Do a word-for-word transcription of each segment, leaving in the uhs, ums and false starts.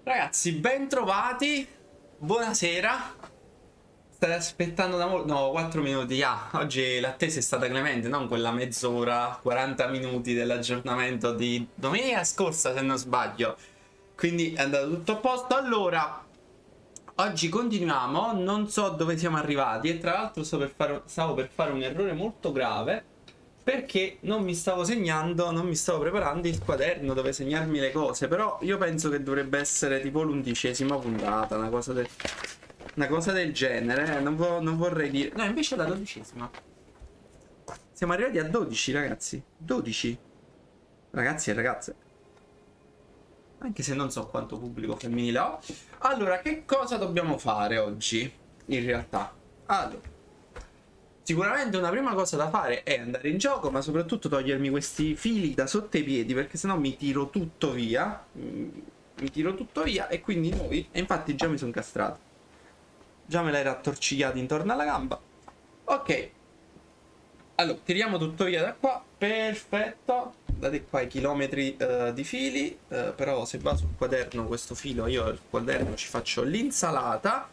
Ragazzi, ben trovati. Buonasera. State aspettando da molto? No, quattro minuti. Ah, oggi l'attesa è stata clemente, non quella mezz'ora, quaranta minuti dell'aggiornamento di domenica scorsa, se non sbaglio. Quindi è andato tutto a posto. Allora, oggi continuiamo. Non so dove siamo arrivati. E tra l'altro stavo per fare, stavo per fare un errore molto grave, perché non mi stavo segnando, non mi stavo preparando il quaderno dove segnarmi le cose. Però io penso che dovrebbe essere tipo l'undicesima puntata, una cosa del, una cosa del genere. Non, vo non vorrei dire... No, invece è la dodicesima. Siamo arrivati a dodici, ragazzi. dodici. Ragazzi e ragazze. Anche se non so quanto pubblico femminile ho. Allora, che cosa dobbiamo fare oggi? In realtà. Allora. Sicuramente una prima cosa da fare è andare in gioco, ma soprattutto togliermi questi fili da sotto i piedi, perché sennò mi tiro tutto via. Mi tiro tutto via e quindi noi... E infatti già mi sono castrato. Già me l'hai rattorcigliato intorno alla gamba. Ok. Allora, tiriamo tutto via da qua. Perfetto. Date qua i chilometri uh, di fili. Uh, però se va sul quaderno questo filo, io al quaderno ci faccio l'insalata.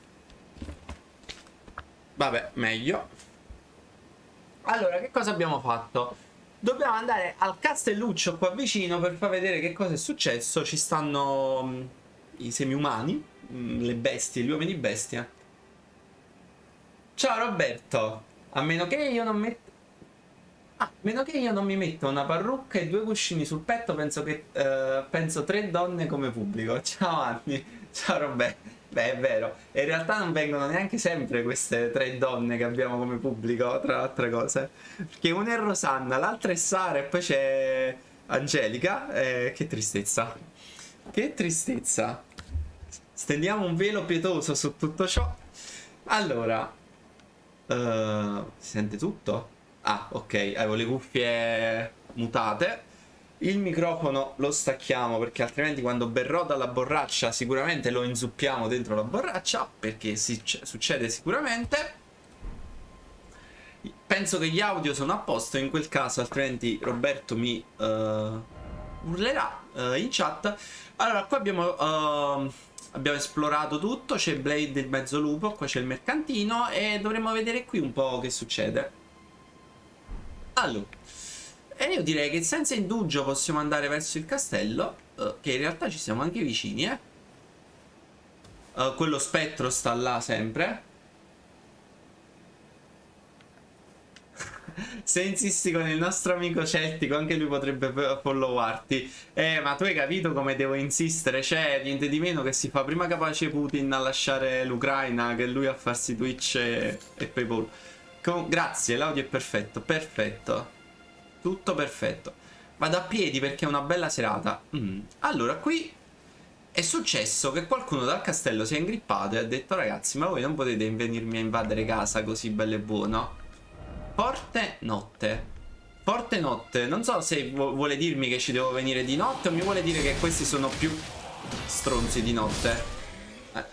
Vabbè, meglio. Allora, che cosa abbiamo fatto? Dobbiamo andare al castelluccio qua vicino per far vedere che cosa è successo. Ci stanno mh, i semi-umani, mh, le bestie, gli uomini bestia. Ciao Roberto. A meno che io non metto... Ah, a meno che io non mi metto una parrucca e due cuscini sul petto, penso che... Uh, penso tre donne come pubblico. Ciao Anni. Ciao Roberto. Beh, è vero, e in realtà non vengono neanche sempre queste tre donne che abbiamo come pubblico, tra le altre cose. Perché una è Rosanna, l'altra è Sara e poi c'è Angelica. Eh, che tristezza. Che tristezza. Stendiamo un velo pietoso su tutto ciò. Allora, uh, si sente tutto? Ah, ok, avevo le cuffie mutate. Il microfono lo stacchiamo perché altrimenti quando berrò dalla borraccia sicuramente lo inzuppiamo dentro la borraccia, perché si, succede sicuramente. Penso che gli audio sono a posto in quel caso, altrimenti Roberto mi uh, urlerà uh, in chat. Allora, qua abbiamo, uh, abbiamo esplorato tutto, c'è Blade il mezzo lupo, qua c'è il mercantino e dovremmo vedere qui un po' che succede. Allora, e io direi che senza indugio possiamo andare verso il castello, uh, che in realtà ci siamo anche vicini, eh. Uh, quello spettro sta là sempre. Se insisti con il nostro amico celtico, anche lui potrebbe followarti. Eh, ma tu hai capito come devo insistere? C'è niente di meno che si fa prima capace Putin a lasciare l'Ucraina che lui a farsi Twitch e, e PayPal. Com grazie, l'audio è perfetto, perfetto. Tutto perfetto. Vado a piedi perché è una bella serata. Mm. Allora, qui è successo che qualcuno dal castello si è ingrippato e ha detto: ragazzi, ma voi non potete venirmi a invadere casa così bello e buono. Forte notte. Forte notte. Non so se vuole dirmi che ci devo venire di notte o mi vuole dire che questi sono più stronzi di notte. Eh.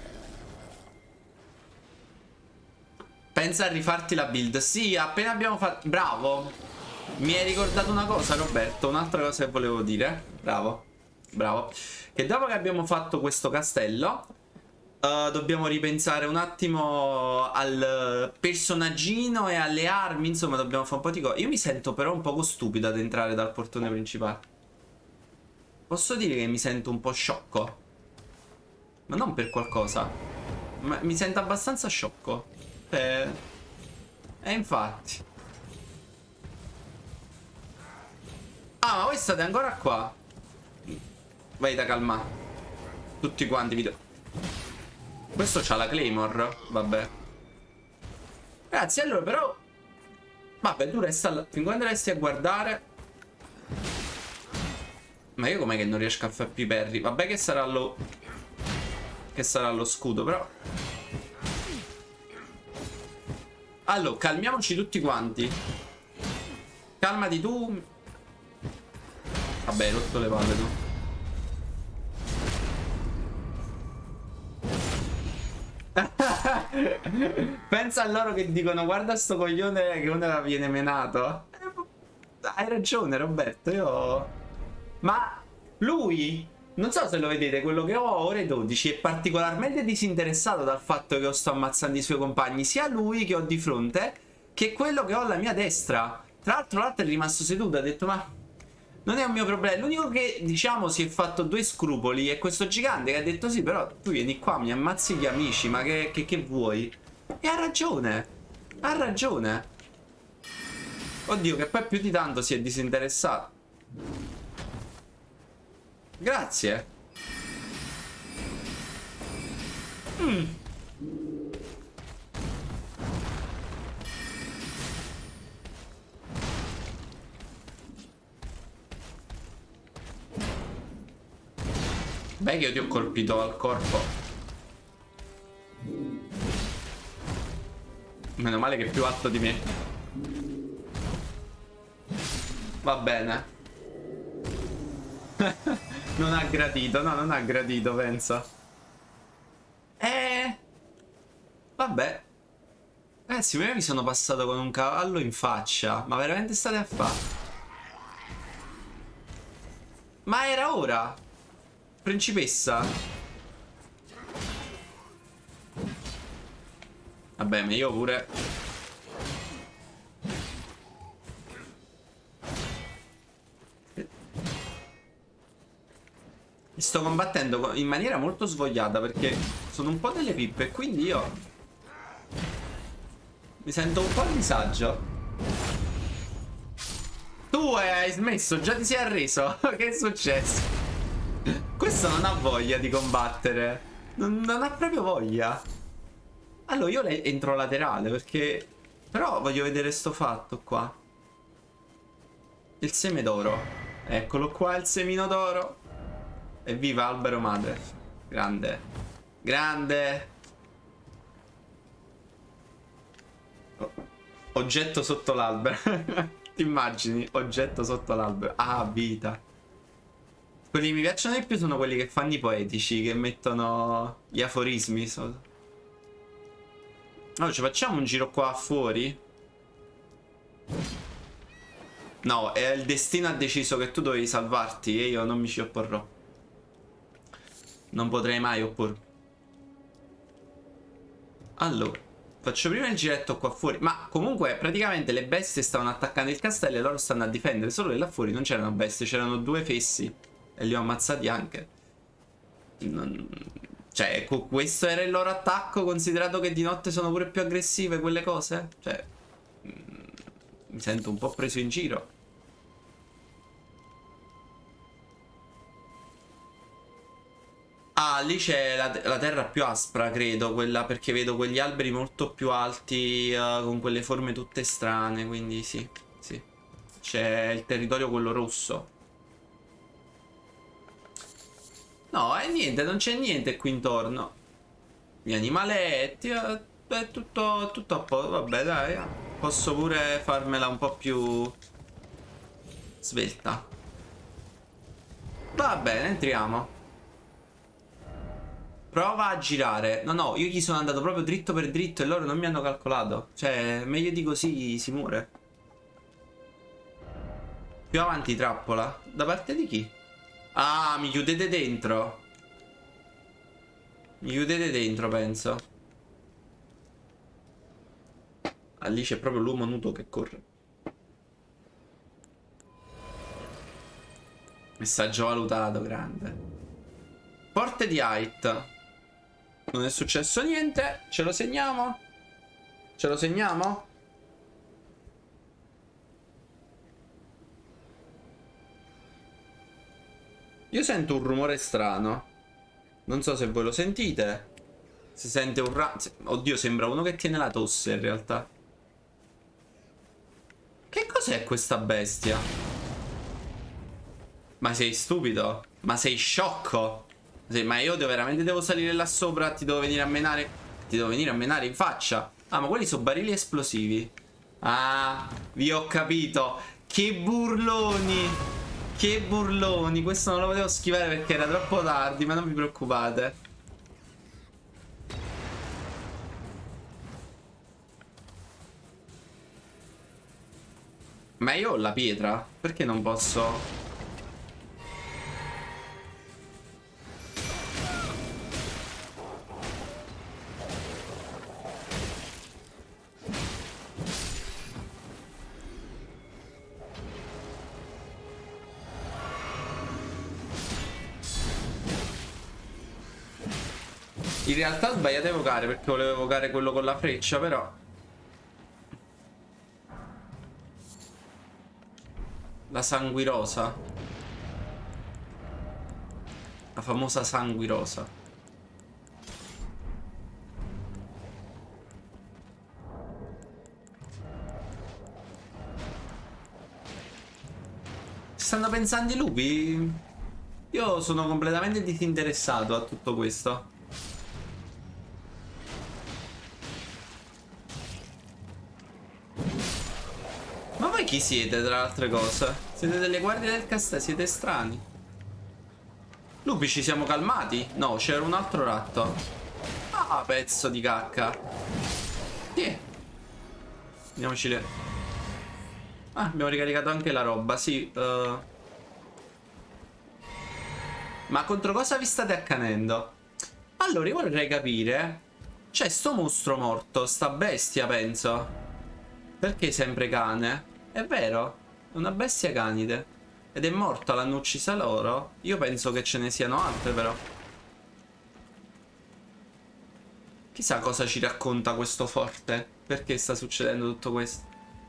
Pensa a rifarti la build. Sì, appena abbiamo fatto... Bravo. Mi hai ricordato una cosa, Roberto, un'altra cosa che volevo dire. Bravo, bravo. Che dopo che abbiamo fatto questo castello uh, dobbiamo ripensare un attimo al personaggino e alle armi. Insomma, dobbiamo fare un po' di cose. Io mi sento però un poco stupido ad entrare dal portone principale. Posso dire che mi sento un po' sciocco, ma non per qualcosa, ma mi sento abbastanza sciocco. E eh, infatti. Ah, ma voi state ancora qua? Vai da calmare. Tutti quanti video. Questo c'ha la Claymore. Vabbè. Ragazzi, allora però... Vabbè, tu resta là. Fin quando resti a guardare. Ma io com'è che non riesco a fare più perri? Vabbè che sarà lo... Che sarà lo scudo, però... Allora, calmiamoci tutti quanti. Calmati tu... Vabbè, hai rotto le palle tu. Pensa a loro che dicono: guarda sto coglione che una viene menato. Hai ragione Roberto, io... Ma lui Non so se lo vedete, quello che ho a ore dodici è particolarmente disinteressato dal fatto che io sto ammazzando i suoi compagni, sia lui che ho di fronte, che quello che ho alla mia destra. Tra l'altro l'altro è rimasto seduto, ha detto ma non è un mio problema. L'unico che, diciamo, si è fatto due scrupoli è questo gigante che ha detto sì, però tu vieni qua, mi ammazzi gli amici, ma che, che, che vuoi? E ha ragione, ha ragione. Oddio, che poi più di tanto si è disinteressato. Grazie. Mm. Beh, che io ti ho colpito al corpo. Meno male che è più alto di me. Va bene. Non ha gradito, no, non ha gradito, pensa. Eh... Vabbè. Ragazzi, prima mi sono passato con un cavallo in faccia. Ma veramente state a fare? Ma era ora? Principessa? Vabbè, ma io pure... Sto combattendo in maniera molto svogliata perché sono un po' delle pippe, quindi io mi sento un po' a disagio. Tu hai smesso, già ti sei arreso. Che è successo? Questo non ha voglia di combattere. Non, non ha proprio voglia. Allora io le entro laterale perché... Però voglio vedere sto fatto qua. Il seme d'oro. Eccolo qua il semino d'oro. Evviva albero madre. Grande. Grande. Oh. Oggetto sotto l'albero. Ti immagini? Oggetto sotto l'albero. Ah, vita. Quelli che mi piacciono di più sono quelli che fanno i poetici, che mettono gli aforismi. Allora, ci facciamo un giro qua fuori? No, è il destino ha deciso che tu dovevi salvarti e io non mi ci opporrò. Non potrei mai oppormi. Allora, faccio prima il giretto qua fuori. Ma comunque praticamente le bestie stavano attaccando il castello e loro stanno a difendere. Solo che là fuori non c'erano bestie, c'erano due fessi. E li ho ammazzati anche. Non... Cioè, questo era il loro attacco, considerato che di notte sono pure più aggressive quelle cose? Cioè, mi sento un po' preso in giro. Ah, lì c'è la, la terra più aspra, credo, quella perché vedo quegli alberi molto più alti, uh, con quelle forme tutte strane, quindi sì, sì. C'è il territorio quello rosso. No, è niente, non c'è niente qui intorno. Gli animaletti, è tutto, tutto a posto. Vabbè, dai, posso pure farmela un po' più svelta. Va bene, entriamo. Prova a girare. No, no, io gli sono andato proprio dritto per dritto e loro non mi hanno calcolato. Cioè, meglio di così si muore. Più avanti trappola. Da parte di chi? Ah, mi chiudete dentro. Mi chiudete dentro, penso. Ah, lì c'è proprio l'uomo nudo che corre. Messaggio valutato, grande. Porte di Height. Non è successo niente. Ce lo segniamo? Ce lo segniamo? Io sento un rumore strano. Non so se voi lo sentite. Si sente un ra... Oddio, sembra uno che tiene la tosse in realtà. Che cos'è questa bestia? Ma sei stupido? Ma sei sciocco? Ma io veramente devo salire là sopra? Ti devo venire a menare? Ti devo venire a menare in faccia? Ah, ma quelli sono barili esplosivi. Ah, vi ho capito. Che burloni. Che burloni. Questo non lo potevo schivare perché era troppo tardi. Ma non vi preoccupate. Ma io ho la pietra. Perché non posso... In realtà ho sbagliato a evocare perché volevo evocare quello con la freccia, però. La sanguirosa. La famosa sanguirosa. Stanno pensando i lupi? Io sono completamente disinteressato a tutto questo. Ma voi chi siete, tra le altre cose? Siete delle guardie del castello? Siete strani. Lupi, ci siamo calmati? No, c'era un altro ratto. Ah, pezzo di cacca. Sì. Andiamoci le... Ah, abbiamo ricaricato anche la roba, sì. Uh... Ma contro cosa vi state accanendo? Allora, io vorrei capire. C'è sto mostro morto, sta bestia, penso. Perché sempre cane? È vero, è una bestia canide. Ed è morta, l'hanno uccisa loro. Io penso che ce ne siano altre, però. Chissà cosa ci racconta questo forte. Perché sta succedendo tutto questo?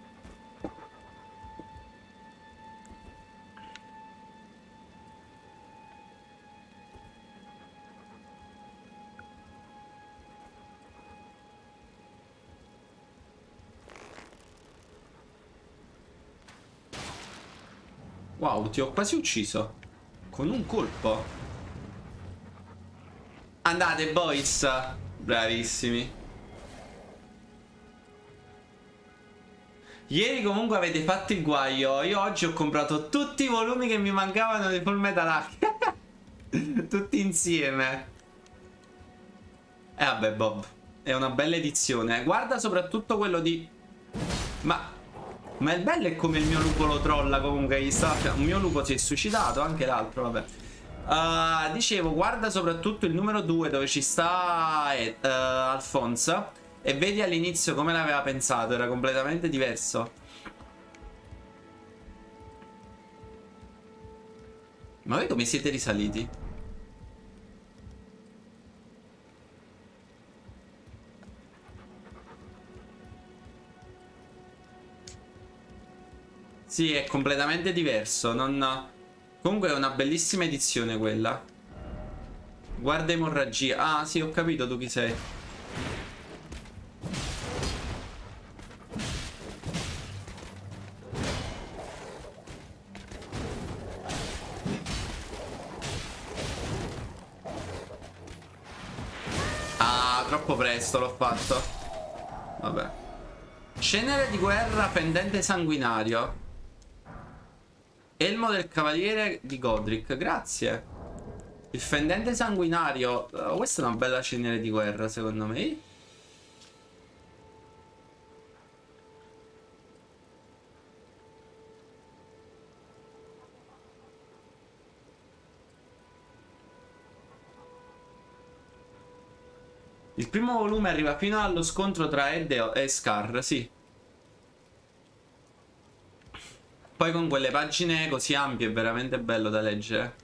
Wow, ti ho quasi ucciso. Con un colpo. Andate, boys. Bravissimi. Ieri comunque avete fatto il guaio. Io oggi ho comprato tutti i volumi che mi mancavano di Full Metal Alchemist. Tutti insieme. E vabbè, Bob. È una bella edizione. Guarda soprattutto quello di... Ma... Ma il bello è come il mio lupo lo trolla comunque. Gli sta... Un mio lupo si è suicidato, anche l'altro, vabbè. Uh, dicevo, guarda soprattutto il numero due dove ci sta eh, uh, Alfonso. E vedi all'inizio come l'aveva pensato. Era completamente diverso. Ma voi come siete risaliti? Sì, è completamente diverso. Non... Comunque è una bellissima edizione quella. Guarda emorragia. Ah, sì, ho capito tu chi sei. Ah, troppo presto l'ho fatto. Vabbè. Cenere di guerra, pendente sanguinario. Elmo del cavaliere di Godric, grazie. Il fendente sanguinario. Oh, questa è una bella cenere di guerra, secondo me. Il primo volume arriva fino allo scontro tra Ed e Scar, sì. Poi con quelle pagine così ampie è veramente bello da leggere.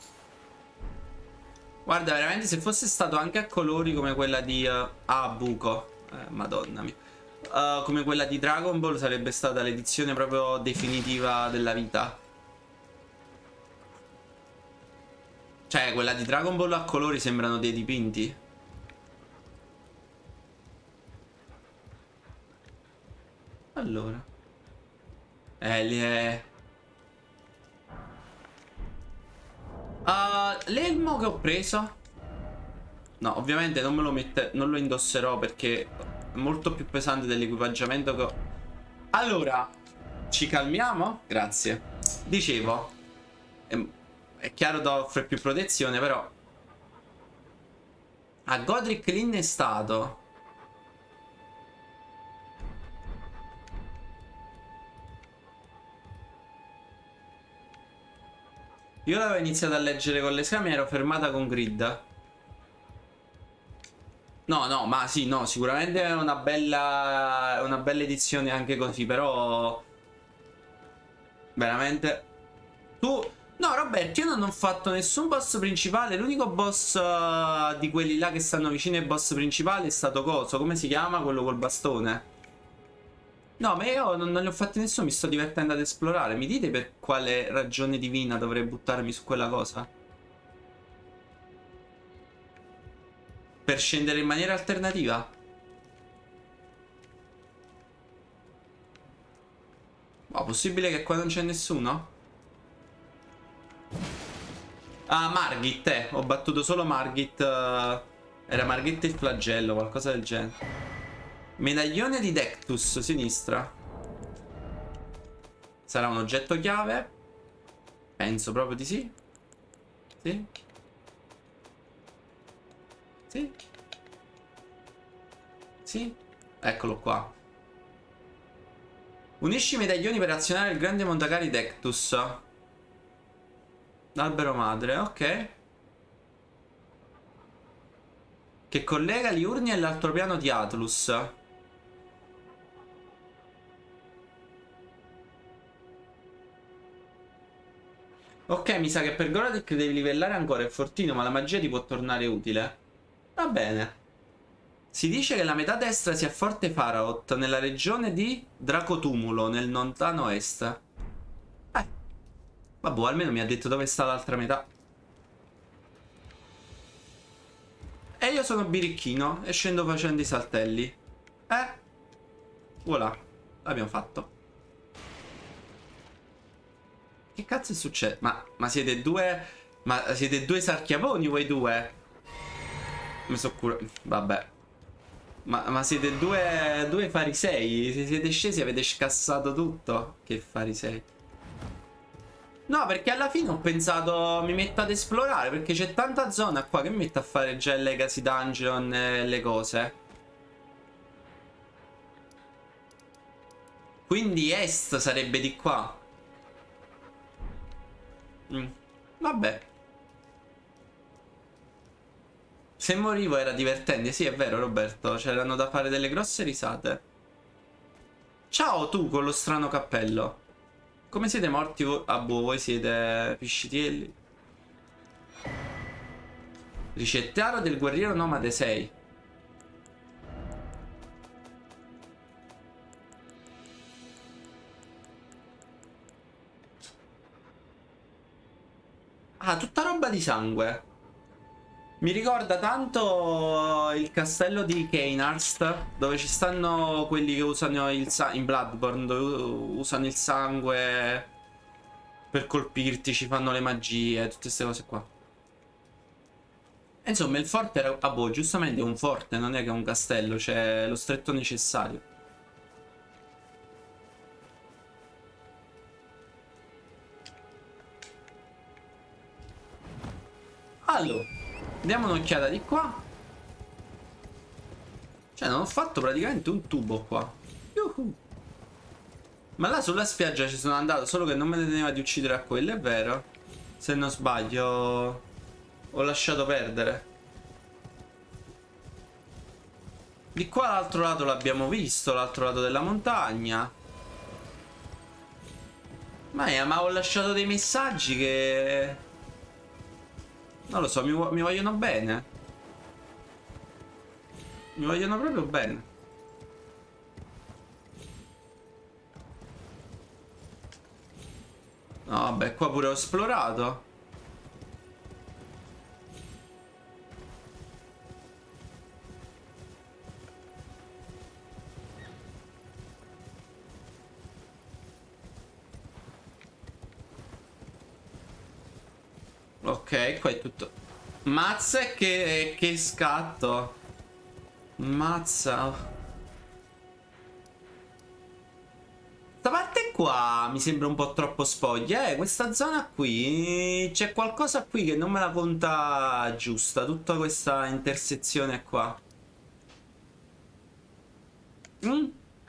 Guarda, veramente se fosse stato anche a colori come quella di... Uh, ah, buco. Eh, madonna mia. Uh, come quella di Dragon Ball sarebbe stata l'edizione proprio definitiva della vita. Cioè, quella di Dragon Ball a colori sembrano dei dipinti. Allora. Eh, li è... Uh, l'elmo che ho preso. No, ovviamente non me lo mette, non lo indosserò perché è molto più pesante dell'equipaggiamento che ho. Allora, ci calmiamo? Grazie. Dicevo, è, è chiaro da offrire più protezione, però a Godric l'innestato. Io l'avevo iniziato a leggere con l'esame e ero fermata con Grid. No, no, ma sì, no, sicuramente è una bella, una bella edizione anche così, però... Veramente... Tu... No, Roberto, io non ho fatto nessun boss principale. L'unico boss uh, di quelli là che stanno vicino ai boss principali è stato coso. Come si chiama? Quello col bastone. No, ma io non, non ne ho fatti nessuno. Mi sto divertendo ad esplorare. Mi dite per quale ragione divina dovrei buttarmi su quella cosa? Per scendere in maniera alternativa? Ma possibile che qua non c'è nessuno? Ah, Margit, eh. Ho battuto solo Margit. uh, Era Margit il flagello, qualcosa del genere. Medaglione di Dectus, sinistra. Sarà un oggetto chiave? Penso proprio di sì. Sì. Sì. Sì. Eccolo qua. Unisci i medaglioni per azionare il grande Mondacari Dectus. L'albero madre, ok. Che collega Liurnia e l'altro piano di Atlus. Ok, mi sa che per Goradek devi livellare ancora il fortino, ma la magia ti può tornare utile. Va bene. Si dice che la metà destra sia Forte Faraot, nella regione di Dracotumulo, nel lontano est. Eh. Vabbè, almeno mi ha detto dove sta l'altra metà. E io sono birichino e scendo facendo i saltelli. Eh. Voilà. L'abbiamo fatto. Che cazzo è successo? Ma, ma siete due... Ma siete due sarchiaponi voi due? Mi so cura... Vabbè. Ma, ma siete due, due farisei? Se siete scesi avete scassato tutto? Che farisei? No, perché alla fine ho pensato mi metto ad esplorare, perché c'è tanta zona qua che mi metto a fare già il Legacy Dungeon e le cose. Quindi est sarebbe di qua. Mm. Vabbè. Se morivo era divertente. Sì, è vero, Roberto. C'erano da fare delle grosse risate. Ciao tu con lo strano cappello. Come siete morti voi? Ah, boh, voi siete piscitielli. Ricettaro del guerriero nomade sei. Ah, tutta roba di sangue. Mi ricorda tanto il castello di Cainhurst, dove ci stanno quelli che usano il sangue in Bloodborne, dove usano il sangue per colpirti, ci fanno le magie, tutte queste cose qua. E insomma, il forte era... Ah boh, giustamente è un forte, non è che è un castello, c'è lo stretto necessario. Allora, diamo un'occhiata di qua. Cioè, non ho fatto praticamente un tubo qua. Yuhu. Ma là sulla spiaggia ci sono andato, solo che non me ne teneva di uccidere a quello, è vero? Se non sbaglio, ho lasciato perdere. Di qua l'altro lato l'abbiamo visto, l'altro lato della montagna. Ma, è, ma ho lasciato dei messaggi che... Non lo so, mi, mi vogliono bene. Mi vogliono proprio bene. No, vabbè, qua pure ho esplorato. Ok, qua è tutto. Mazza che, che scatto. Mazza. Questa parte qua mi sembra un po' troppo spoglia. Eh, questa zona qui c'è qualcosa qui che non me la conta giusta. Tutta questa intersezione qua. Mm?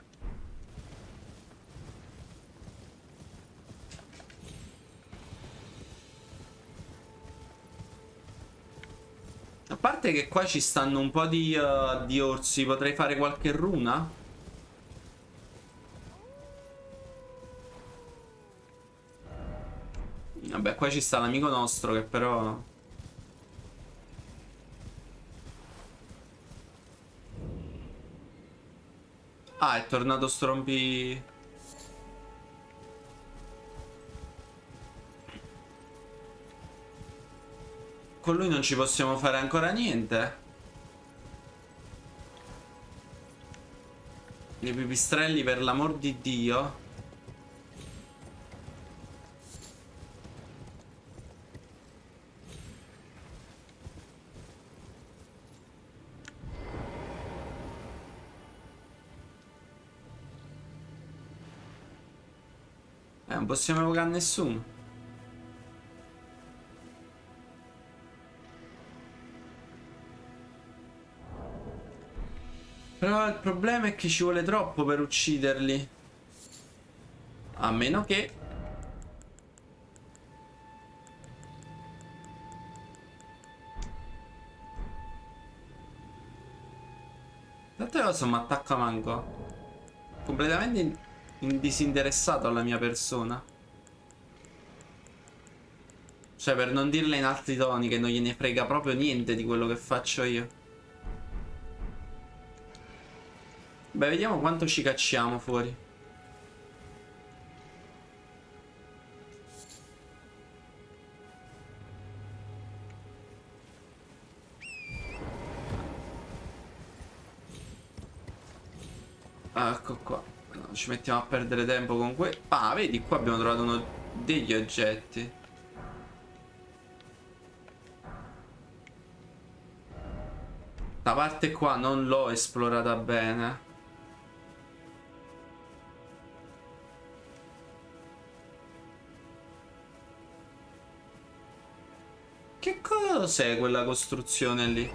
A parte che qua ci stanno un po' di, uh, di orsi. Potrei fare qualche runa? Vabbè, qua ci sta l'amico nostro che però... Ah, è tornato Strompi... Con lui non ci possiamo fare ancora niente. I pipistrelli, per l'amor di Dio. Eh, non possiamo evocare nessuno. Però il problema è che ci vuole troppo per ucciderli. A meno che... Tante cose mi attacca manco. Completamente in, in disinteressato alla mia persona. Cioè, per non dirle in altri toni che non gliene frega proprio niente di quello che faccio io. Beh, vediamo quanto ci cacciamo fuori. Ecco qua. No, ci mettiamo a perdere tempo con que... Ah, vedi, qua abbiamo trovato uno degli oggetti. La parte qua non l'ho esplorata bene. Che cos'è quella costruzione lì?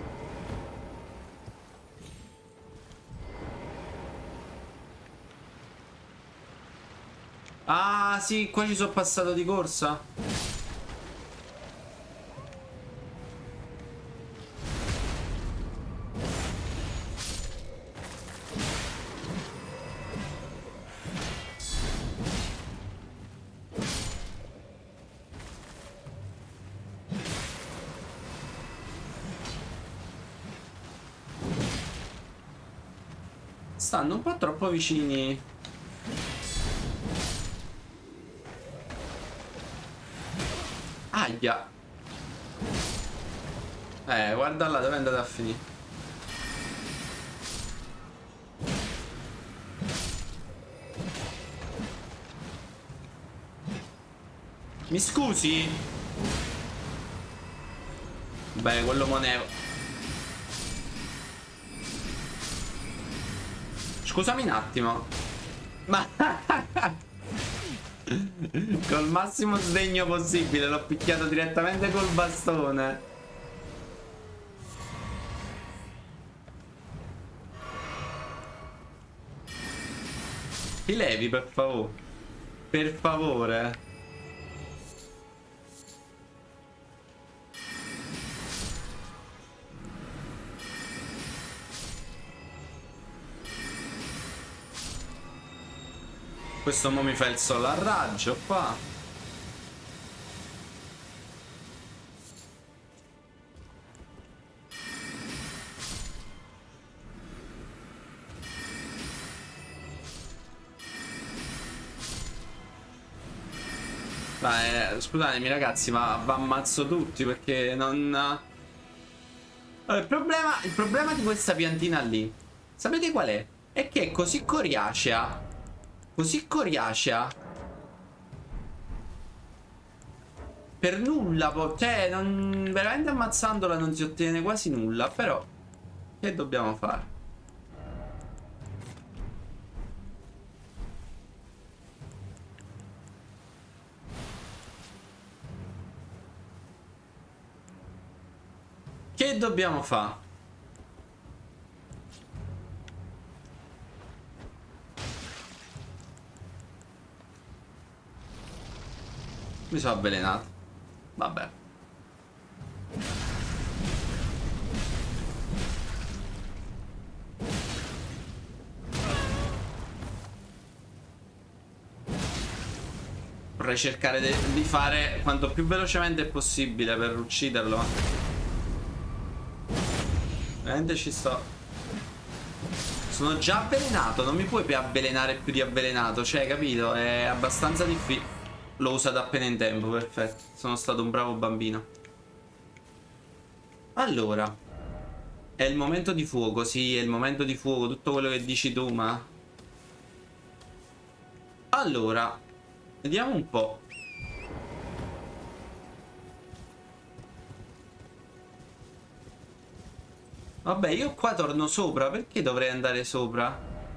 Ah, sì, qua ci sono passato di corsa. Stanno un po' troppo vicini. Aia. Eh, guarda là dove è andata a finire. Mi scusi? Beh, quello monevo. Scusami un attimo. Ma col massimo sdegno possibile l'ho picchiato direttamente col bastone. Ti levi per favore. Per favore. Questo mo mi fa il solo a raggio qua. Dai, scusatemi ragazzi, ma vi ammazzo tutti perché non... Allora, il problema, il problema di questa piantina lì, sapete qual è? È che è così coriacea. Così coriacea. Per nulla, cioè, non, veramente ammazzandola non si ottiene quasi nulla. Però, che dobbiamo fare? Che dobbiamo fare? Mi sono avvelenato. Vabbè. Vorrei cercare de di fare quanto più velocemente possibile per ucciderlo. Veramente ci sto. Sono già avvelenato. Non mi puoi più avvelenare più di avvelenato. Cioè, capito? È abbastanza difficile. L'ho usato appena in tempo, perfetto. Sono stato un bravo bambino. Allora, è il momento di fuoco. Sì, è il momento di fuoco. Tutto quello che dici tu, ma... Allora, vediamo un po'. Vabbè, io qua torno sopra. Perché dovrei andare sopra?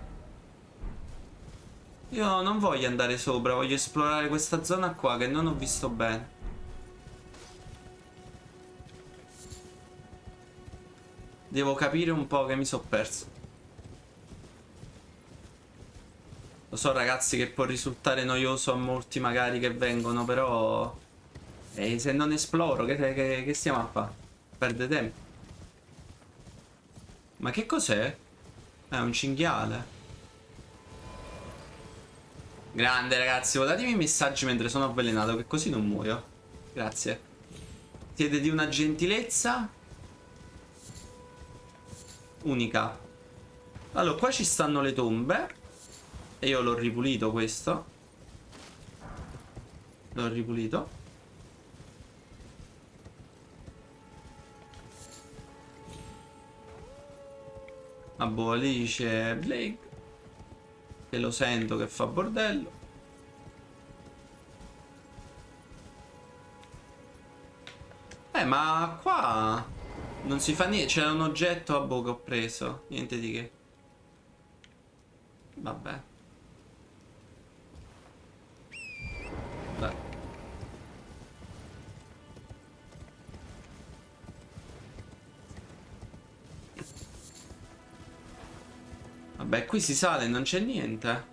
Io non voglio andare sopra. Voglio esplorare questa zona qua che non ho visto bene. Devo capire un po' che mi sono perso. Lo so, ragazzi, che può risultare noioso a molti magari che vengono, però... E se non esploro, che, che, che stiamo a fare? Perde tempo. Ma che cos'è? È un cinghiale. Grande, ragazzi, votatemi messaggi mentre sono avvelenato, che così non muoio. Grazie. Siete di una gentilezza unica. Allora, qua ci stanno le tombe. E io l'ho ripulito questo. L'ho ripulito. Ah, boh, lì c'è Blake, che lo sento che fa bordello. Eh, ma qua non si fa niente. C'era un oggetto a boh che ho preso. Niente di che. Vabbè. Dai. Vabbè, qui si sale, non c'è niente.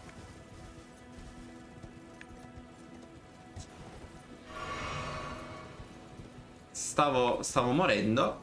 Stavo, stavo morendo.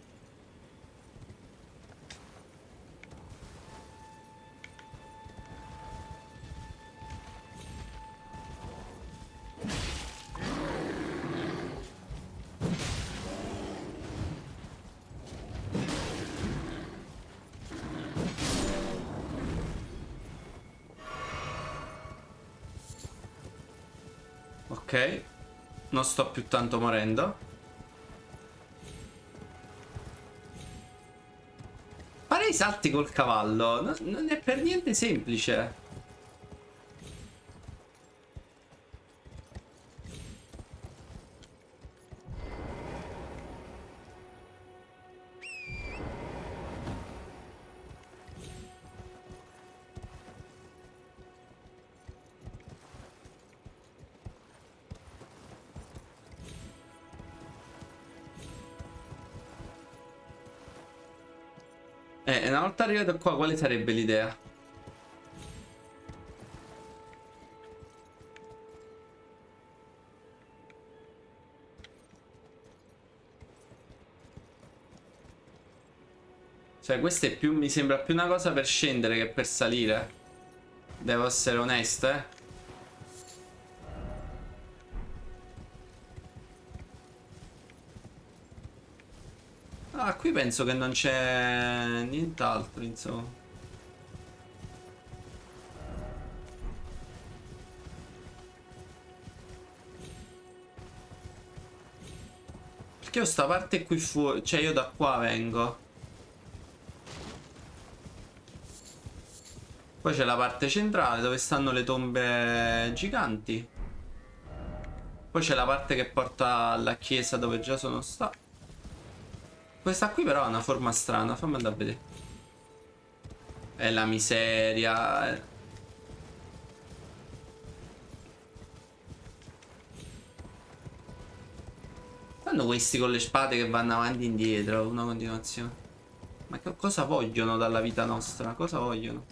Ok. Non sto più tanto morendo. Fare i salti col cavallo non, non è per niente semplice. Eh, una volta arrivato qua, quale sarebbe l'idea? Cioè, questa è più, mi sembra più una cosa per scendere che per salire. Devo essere onesto, eh. Ah, qui penso che non c'è nient'altro, insomma. Perché ho sta parte qui fuori, cioè io da qua vengo. Poi c'è la parte centrale dove stanno le tombe giganti. Poi c'è la parte che porta alla chiesa dove già sono stato. Questa qui però ha una forma strana, fammi andare a vedere. È la miseria. Fanno questi con le spade che vanno avanti e indietro, una continuazione. Ma che cosa vogliono dalla vita nostra? Cosa vogliono?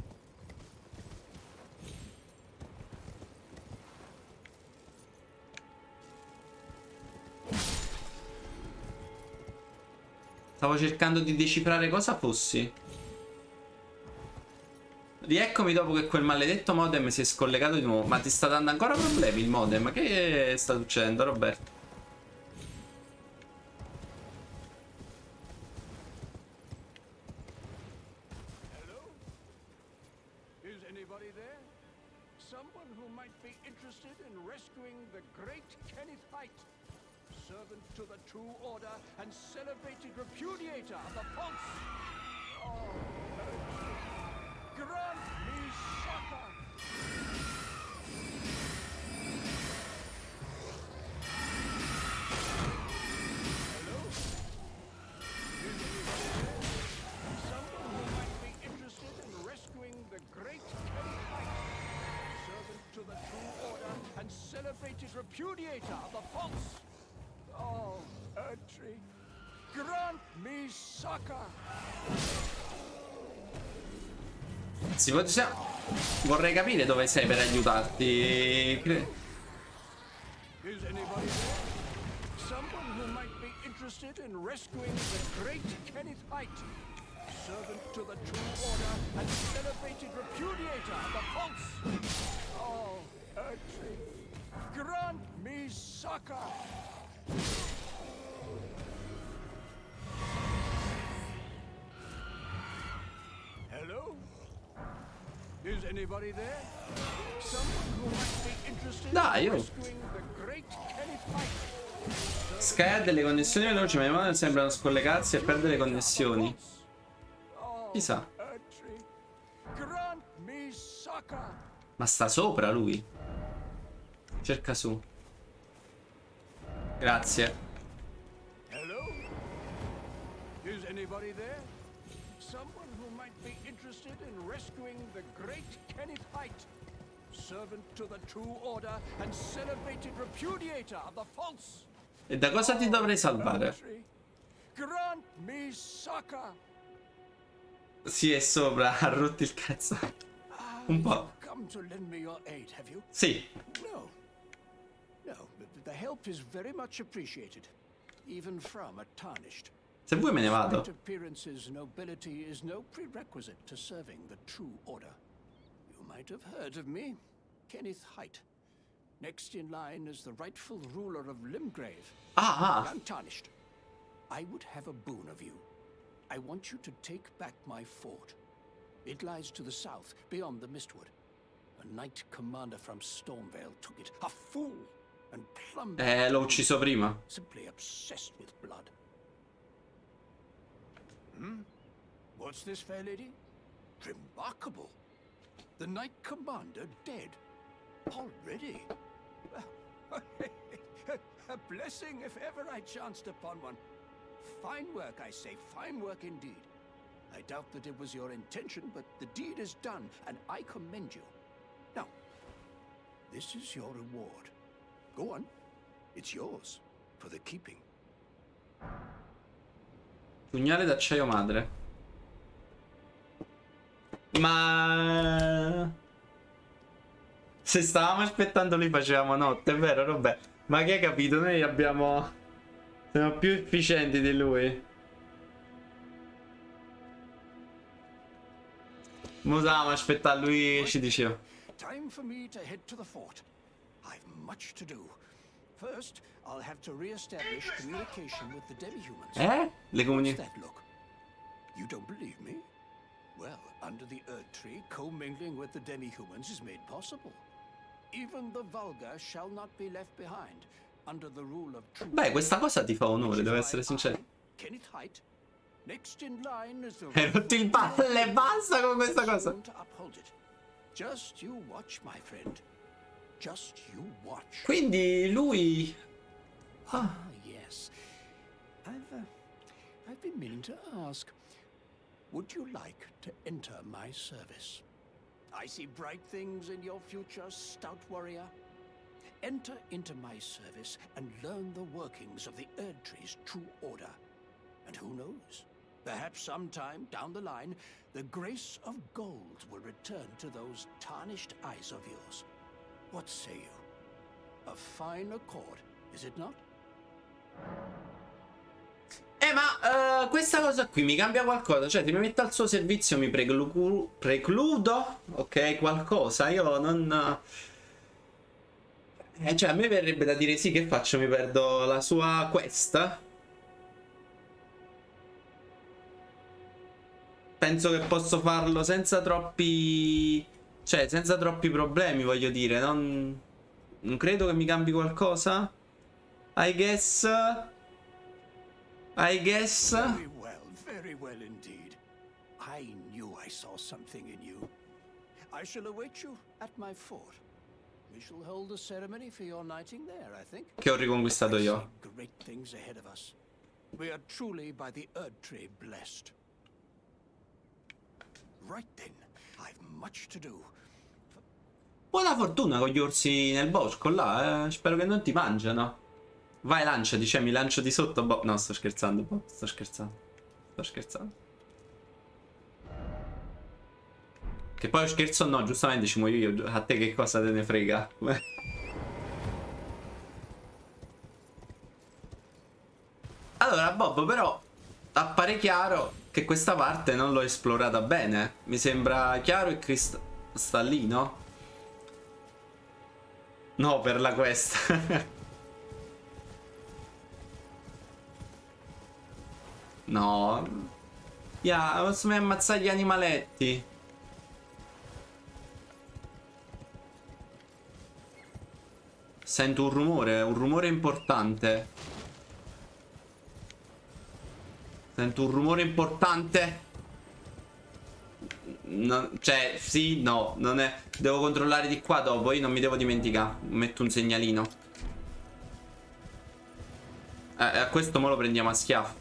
Stavo cercando di decifrare cosa fossi. Rieccomi dopo che quel maledetto modem si è scollegato di nuovo. Ma ti sta dando ancora problemi il modem? Che sta succedendo, Roberto? Hello? Is anybody there? Someone who might be interested in rescuing the great Kenneth Haight, servant to the True Order and celebrated repudiator of the false. Oh, grant me succor! Hello? Is anybody there? Someone who might be interested in rescuing the great Kenneth Haight, servant to the True Order and celebrated repudiator of the false. Oh, Erdtree, grant me succor! Si può... Vorrei capire dove sei per aiutarti. Is anybody there? Someone who might be interested in rescuing the great Kenneth Haight, servant to the True Order and celebrated repudiator of the false. Oh, Erdtree, grant me succor! Hello? Is anybody there? Someone who might be interested Dai, in oh. rescuing the great Kenneth Haight. Sky ha delle connessioni veloci, ma i modem sembrano scollegarsi e perdere le connessioni. Chissà. Grant me succor. Ma sta sopra lui. Cerca su. Grazie. Hello? Is anybody there? Someone who might be interested in rescuing the great Kenneth Haight, servant to the True Order and celebrated repudiator of the false. E da cosa ti dovrei salvare? Grant me succor. Sì, è sopra, ha rotto il cazzo. Un po'. Come to lend me your aid, have you? Sì. No. No, but the help is very much appreciated, even from a tarnished. Se vuoi me ne vado. Despite appearances, nobility is no prerequisite to serving the True Order. You might have heard of me, Kenneth Haight. Next in line is the rightful ruler of Limgrave, Ah, ah. untarnished. I would have a boon of you. I want you to take back my fort. It lies to the south, beyond the Mistwood. A knight commander from Stormvale took it. A fool! And plumb... Eh, l'ho ucciso prima. Simply obsessed with blood. Hmm? What's this, fair lady? Remarkable. The knight commander dead. Already? A blessing if ever I chanced upon one. Fine work, I say, fine work indeed. I doubt that it was your intention, but the deed is done, and I commend you. Now, this is your reward. Go on. It's yours, for the keeping. Pugnale d'acciaio madre. Ma... Se stavamo aspettando lui facevamo notte, è vero, vabbè. Ma che hai capito? Noi abbiamo... Siamo più efficienti di lui. Mo stavamo aspettando, lui ci diceva. Time for me to head to the fort. I've much to do. First, I'll have to re-establish communication with the demi-humans. Eh? Le comuni... What's that look? You don't believe me? Well, under the Erdtree, commingling with the demi-humans is made possible. Even the vulgar shall not be left behind. Under the rule of true. Beh, questa cosa ti fa onore, devo essere sincero. Kenneth Haight. Next in line is the Hai rotto il palle, basta con questa cosa. to uphold it. Just you watch, my friend. Just you watch. Quindi lui... Ah, yes. I've, uh, I've been meaning to ask. Would you like to enter my service? I see bright things in your future, stout warrior. Enter into my service and learn the workings of the Erdtree's true order. And who knows? Perhaps sometime down the line, the grace of gold will return to those tarnished eyes of yours. What say you? A fine accord, is it not? E Vabbè, ma uh, questa cosa qui mi cambia qualcosa? Cioè, se mi metto al suo servizio mi preclu precludo, ok, qualcosa? Io non... Eh, cioè, a me verrebbe da dire sì, che faccio? Mi perdo la sua quest? Penso che posso farlo senza troppi... Cioè, senza troppi problemi, voglio dire. Non, non credo che mi cambi qualcosa. I guess... I guess... Very well, very well indeed. I knew I saw something in you. I shall await you at my fort. We shall hold a ceremony for your knighting there, I think. Che ho riconquistato io. Great things ahead of us. We are truly by the Erdtree blessed. Right then, I've much to do. Buona fortuna con gli orsi nel bosco là, eh. Spero che non ti mangiano. Vai, lanciati, cioè mi lancio di sotto, Bob. No, sto scherzando, Bob. Sto scherzando. Sto scherzando. Che poi scherzo o no, giustamente ci muoio io. A te che cosa te ne frega? Allora, Bob, però appare chiaro che questa parte non l'ho esplorata bene. Mi sembra chiaro e cristallino. No, per la quest. No. Ya, yeah, posso ammazzare gli animaletti. Sento un rumore, un rumore importante. Sento un rumore importante. No, cioè, sì, no, non è... Devo controllare di qua dopo, io non mi devo dimenticare. Metto un segnalino. Eh, a questo mo lo prendiamo a schiaffo.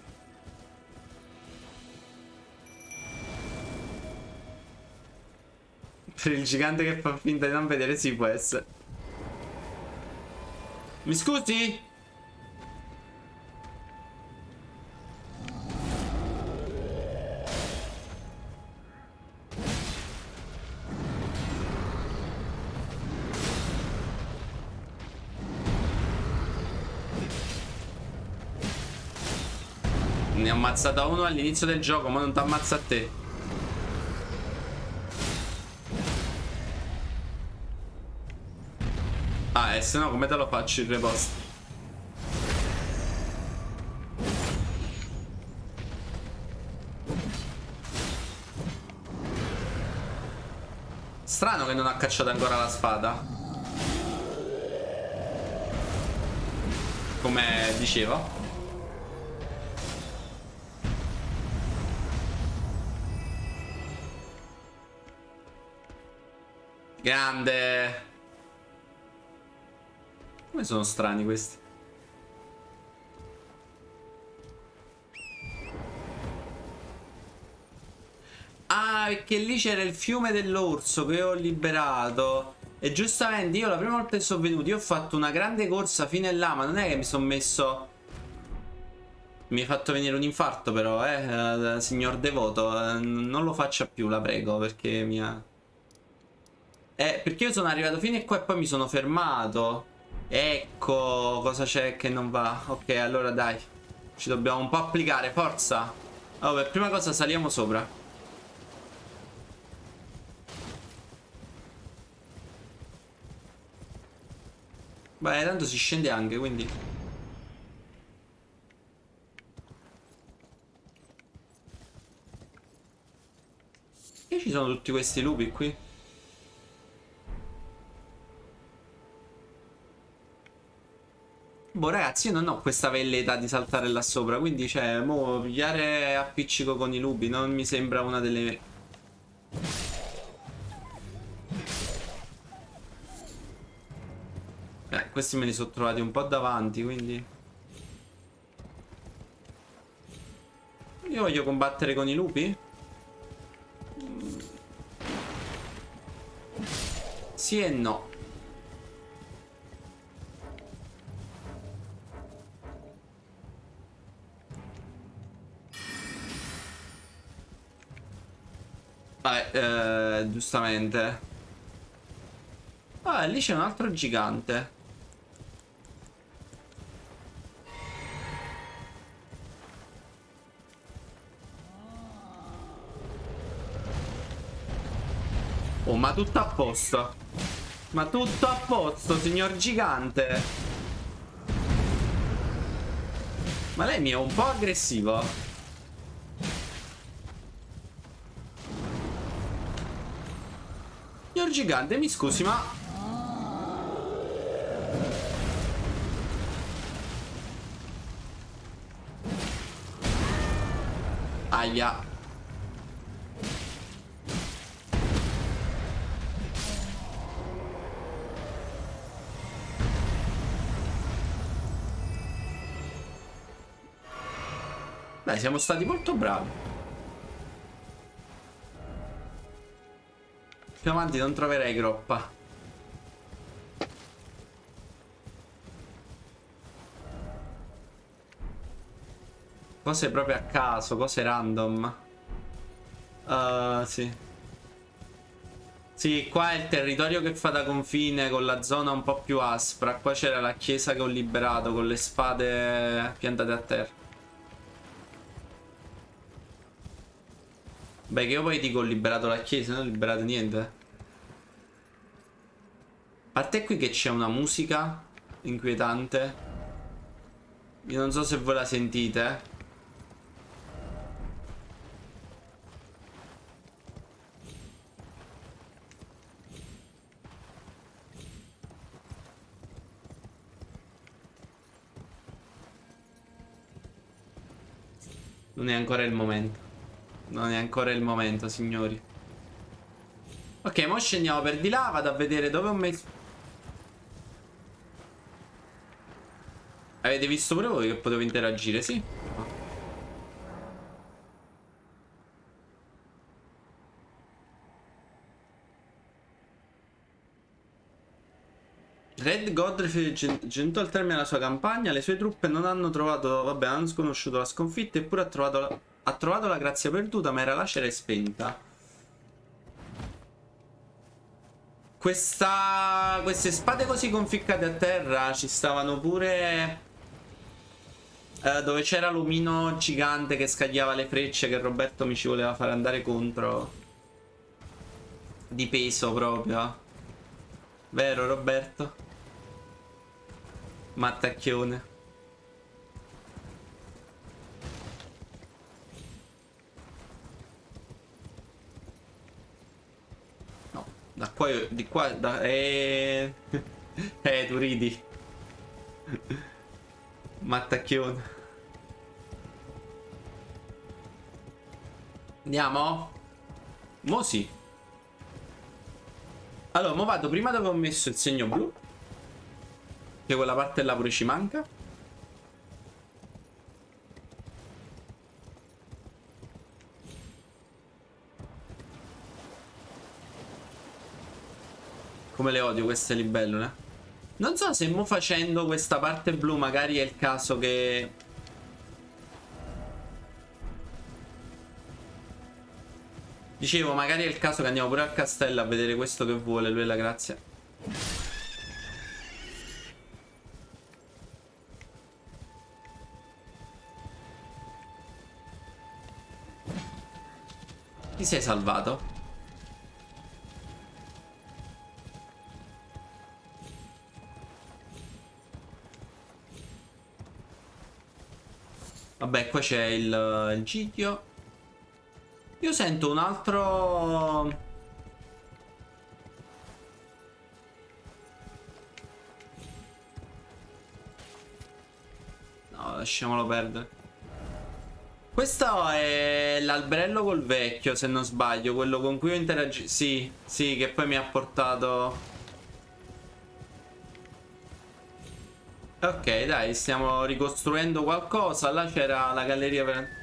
Per il gigante che fa finta di non vedere, sì, può essere. Mi scusi? Ne ho ammazzata uno all'inizio del gioco, ma non ti ammazza a te. Ah, e se no come te lo faccio il repost? Strano che non ha cacciato ancora la spada. Come dicevo. Grande. Come sono strani questi? Ah, perché lì c'era il fiume dell'orso che ho liberato. E giustamente io la prima volta che sono venuto, io ho fatto una grande corsa fino a là, ma non è che mi sono messo... Mi hai fatto venire un infarto però, eh, signor Devoto. Eh, non lo faccia più, la prego, perché mi ha... Eh, perché io sono arrivato fino a qua e poi mi sono fermato. Ecco cosa c'è che non va. Ok, allora dai, ci dobbiamo un po' applicare, forza. Allora, per prima cosa saliamo sopra. Beh, tanto si scende anche, quindi. Che ci sono tutti questi lupi qui? Boh, ragazzi, io non ho questa velleità di saltare là sopra, quindi, cioè, mo pigliare a piccico con i lupi non mi sembra una delle... Eh, questi me li sono trovati un po' davanti, quindi... Io voglio combattere con i lupi? Sì e no. Vabbè, eh, giustamente. Ah, lì c'è un altro gigante. Oh, ma tutto a posto. Ma tutto a posto, signor gigante. Ma lei mi è un po' aggressivo. Signor gigante, mi scusi, ma... Aia. Dai, siamo stati molto bravi. Più avanti non troverai groppa. Cose proprio a caso, cose random. Uh, sì. Sì, qua è il territorio che fa da confine con la zona un po' più aspra. Qua c'era la chiesa che ho liberato con le spade piantate a terra. Beh, che io poi dico ho liberato la chiesa, non ho liberato niente. A parte qui che c'è una musica inquietante. Io non so se voi la sentite. Non è ancora il momento. Non è ancora il momento, signori. Ok, mo scendiamo per di là. Vado a vedere dove ho messo. Avete visto pure voi che potevo interagire, sì? Red Godfrey giunto al termine della sua campagna. Le sue truppe non hanno trovato. Vabbè, hanno sconosciuto la sconfitta. Eppure ha trovato la, ha trovato la grazia perduta, ma era lacera e spenta. Questa, queste spade così conficcate a terra ci stavano pure eh, dove c'era l'omino gigante che scagliava le frecce che Roberto mi ci voleva fare andare contro. Di peso proprio. Vero Roberto? Mattacchione. No, da qua, io- di qua, da... Eh, eh tu ridi. Mattacchione. Andiamo? Mo sì. Allora, mo vado prima dove ho messo il segno blu. Che quella parte là pure ci manca. Come le odio queste libellule. Non so se mo facendo questa parte blu magari è il caso che... Dicevo, magari è il caso che andiamo pure al castello a vedere questo che vuole lui e la grazia. Ti sei salvato? Vabbè, qua c'è il, il Gidio. Io sento un altro... No, lasciamolo perdere. Questo è l'alberello col vecchio, se non sbaglio. Quello con cui ho interagito. Sì, sì, che poi mi ha portato... Ok, dai, stiamo ricostruendo qualcosa. Là c'era la galleria per...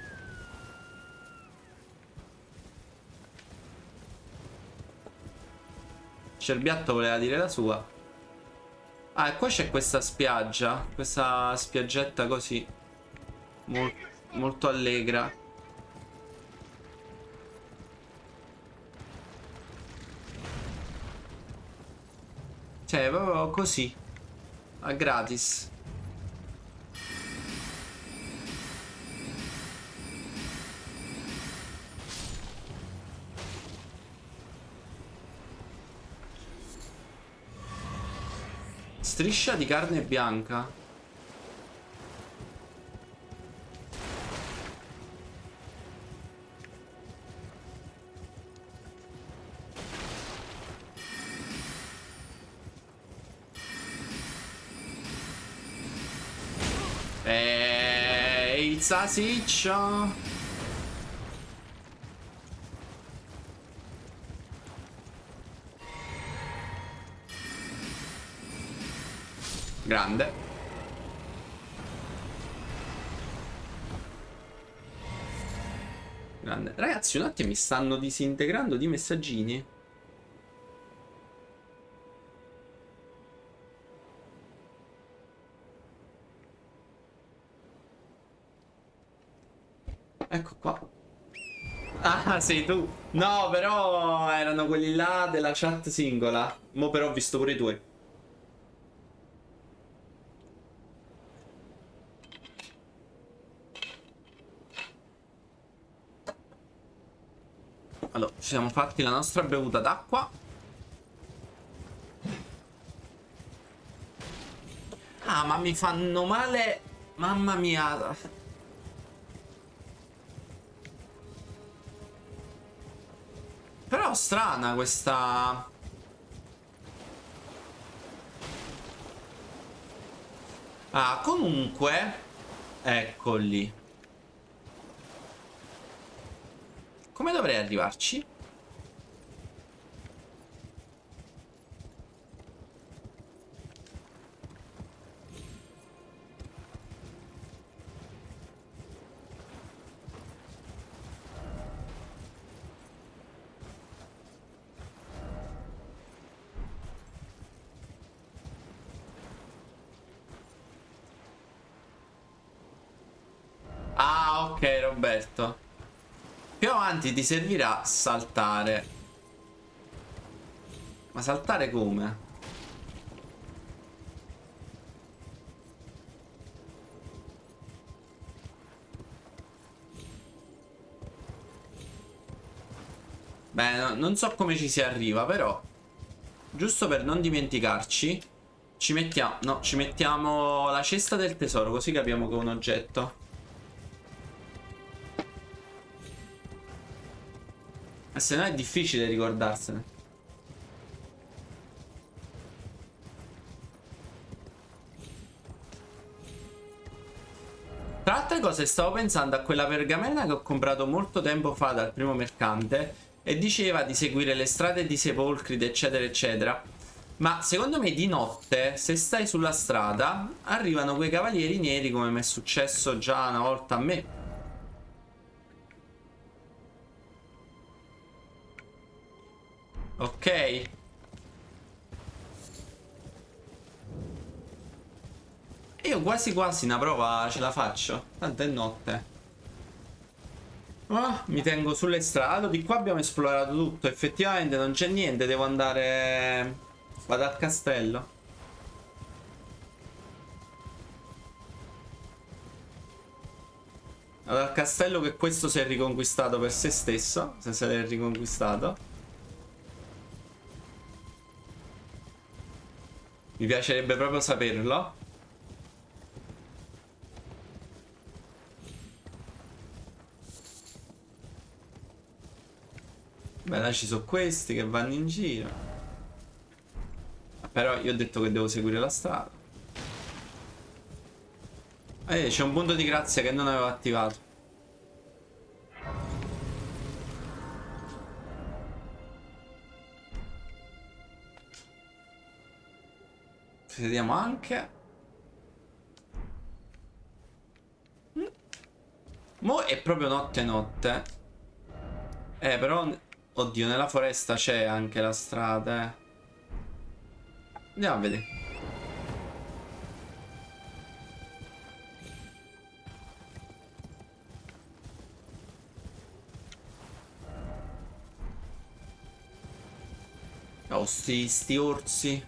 Cerbiatto voleva dire la sua. Ah, e qua c'è questa spiaggia. Questa spiaggetta così Mol molto allegra. Cioè, proprio così. A gratis. Striscia di carne bianca. Ehi, il sasiccio. Grande. Grande. Ragazzi, un attimo, mi stanno disintegrando di messaggini. Ecco qua. Ah, sei tu. No, però erano quelli là della chat singola. Mo però ho visto pure i tuoi. Allora, ci siamo fatti la nostra bevuta d'acqua. Ah, ma mi fanno male. Mamma mia. Però strana questa. Ah, comunque. Eccoli. Come dovrei arrivarci? Ah, ok, Roberto. Più avanti ti servirà saltare. Ma saltare come? Beh, no, non so come ci si arriva, però giusto per non dimenticarci ci mettiamo, no, ci mettiamo la cesta del tesoro, così capiamo che è un oggetto. E se no è difficile ricordarsene. Tra altre cose stavo pensando a quella pergamena che ho comprato molto tempo fa dal primo mercante e diceva di seguire le strade di Sepolcrid eccetera eccetera. Ma secondo me di notte, se stai sulla strada, arrivano quei cavalieri neri come mi è successo già una volta a me. Ok. Io quasi quasi una prova ce la faccio. Tanto è notte. Oh, mi tengo sulle strade. Di qua abbiamo esplorato tutto. Effettivamente non c'è niente. Devo andare. Vado al castello. Vado al castello che questo si è riconquistato per se stesso. Se se l'è riconquistato. Mi piacerebbe proprio saperlo. Beh, là ci sono questi che vanno in giro. Però io ho detto che devo seguire la strada. Eh, c'è un punto di grazia che non avevo attivato. Vediamo anche. Mo' è proprio notte notte. Eh, però. Oddio, nella foresta c'è anche la strada, eh. Andiamo a vedere. Oh, sti, sti orsi.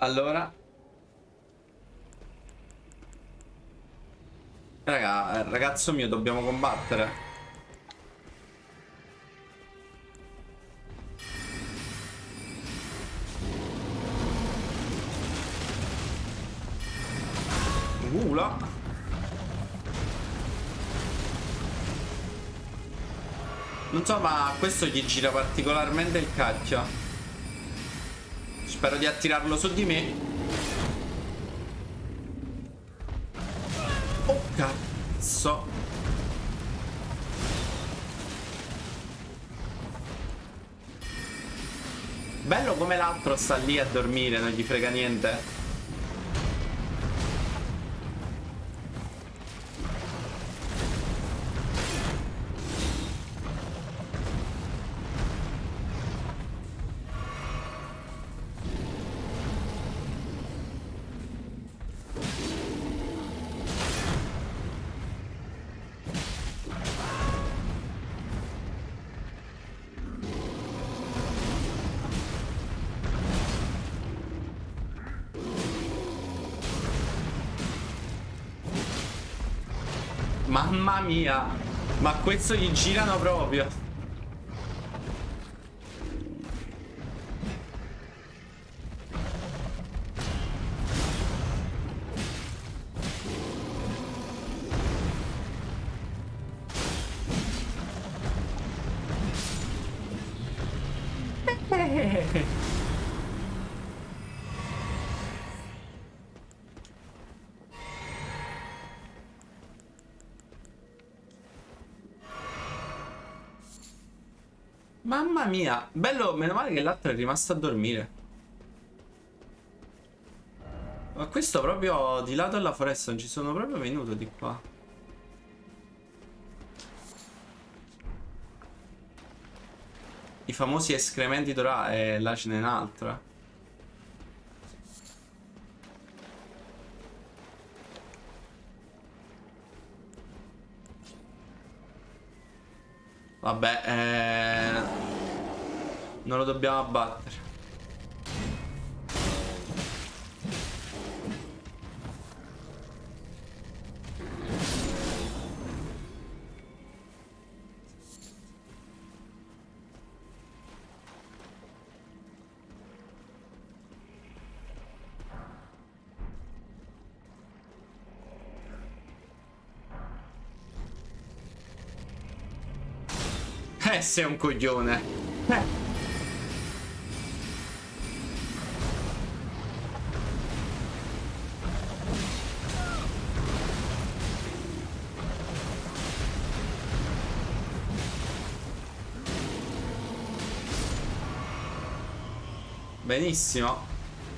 Allora, raga, ragazzo mio, dobbiamo combattere. Ula. Non so, ma questo gli gira particolarmente il cacchio. Spero di attirarlo su di me. Oh cazzo. Bello come l'altro sta lì a dormire, non gli frega niente. Mamma mia, ma questo gli girano proprio. Mamma mia, bello, meno male che l'altro è rimasto a dormire. Ma questo proprio di lato alla foresta, non ci sono proprio venuto di qua. I famosi escrementi dorati, e là ce n'è un'altra. Vabbè, eh... non lo dobbiamo abbattere. Eh, sei un coglione. Eh. Benissimo.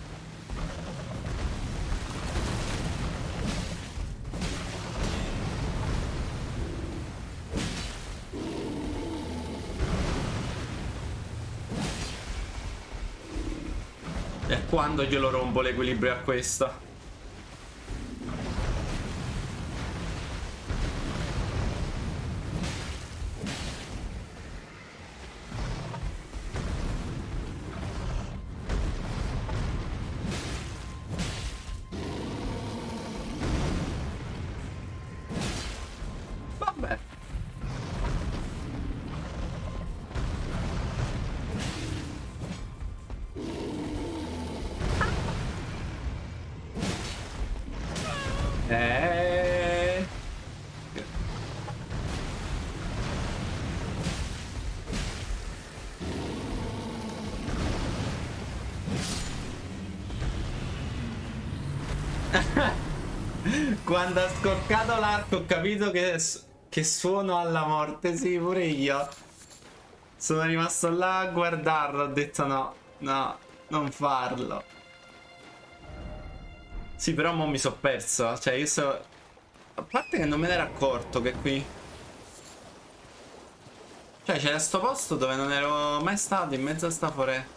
E quando glielo rompo l'equilibrio a questo? Vabbè. Eh... Quando ha scoccato l'arco ho capito che, che suono alla morte. Sì, pure io. Sono rimasto là a guardarlo. Ho detto no, no, non farlo. Sì, però mo mi sono perso. Cioè, io so... A parte che non me ne ero accorto che qui... Cioè, c'era sto posto dove non ero mai stato, in mezzo a sta foresta.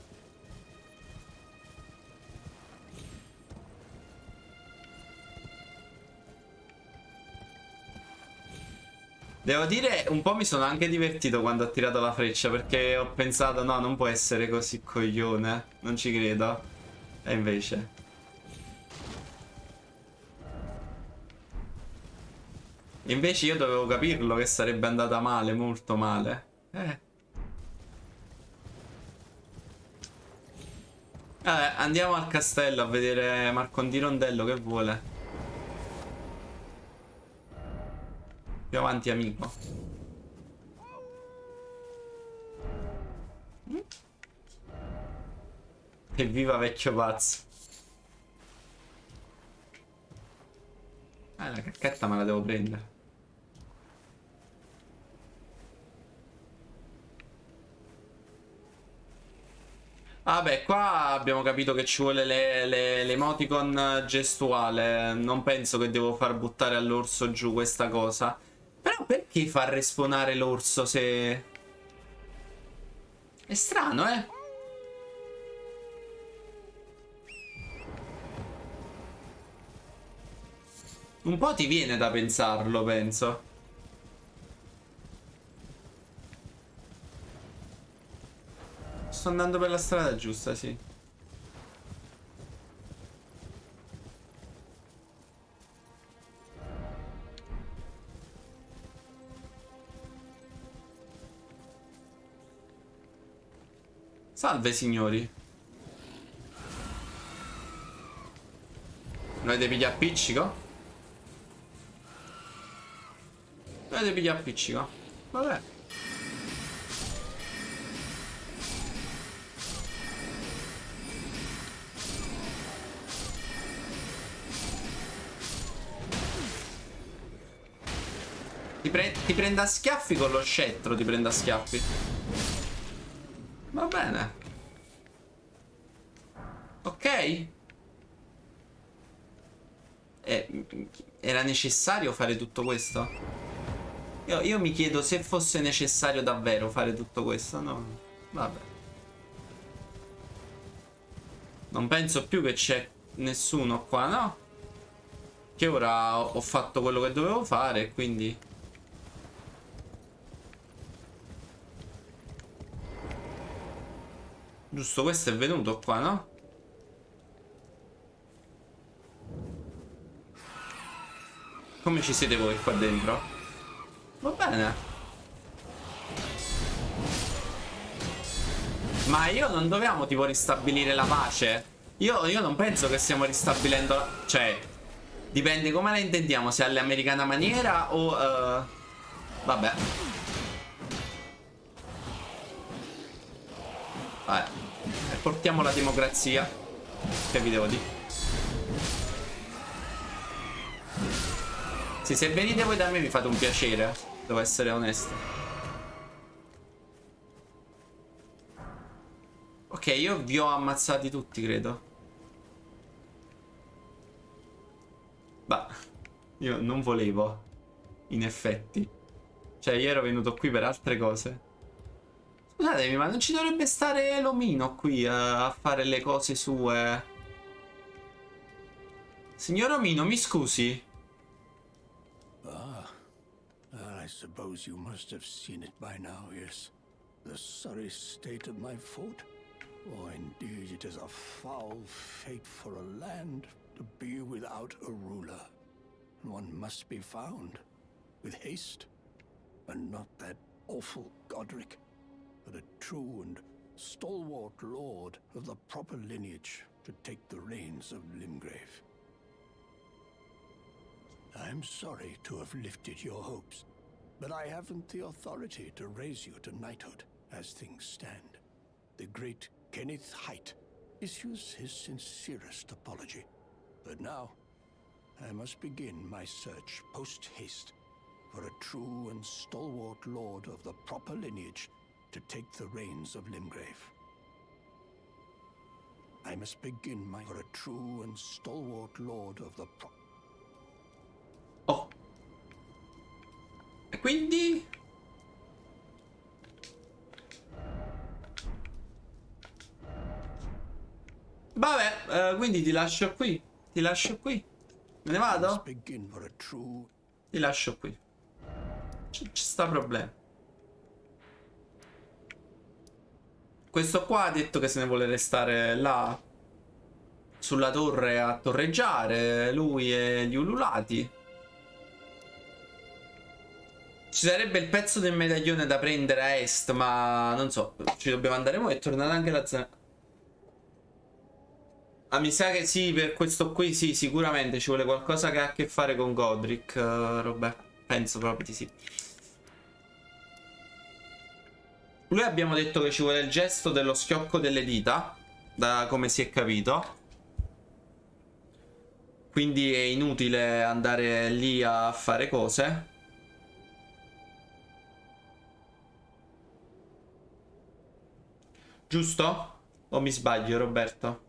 Devo dire, un po' mi sono anche divertito quando ho tirato la freccia, perché ho pensato, no, non può essere così coglione. Non ci credo. E invece... Invece io dovevo capirlo che sarebbe andata male, molto male. Eh. Vabbè, andiamo al castello a vedere Marcon di Rondello che vuole. Più avanti, amico. Evviva vecchio pazzo. Ah, la cacchetta me la devo prendere. Vabbè, qua abbiamo capito che ci vuole l'emoticon gestuale. Non penso che devo far buttare all'orso giù questa cosa. Però perché far respawnare l'orso se... È strano, eh? Un po' ti viene da pensarlo, penso. Sto andando per la strada giusta, sì. Salve, signori. Noi te piglia a appiccico? Noi te piglia a appiccico. Vabbè. Ti, pre ti prenda a schiaffi con lo scettro, ti prenda a schiaffi. Va bene. Ok. Eh, era necessario fare tutto questo? Io, io mi chiedo se fosse necessario davvero fare tutto questo. No. Vabbè. Non penso più che c'è nessuno qua, no? Che ora ho, ho fatto quello che dovevo fare, quindi... Giusto, questo è venuto qua, no? Come ci siete voi qua dentro? Va bene. Ma io non dovevamo tipo ristabilire la pace? Io, io non penso che stiamo ristabilendo la... Cioè, dipende come la intendiamo, se all'americana maniera o... Uh... Vabbè. Vabbè. E portiamo la democrazia. Che vi devo dire? Sì, se venite voi da me mi fate un piacere. Devo essere onesto. Ok, io vi ho ammazzati tutti, credo. Bah, io non volevo. In effetti. Cioè, io ero venuto qui per altre cose. Scusatemi, ma non ci dovrebbe stare l'omino qui a, a fare le cose sue? Signor omino, mi scusi? Ah, I suppose you must have seen it by now, yes. The sorry state of my fort. Oh, indeed, it is a foul fate for a land to be without a ruler. One must be found, with haste, and not that awful Godric, but a true and stalwart lord of the proper lineage to take the reins of Limgrave. I'm sorry to have lifted your hopes, but I haven't the authority to raise you to knighthood as things stand. The great Kenneth Haight issues his sincerest apology. But now, I must begin my search post-haste for a true and stalwart lord of the proper lineage to take the reins of Limgrave. I must begin my for a true and stalwart lord of the pro... Oh. E quindi? Vabbè, eh, quindi ti lascio qui. Ti lascio qui. Me ne vado? Ti lascio qui. Ci sta problema. Questo qua ha detto che se ne vuole restare là. sulla torre a torreggiare, lui e gli ululati. Ci sarebbe il pezzo del medaglione da prendere a est, ma non so, ci dobbiamo andare mo' e tornare anche la zona. Ah, mi sa che sì, per questo qui sì, sicuramente ci vuole qualcosa che ha a che fare con Godric, uh, Robè. Penso proprio di sì. Lui abbiamo detto che ci vuole il gesto dello schiocco delle dita, da come si è capito. Quindi è inutile andare lì a fare cose. Giusto? O mi sbaglio, Roberto?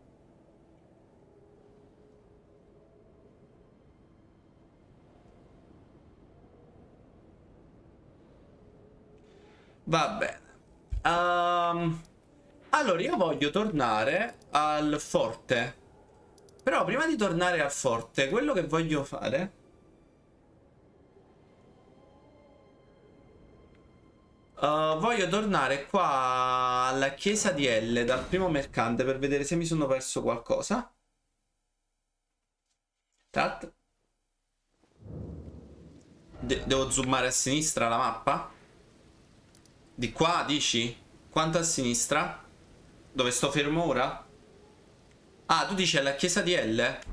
Va bene. Um, allora, io voglio tornare al forte. Però prima di tornare al forte, quello che voglio fare... Uh, voglio tornare qua alla chiesa di Elle dal primo mercante per vedere se mi sono perso qualcosa. Tat. De devo zoomare a sinistra la mappa? Di qua, dici? Quanto a sinistra? Dove sto fermo ora? Ah, tu dici alla chiesa di Elle?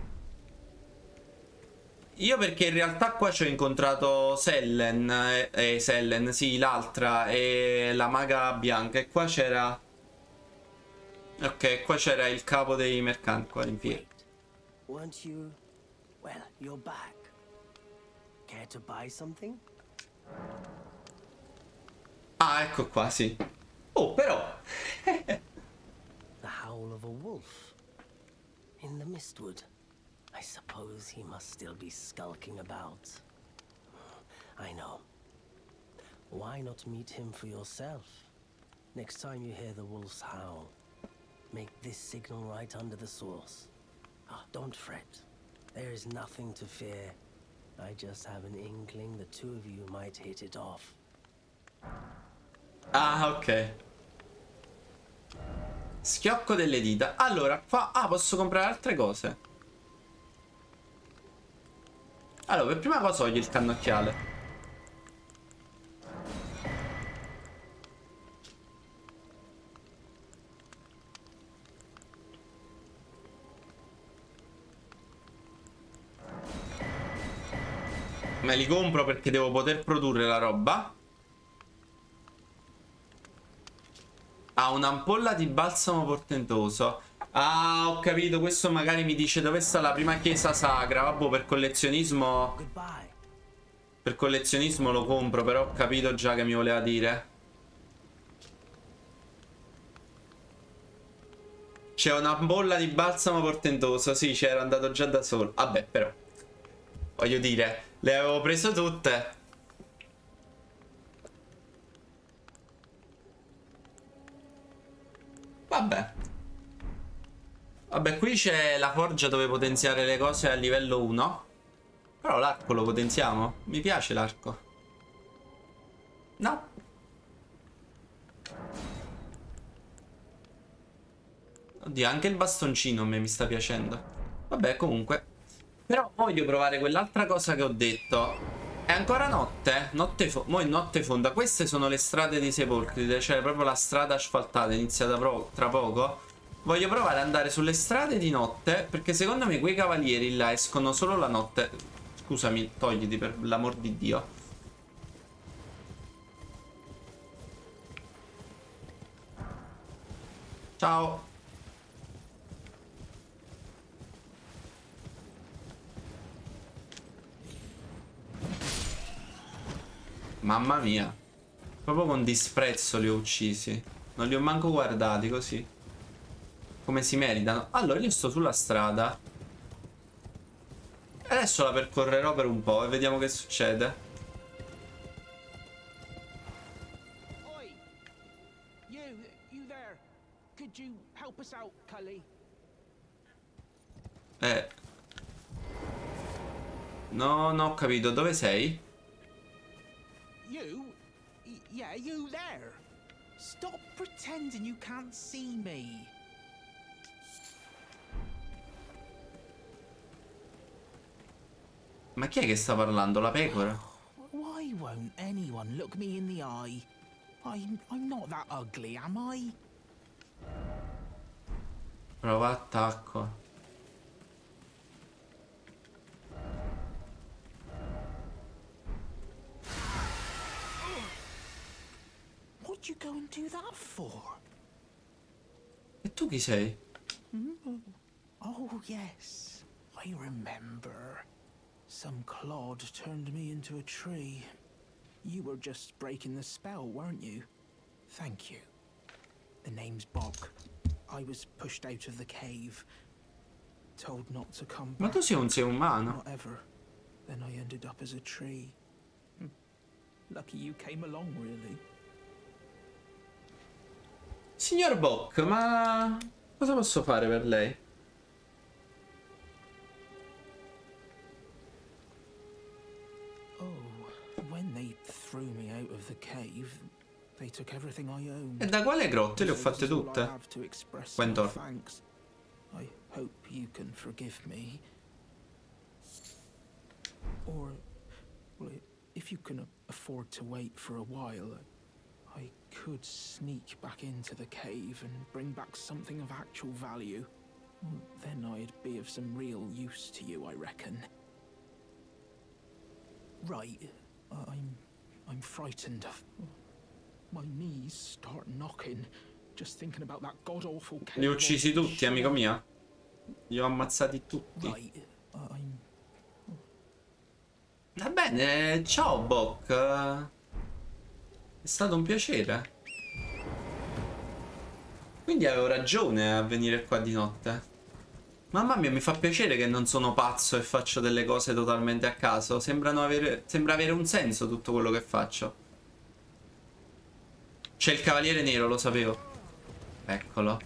Io perché in realtà qua ci ho incontrato Sellen, eh, eh, Sellen, sì, l'altra, e la maga bianca, e qua c'era... Ok, qua c'era il capo dei mercanti, qua in piedi. Weren't you? Well, you're back. Care to buy something? Ah, ecco qua, sì. Oh, però... The howl of a wolf. In the mistwood. I suppose he must still be skulking about. I know. Why not meet him for yourself? Next time you hear the wolf's howl, make this signal right under the source. Oh, don't fret. There is nothing to fear. I just have an inkling the two of you might hit it off. Ah, ok. Schiocco delle dita. Allora, qua... Ah, posso comprare altre cose. Allora, per prima cosa voglio il cannocchiale. Me li compro perché devo poter produrre la roba. Ha un'ampolla di balsamo portentoso. Ah, ho capito, questo magari mi dice dove sta la prima chiesa sacra. Vabbè, per collezionismo... Per collezionismo lo compro, però ho capito già che mi voleva dire. C'è un'ampolla di balsamo portentoso. Sì, c'ero andato già da solo. Vabbè, però voglio dire, le avevo preso tutte. Vabbè. Vabbè, qui c'è la forgia dove potenziare le cose a livello uno. Però l'arco lo potenziamo. Mi piace l'arco. No. Oddio, anche il bastoncino a me mi sta piacendo. Vabbè, comunque. Però voglio provare quell'altra cosa che ho detto. È ancora notte? Notte fo- Mo' è notte fonda. Queste sono le strade di Sepolcride. Cioè proprio la strada asfaltata. Iniziata tra poco. Voglio provare ad andare sulle strade di notte, perché secondo me quei cavalieri là escono solo la notte. Scusami, togliti per l'amor di Dio. Ciao. Mamma mia. Proprio con disprezzo li ho uccisi. Non li ho manco guardati così. Come si meritano. Allora io sto sulla strada. Adesso la percorrerò per un po' e vediamo che succede. Oi! You, you there? Could you help us out, Cully? Eh. No, non ho capito. Dove sei? You? Y yeah, you there. Stop pretending you can't see me. Ma chi è che sta parlando? La pecora? Why won't anyone look me in the eye? I'm, I'm not that ugly, am I? Prova attacco. What'd you go and do that for? E tu chi sei? Oh, yes. I remember. Some clod turned me into a tree. You were just breaking the spell, weren't you? Thank you. The name's Bok. I was pushed out of the cave. Told not to come Ma back. tu sei un sei umano. Not ever. Then I ended up as a tree. Hm. Lucky you came along, really. Signor Bok, ma cosa posso fare per lei? Oh, when they threw me out of the cave, they took everything I owned. E da quale grotte le ho fatte tutte? Quentor. Thanks. I hope you can forgive me. Or, well, if you can afford to wait for a while, I could sneak back into the cave and bring back something of actual value. Then I'd be of some real use to you, I reckon. Right, I'm... I'm frightened. My knees start knocking just thinking about that god-awful cave. Li ho uccisi tutti, amico mio. Li ho ammazzati tutti. Right, I'm... Va bene, ciao Bok. È stato un piacere. Quindi avevo ragione a venire qua di notte. Mamma mia, mi fa piacere che non sono pazzo e faccio delle cose totalmente a caso. Sembrano avere, sembra avere un senso tutto quello che faccio. C'è il cavaliere nero, lo sapevo. Eccolo.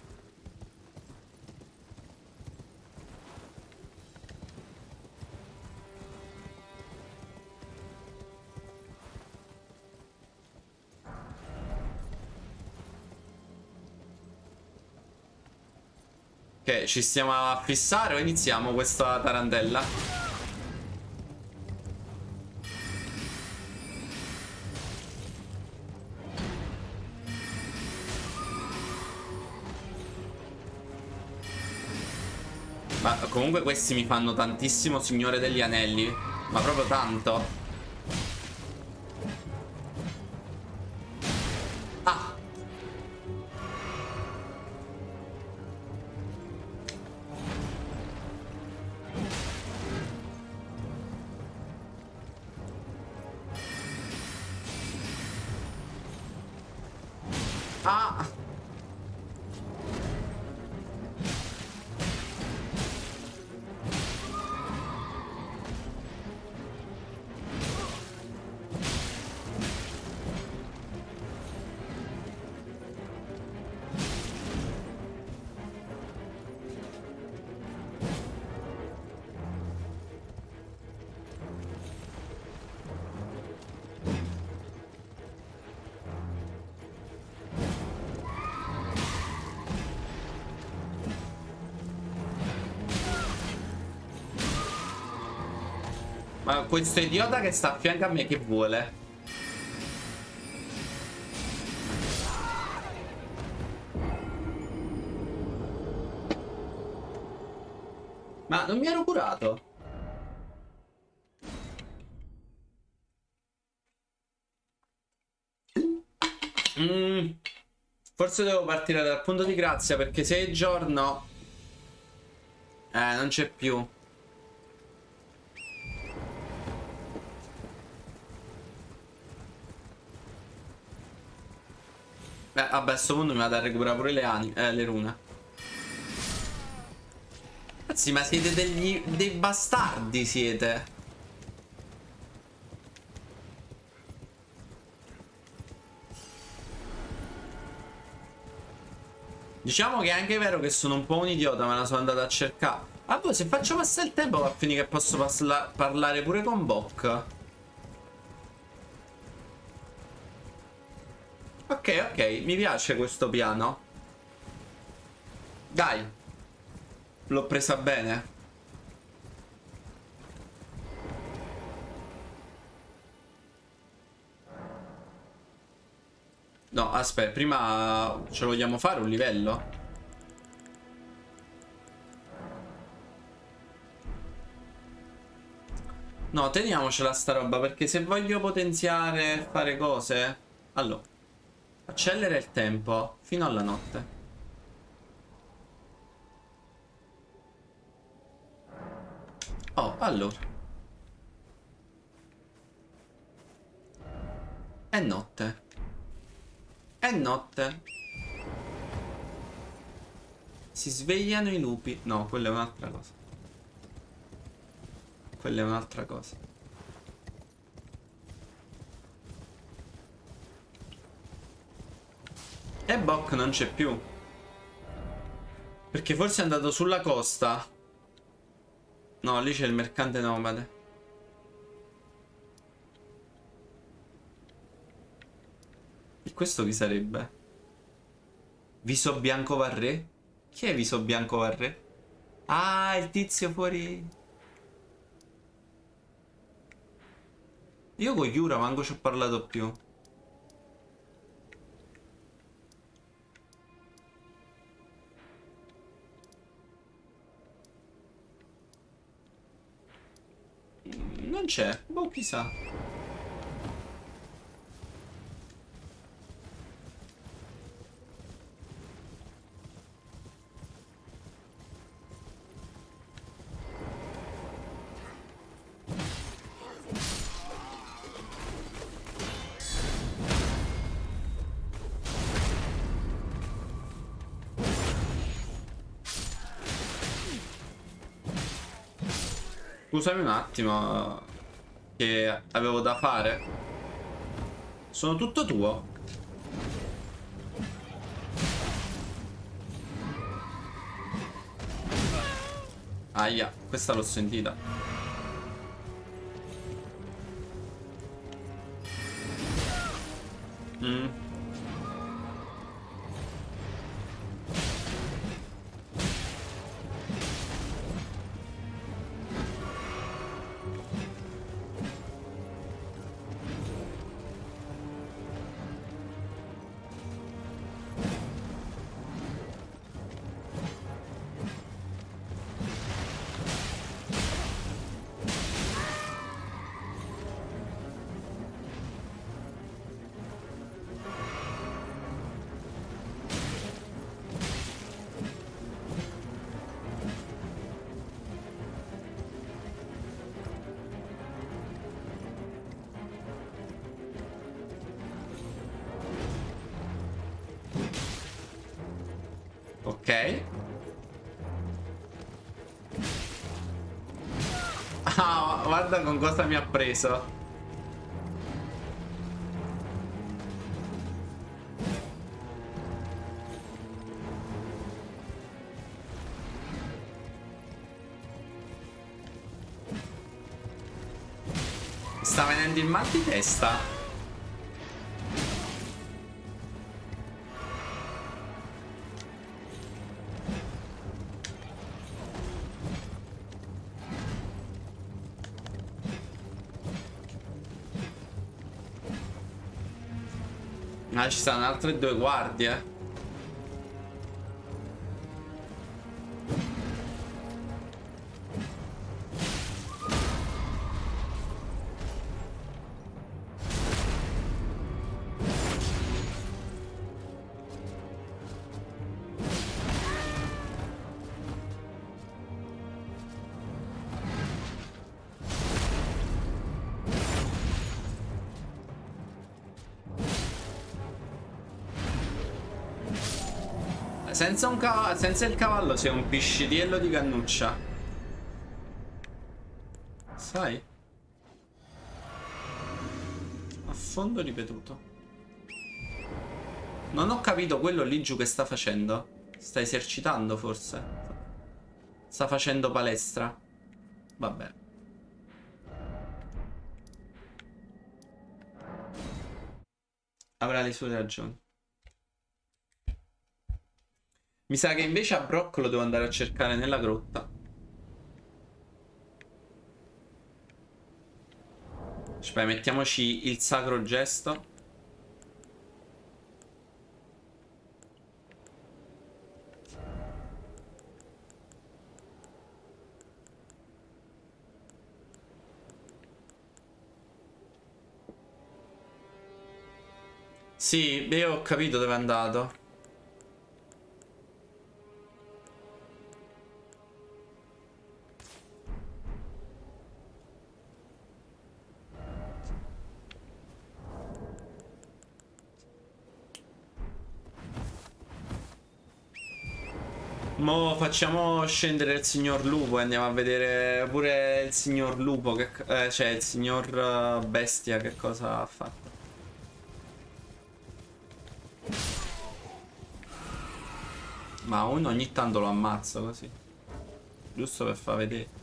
Ok, ci stiamo a fissare o iniziamo questa tarantella? Ma comunque questi mi fanno tantissimo Signore degli Anelli. Ma proprio tanto. Ah! Ma questo idiota che sta a fianco a me che vuole? Ma non mi ero curato. Mm. Forse devo partire dal punto di grazia, perché se è giorno Eh, non c'è più. Beh, vabbè, a sto punto mi vado a recuperare pure le anime, eh, le rune. Ragazzi, ma siete degli... dei bastardi, siete. Diciamo che è anche vero che sono un po' un idiota, me la sono andata a cercare. Ah, poi se faccio passare il tempo va a finire che posso parlare pure con Bok. Ok, ok, mi piace questo piano. Dai. L'ho presa bene. No, aspetta, prima ce lo vogliamo fare un livello? No, teniamocela sta roba, perché se voglio potenziare, fare cose... Allora, accelera il tempo fino alla notte. Oh, allora. È notte. È notte. Si svegliano i lupi. No, quella è un'altra cosa. Quella è un'altra cosa. E Bock non c'è più. Perché forse è andato sulla costa. No, lì c'è il mercante nomade. E questo chi sarebbe? Viso bianco Varré? Chi è Viso bianco Varré? Ah, il tizio fuori. Io con Yura manco ci ho parlato più. Non c'è, boh, chissà. Scusami un attimo, che avevo da fare. Sono tutto tuo. Aia, questa l'ho sentita. Mm. Ok. Ah, guarda con cosa mi ha preso. Sta venendo il mal di testa. Ah, ci stanno altre due guardie. Senza, un cavallo, senza il cavallo sei un piscitiello di cannuccia. Sai? Affondo ripetuto. Non ho capito quello lì giù che sta facendo. Sta esercitando forse. Sta facendo palestra. Vabbè. Avrà le sue ragioni. Mi sa che invece a Brock lo devo andare a cercare nella grotta. Aspetta, mettiamoci il sacro gesto. Sì, io ho capito dove è andato. Mo facciamo scendere il signor Lupo e andiamo a vedere pure il signor Lupo, che, eh, cioè il signor uh, Bestia che cosa ha fatto. Ma uno ogni tanto lo ammazzo così, giusto per far vedere.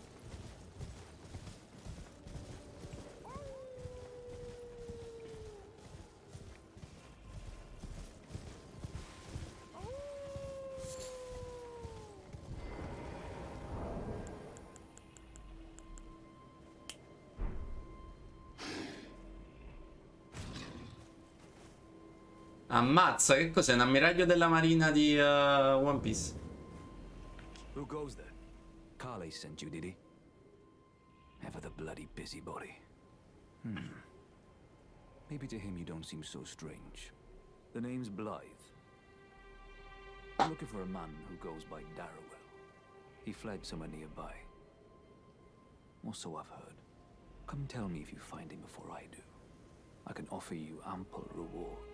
Ammazza, che cos'è? Un ammiraglio della marina di uh, One Piece. Who goes there? Carly sent you, did he? Ever the bloody busybody. Hmm. Maybe to him you don't seem so strange. The name's Blythe. I'm looking for a man who goes by Darrowell. He fled somewhere nearby. Or so I've heard. Come tell me if you find him before I do. I can offer you ample reward.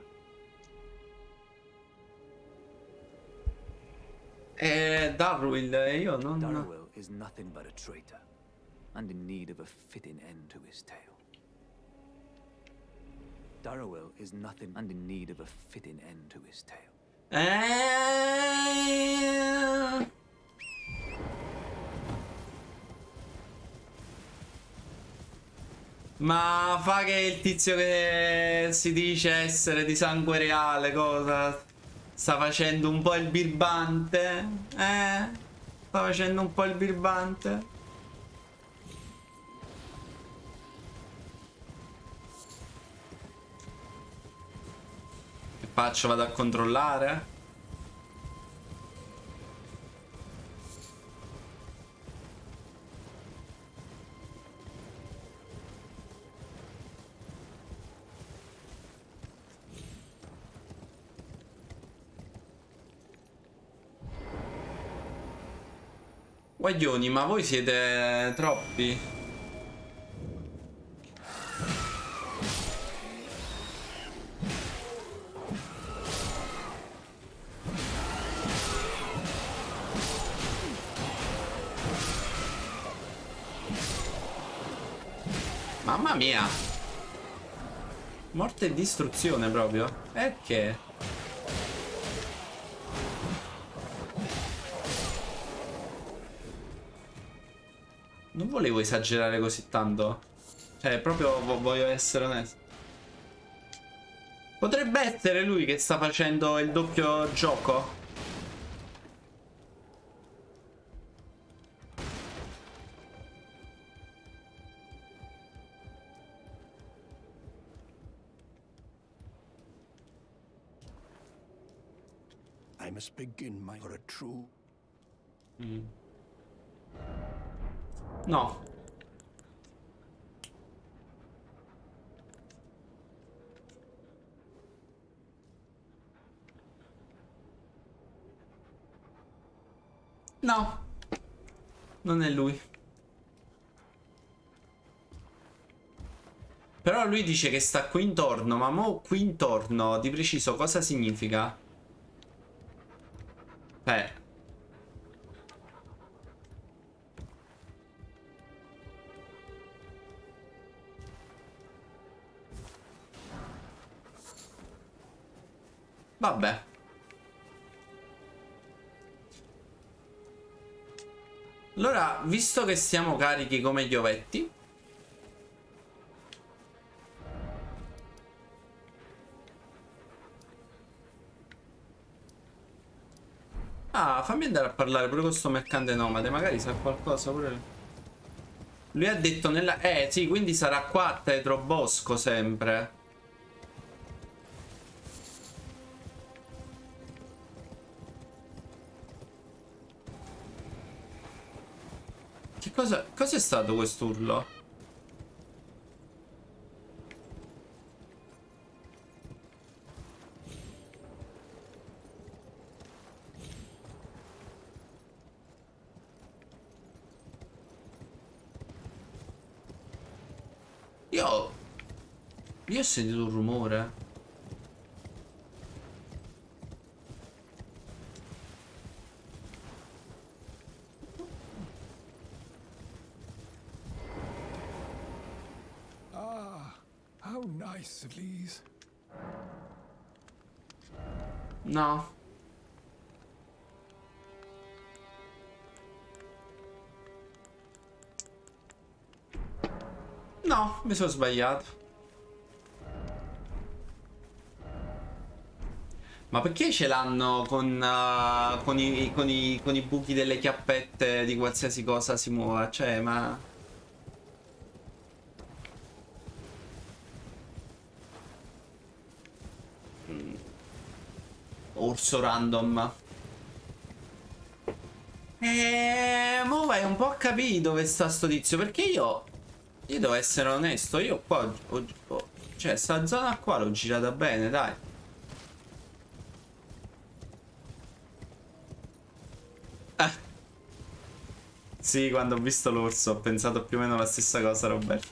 Eh, Darrowell, io non... Darrowell is nothing but a traitor, and in need of a fitting end to his tale. Darrowell is nothing and in need of a fitting end to his tale. Eh... Ma fa che il tizio che si dice essere di sangue reale, cosa... Sta facendo un po' il birbante? Eh? Sta facendo un po' il birbante? Che faccio? Vado a controllare? Guaglioni, ma voi siete troppi? Mamma mia! Morte e distruzione proprio. Perché? Non volevo esagerare così tanto. Cioè, proprio voglio essere onesto. Potrebbe essere lui che sta facendo il doppio gioco. I must begin my for a true. Mm. No. No. Non è lui. Però lui dice che sta qui intorno. Ma mo qui intorno di preciso cosa significa? Beh. Vabbè. Allora, visto che siamo carichi come gli ovetti, ah, fammi andare a parlare pure con sto mercante nomade. Magari sa qualcosa pure. Lui ha detto nella... Eh sì, quindi sarà qua a Tetro Bosco sempre. Che cosa... Cos'è stato quest'urlo? Io... Io ho sentito un rumore. Ah, how nice of these. No. No, mi sono sbagliato. Ma perché ce l'hanno con, uh, con, i, con, i, con i buchi delle chiappette di qualsiasi cosa si muova? Cioè, ma... Mm. Orso random. Eeeh, mo vai un po' a capire dove sta sto tizio. Perché io... Io devo essere onesto, io qua ho, ho, ho, cioè, sta zona qua l'ho girata bene, dai. Eh. Sì, quando ho visto l'orso ho pensato più o meno la stessa cosa, Roberto.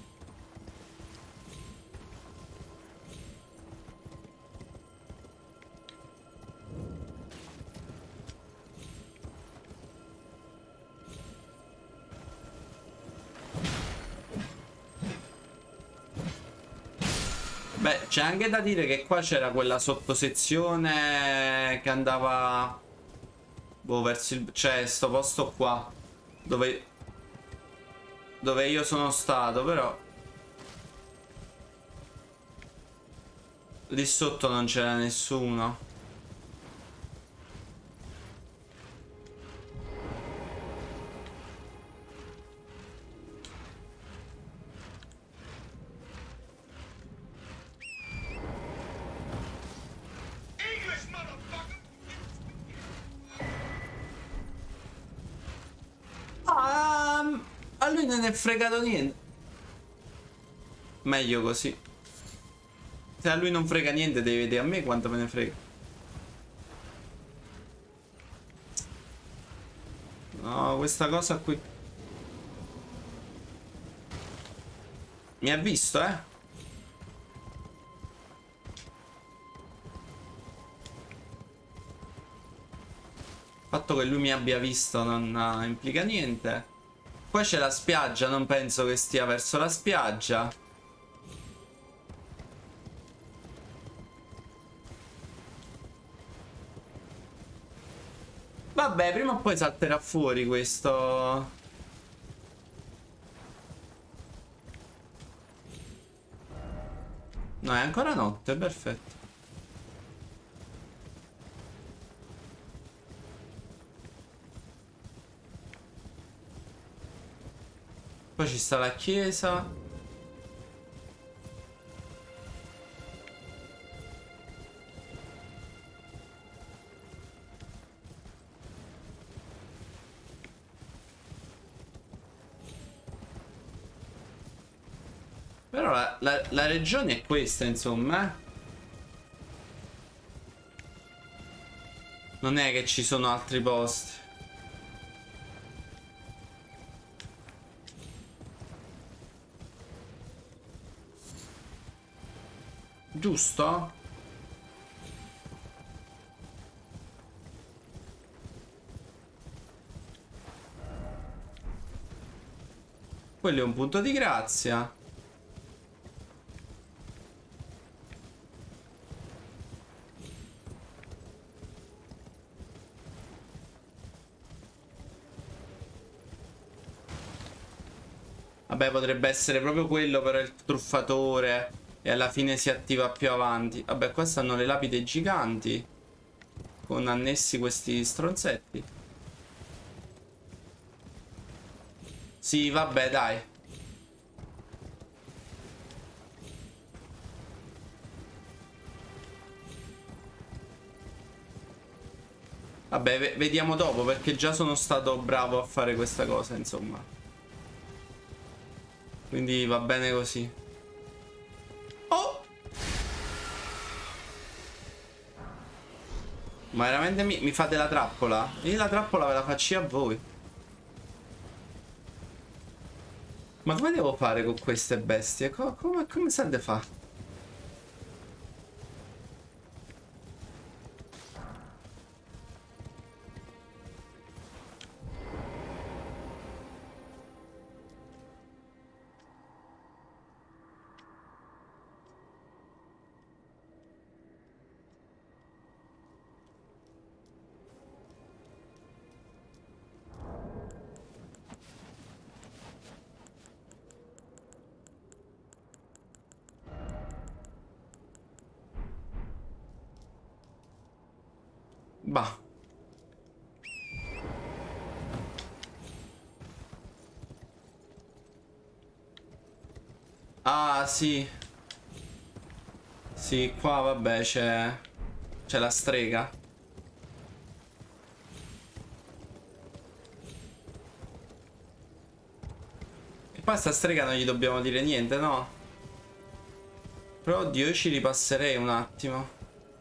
Beh, c'è anche da dire che qua c'era quella sottosezione che andava... Boh, verso il... Cioè, sto posto qua. Dove... Dove io sono stato, però... Lì sotto non c'era nessuno. Ah, a lui non è fregato niente. Meglio così. Se a lui non frega niente, devi vedere a me quanto me ne frega. No, questa cosa qui. Mi ha visto, eh? Il fatto che lui mi abbia visto non uh, implica niente. Poi c'è la spiaggia, non penso che stia verso la spiaggia. Vabbè, prima o poi salterà fuori questo. No, è ancora notte, perfetto. Poi ci sta la chiesa. Però la, la, la regione è questa, insomma, eh? Non è che ci sono altri posti. Giusto? Quello è un punto di grazia. Vabbè, potrebbe essere proprio quello, però il truffatore. E alla fine si attiva più avanti. Vabbè, qua stanno le lapidi giganti, con annessi questi stronzetti. Sì, vabbè, dai. Vabbè, vediamo dopo, perché già sono stato bravo a fare questa cosa, insomma. Quindi va bene così. Oh! Ma veramente mi, mi fate la trappola? Io la trappola ve la faccio a voi. Ma come devo fare con queste bestie? Co come, come sa de fa? Bah. Ah, sì. Sì, qua vabbè c'è... c'è la strega. E poi a sta strega non gli dobbiamo dire niente, no? Però, oddio, io ci ripasserei un attimo.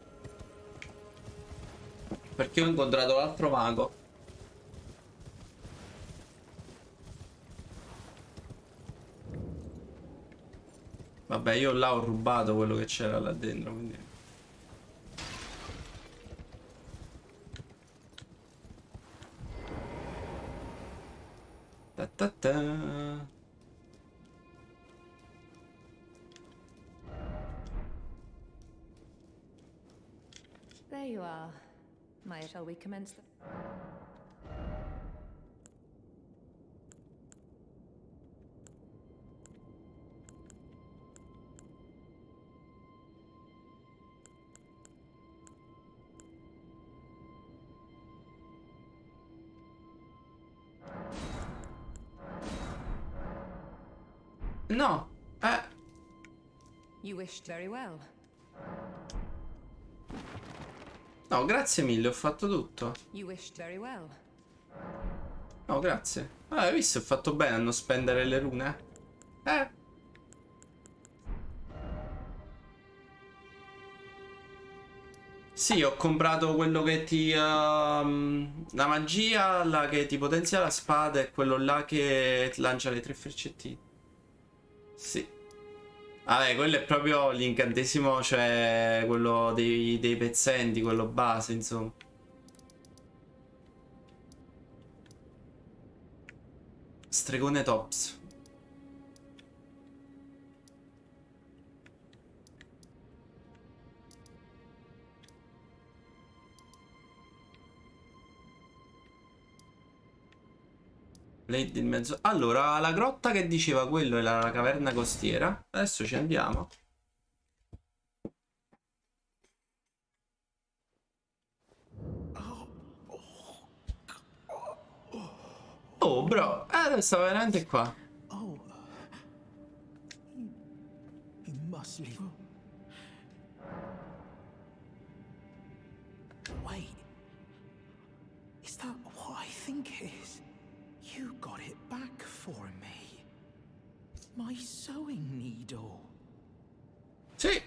Perché ho incontrato l'altro mago. Vabbè, io là ho rubato quello che c'era là dentro, quindi... Ta ta ta. There you are. Maya, shall we commence the... No, eh. You wished very well. No, grazie mille, ho fatto tutto. You wished very well. No, grazie. Ah, hai visto, ho fatto bene a non spendere le rune? Eh. Sì, ho comprato quello che ti... Uh, la magia, la che ti potenzia la spada e quello là che ti lancia le tre freccettine. Sì. Vabbè, quello è proprio l'incantesimo, cioè quello dei, dei pezzenti, quello base, insomma. Stregone Tops. Lady in mezzo. Allora, la grotta che diceva quello è la caverna costiera. Adesso ci andiamo. Oh, bro, eh, adesso sta veramente qua. Oh, you, you must leave. Wait, is that what I think it is? You got it back for me. My sewing needle. Sì.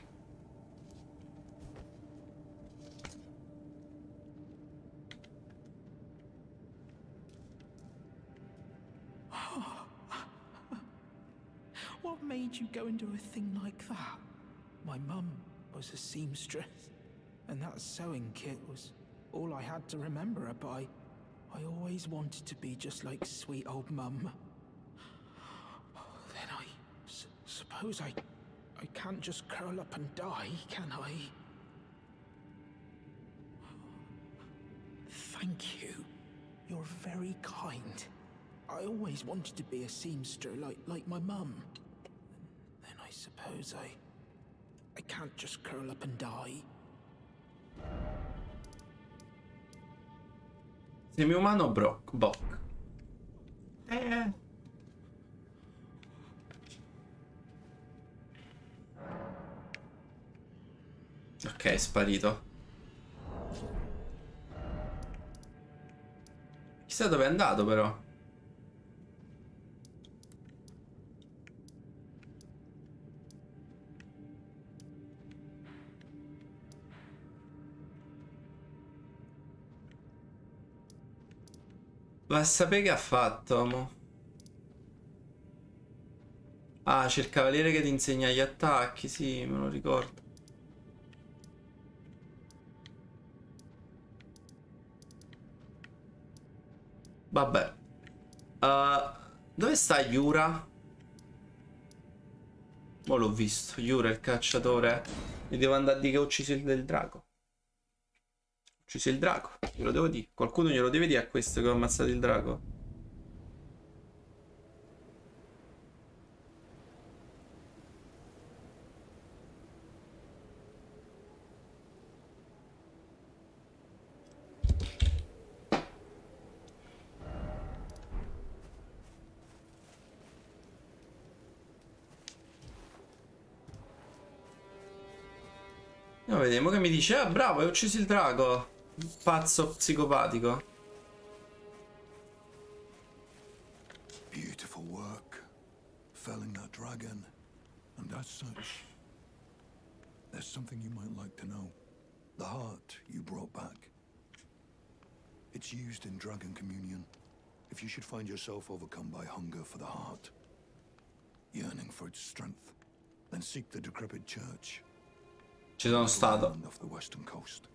What made you go into a thing like that? My mum was a seamstress, and that sewing kit was all I had to remember her by. I always wanted to be just like sweet old mum. Then I s suppose I... I can't just curl up and die, can I? Thank you. You're very kind. I always wanted to be a seamster like, like my mum. Then I suppose I... I can't just curl up and die. Semi-umano Brock, Bok. Eh. Ok, è sparito. Chissà dove è andato però. Va a sapere che ha fatto, mo. Ah, c'è il cavaliere che ti insegna gli attacchi, sì, me lo ricordo. Vabbè. Uh, dove sta Yura? Mo' l'ho visto. Yura, il cacciatore. Mi devo andare a dire che ho ucciso il del drago. Ho ucciso il drago. Glielo devo dire. Qualcuno glielo deve dire a questo che ho ammazzato il drago. No, vediamo che mi dice. Ah, bravo, hai ucciso il drago. Pazzo psicopatico. Beautiful work. Felling that dragon. And as such, there's something you might like to know. The heart you brought back. It's used in dragon communion. If you should find yourself overcome by hunger for the heart, yearning for its strength, then seek the decrepit church. Ci sono stato. Of the western coast.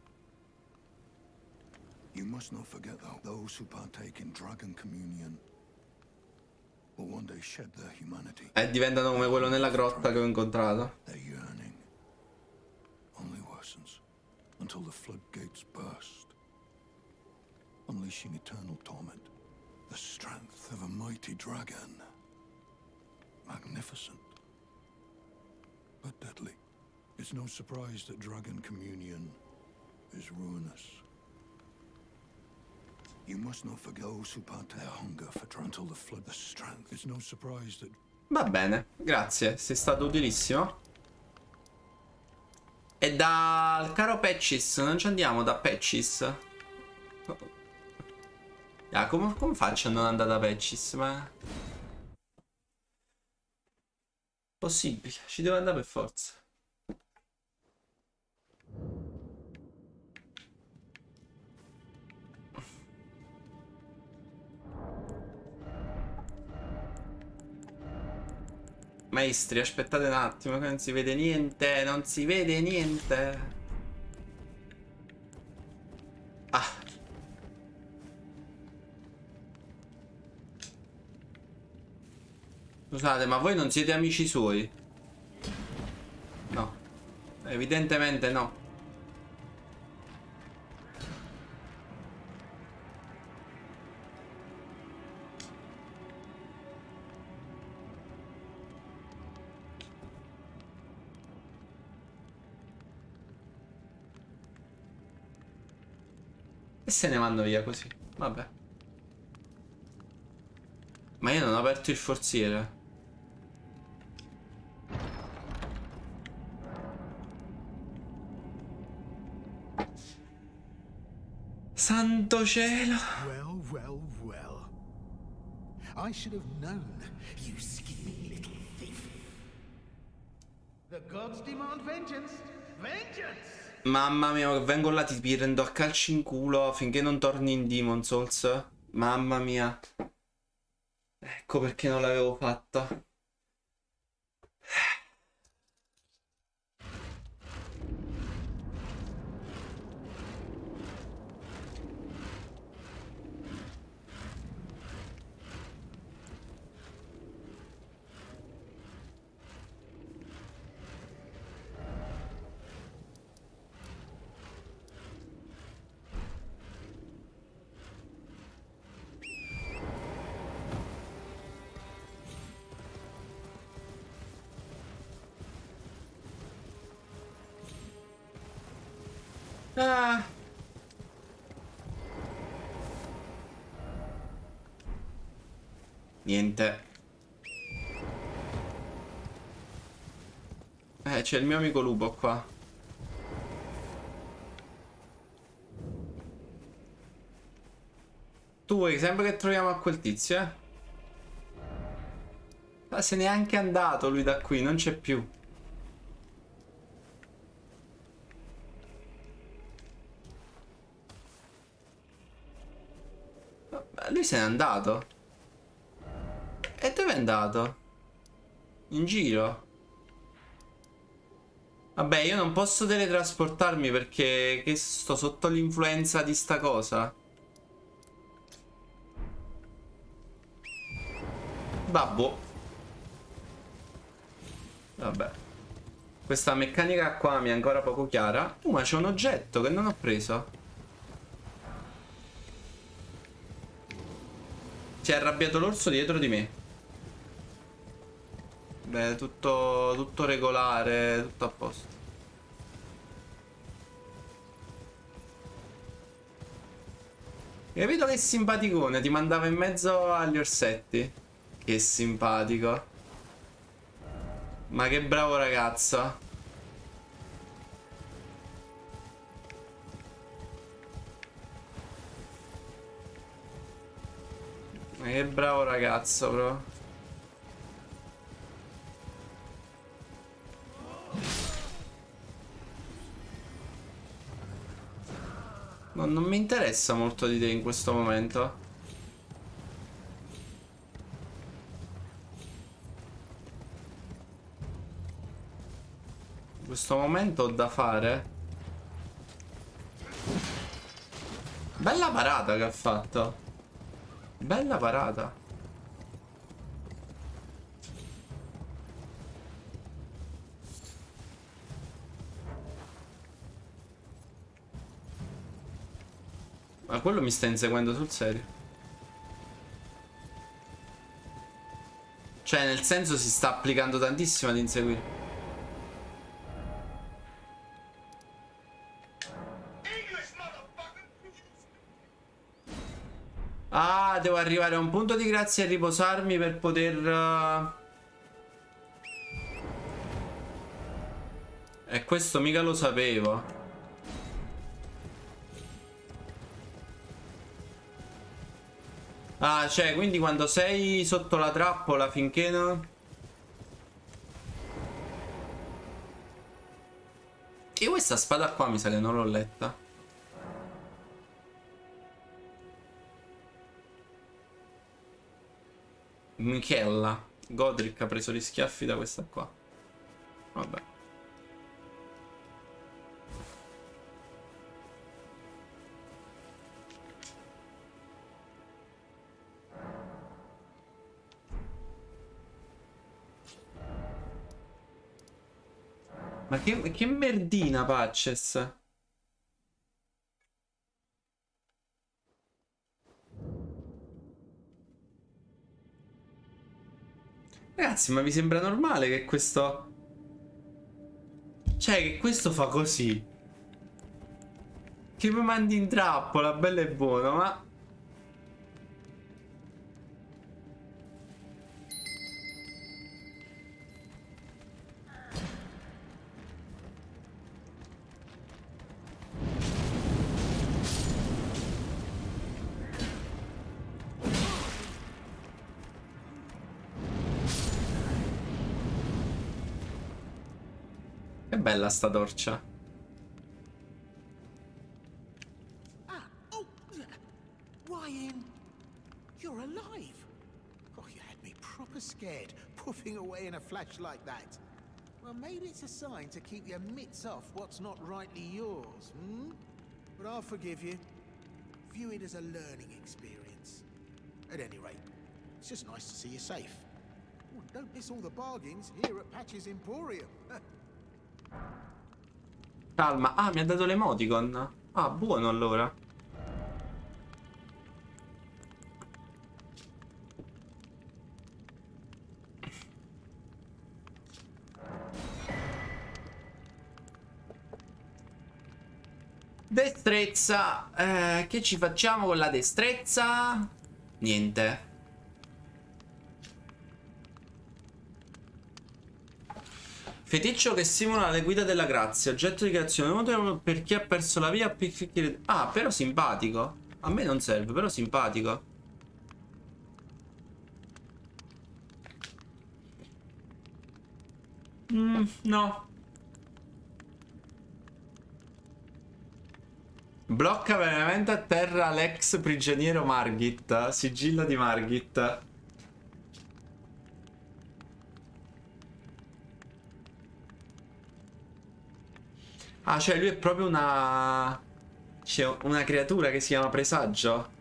You must not forget, though, those who partake in dragon communion will one day shed their humanity. E diventano come quello nella grotta che ho incontrato. Their yearning only worsens until the floodgates burst, unleashing eternal torment. The strength of a mighty dragon. Magnificent, but deadly. It's no surprise that dragon communion is ruinous. You must not forget those who partake hunger for until the flood the strength. It's no surprise that. Va bene, grazie, sei stato utilissimo. E dal caro Patches, non ci andiamo da Patches. Ah, come, come faccio a non andare da Patches? Ma possibile, ci devo andare per forza. Maestri, aspettate un attimo che non si vede niente, non si vede niente. Ah. Scusate, ma voi non siete amici suoi? No. Evidentemente no. E se ne vanno via così. Vabbè. Ma io non ho aperto il forziere. Santo cielo. Well, well, well. I should have known, you scheming little thief. The gods demand vengeance. Vengeance! Mamma mia, vengo là, ti prendo a calci in culo finché non torni in Demon Souls. Mamma mia. Ecco perché non l'avevo fatta. Ah. Niente. Eh, c'è il mio amico lupo qua. Tu vuoi sempre che troviamo a quel tizio, eh? Ma se n'è anche andato lui da qui, non c'è più. Lui se n'è andato. E dove è andato? In giro. Vabbè, io non posso teletrasportarmi perché che sto sotto l'influenza di sta cosa. Babbo. Vabbè. Questa meccanica qua mi è ancora poco chiara. Uh, ma c'è un oggetto che non ho preso. Si è arrabbiato l'orso dietro di me. Beh, tutto, tutto regolare, tutto a posto. Capito che simpaticone, ti mandava in mezzo agli orsetti. Che simpatico. Ma che bravo ragazzo. Ma che bravo ragazzo, bro. No, non mi interessa molto di te in questo momento. In questo momento ho da fare. Bella parata che ha fatto. Bella parata. Ma quello mi sta inseguendo sul serio. Cioè, nel senso, si sta applicando tantissimo ad inseguire. Ah, devo arrivare a un punto di grazia e riposarmi per poter... Uh... E questo mica lo sapevo. Ah, cioè, quindi quando sei sotto la trappola finché no... Io questa spada qua mi sa che non l'ho letta. Michella. Godric ha preso gli schiaffi da questa qua. Vabbè. Ma che, che merdina, Patches. Ragazzi, ma vi sembra normale che questo... Cioè, che questo fa così? Che mi mandi in trappola, bello e buono, ma... Che bella sta torcia. Ah, oh, Ryan, you're alive. Oh, you had me proper scared, puffing away in a flash like that. Well, maybe it's a sign to keep your mitts off what's not rightly yours, hmm? But I'll forgive you. View it as a learning experience. At any rate, it's just nice to see you safe. Oh, don't miss all the bargains here at Patch's Emporium. Calma. Ah, mi ha dato l'emoticon. Ah, buono allora. Destrezza. Eh, che ci facciamo con la destrezza? Niente. Feticcio che simula le guide della grazia. Oggetto di creazione per chi ha perso la via. Ah, però simpatico. A me non serve, però simpatico. Mm, no. Blocca veramente a terra l'ex prigioniero Margit. Sigillo di Margit. Ah, cioè lui è proprio una... C'è una creatura che si chiama presagio.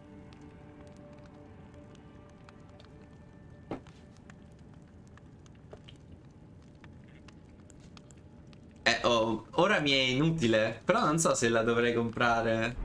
Eh, oh, ora mi è inutile. Però non so se la dovrei comprare.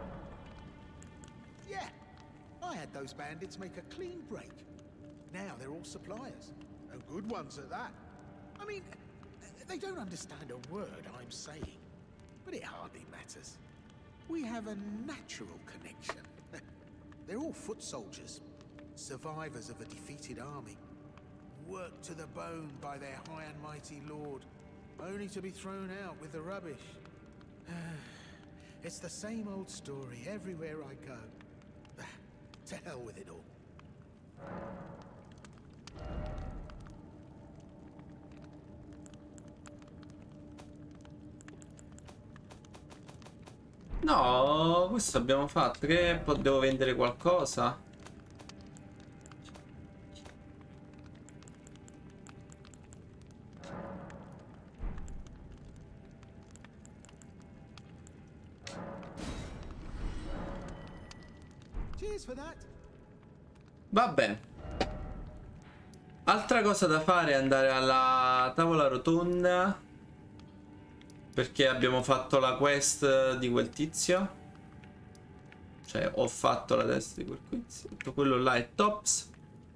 Yeah, I had those bandits make a clean break. Now they're all suppliers, and good ones at that. I mean, they don't understand a word I'm saying, but it hardly matters. We have a natural connection. They're all foot soldiers, survivors of a defeated army, worked to the bone by their high and mighty lord, only to be thrown out with the rubbish. It's the same old story everywhere I go. To hell with it all. No, questo abbiamo fatto. Che po- devo vendere qualcosa? Cheers for that. Vabbè. Altra cosa da fare è andare alla tavola rotonda, perché abbiamo fatto la quest di quel tizio. Cioè ho fatto la testa di quel tizio. Tutto quello là è Tops.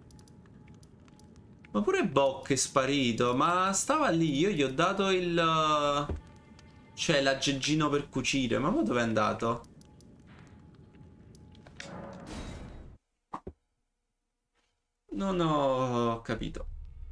Ma pure Bock è sparito. Ma stava lì. Io gli ho dato il... Cioè l'aggeggino per cucire. Ma poi dove è andato? Non ho capito.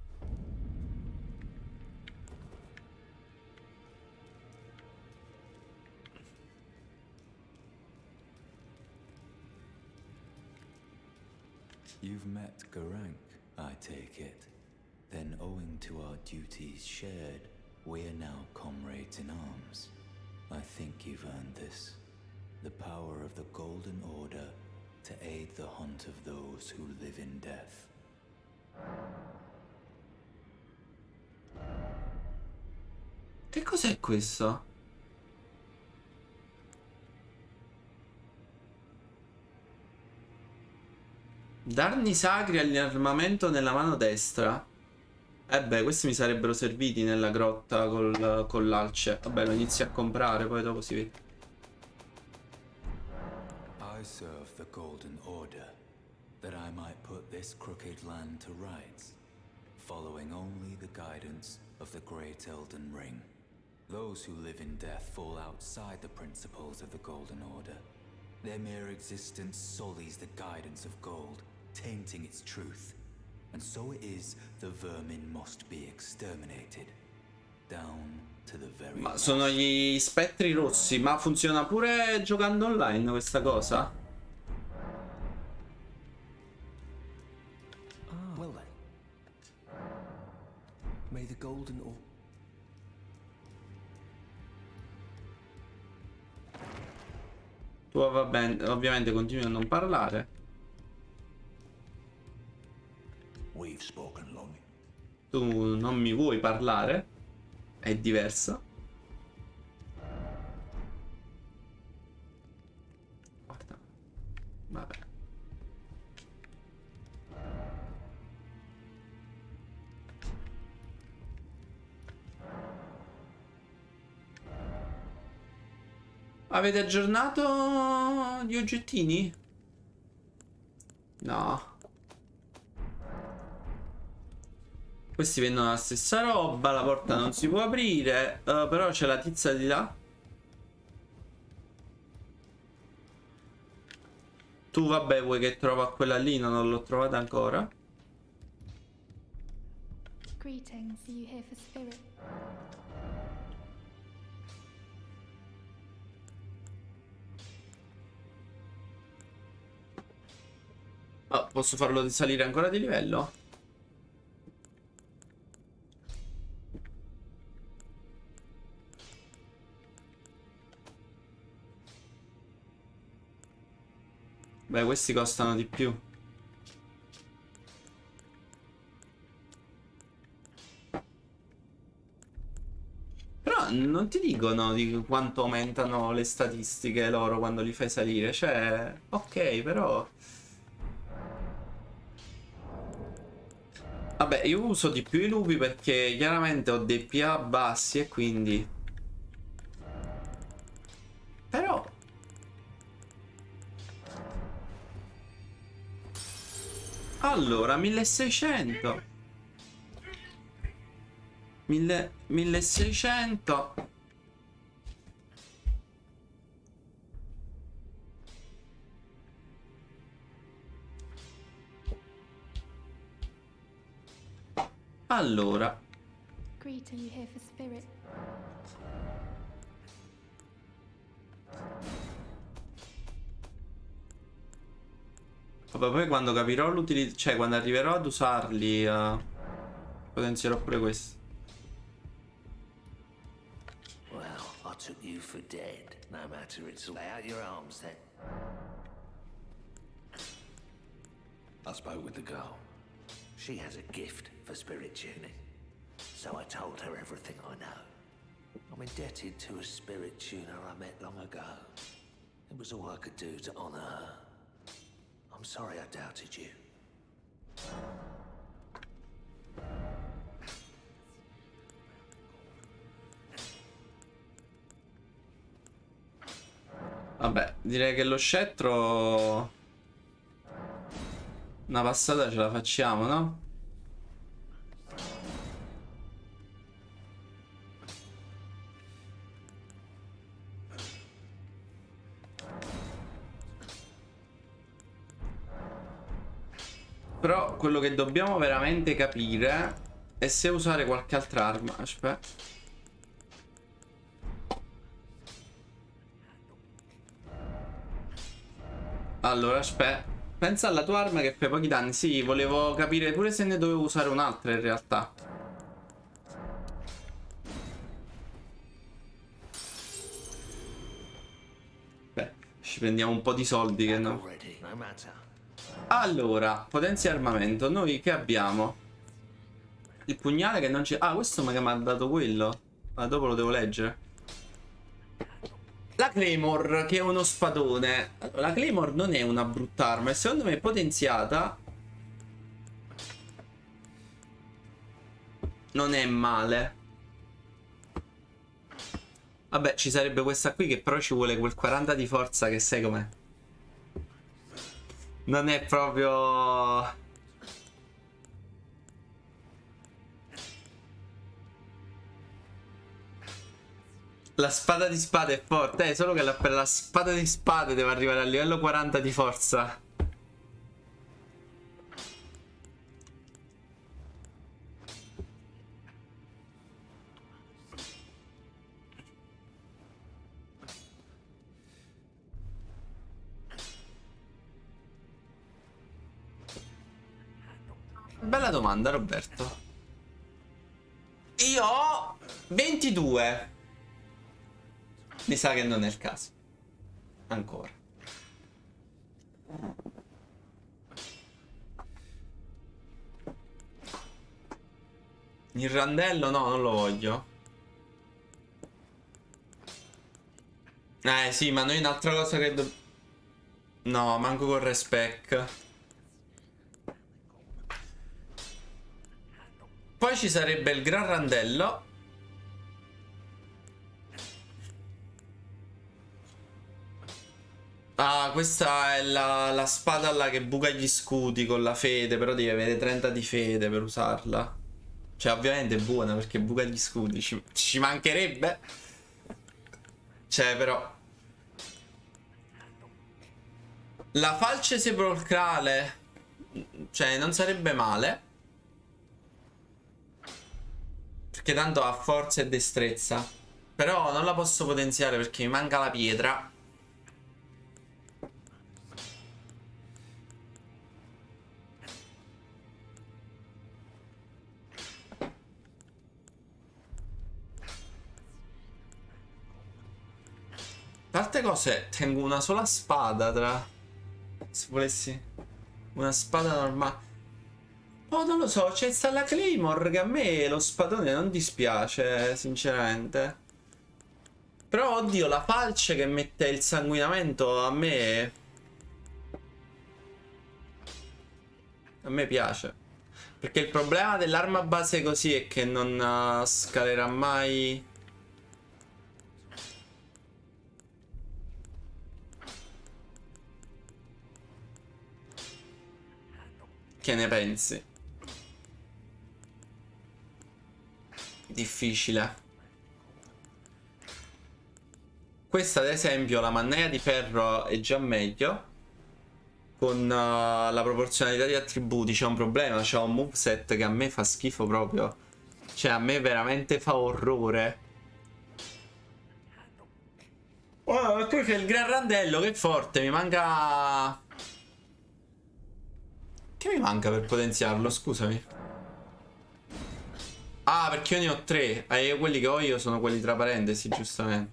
You've met Garank, I take it. Then owing to our duties shared, we're now comrades in arms. I think you've earned this. The power of the Golden Order to aid the hunt of those who live in death. Che cos'è questo? Darni sacri all'armamento nella mano destra. Eh beh, questi mi sarebbero serviti nella grotta col, con l'alce. Vabbè, lo inizio a comprare, poi dopo si vede. I serve the Golden Order, that I might put this crooked land to rights, following only the guidance of the Great Elden Ring. Those who live in death fall outside the principles of the Golden Order. Their mere existence sullies the guidance of gold, tainting its truth. And so it is the vermin must be exterminated, down to the very... Ma sono gli spettri rossi, ma funziona pure giocando online questa cosa? Ah, well then. May the Golden Order... Tu vabbè, ovviamente continui a non parlare. We've spoken long. Tu non mi vuoi parlare. È diverso. Guarda. Vabbè. Avete aggiornato gli oggettini? No. Questi vendono la stessa roba. La porta non si può aprire. uh, Però c'è la tizia di là. Tu vabbè vuoi che trova quella lì? Non l'ho trovata ancora. Greetings, are you here for spirit? Oh, posso farlo salire ancora di livello? Beh, questi costano di più. Però Ma non ti dicono di quanto aumentano le statistiche loro quando li fai salire. Cioè, ok, però... Vabbè, io uso di più i lupi perché chiaramente ho dei P A bassi e quindi... Però... Allora, milleseicento. mille, milleseicento. Allora. Greet, are you here for spirit? Vabbè, poi quando capirò l'utilizzo, cioè quando arriverò ad usarli, uh, potenzierò pure questo. Well, I took you for dead. No matter, it's all out your arms then. I spoke with the girl. She has a gift for spirit tuning. So I told her everything I know. I'm indebted to a spirit tuner I met long ago. It was all I could do to honor her. I'm sorry I doubted you. Vabbè, direi che lo scettro... Una passata ce la facciamo, no? Però quello che dobbiamo veramente capire è se usare qualche altra arma. Aspetta. Allora, aspetta. Pensa alla tua arma che fai pochi danni. Sì, volevo capire pure se ne dovevo usare un'altra in realtà. Beh, ci prendiamo un po' di soldi che no. Allora, potenzia armamento. Noi che abbiamo? Il pugnale che non c'è. Ah, questo mi ha dato quello. Ma dopo lo devo leggere. La Claymore, che è uno spadone. Allora, la Claymore non è una brutta arma. E secondo me potenziata non è male. Vabbè, ci sarebbe questa qui che però ci vuole quel quaranta di forza che sai com'è. Non è proprio... La spada di spade è forte, eh, solo che la, per la spada di spade deve arrivare a livello quaranta di forza. Bella domanda, Roberto. Io ho ventidue. Mi sa che non è il caso. Ancora. Il randello no, non lo voglio. Eh sì, ma noi un'altra cosa che do... No, manco con respec. Poi ci sarebbe il gran randello. Ah, questa è la, la spada là che buca gli scudi con la fede. Però devi avere trenta di fede per usarla. Cioè ovviamente è buona perché buca gli scudi. Ci, ci mancherebbe. Cioè però la falce sepolcrale, cioè non sarebbe male, perché tanto ha forza e destrezza. Però non la posso potenziare perché mi manca la pietra. Tante cose, tengo una sola spada tra... Se volessi... Una spada normale... Oh, non lo so, c'è sta la Claymore che a me lo spadone non dispiace, sinceramente. Però oddio, la falce che mette il sanguinamento a me... A me piace. Perché il problema dell'arma base così è che non uh, scalerà mai... Che ne pensi? Difficile. Questa ad esempio, la mannaia di ferro è già meglio. Con uh, la proporzionalità di attributi c'è un problema. C'è un moveset che a me fa schifo proprio. Cioè a me veramente fa orrore. Oh, poi c'è il gran randello che è forte. Mi manca... Che mi manca per potenziarlo? Scusami. Ah, perché io ne ho tre. E eh, quelli che ho io sono quelli tra parentesi, giustamente.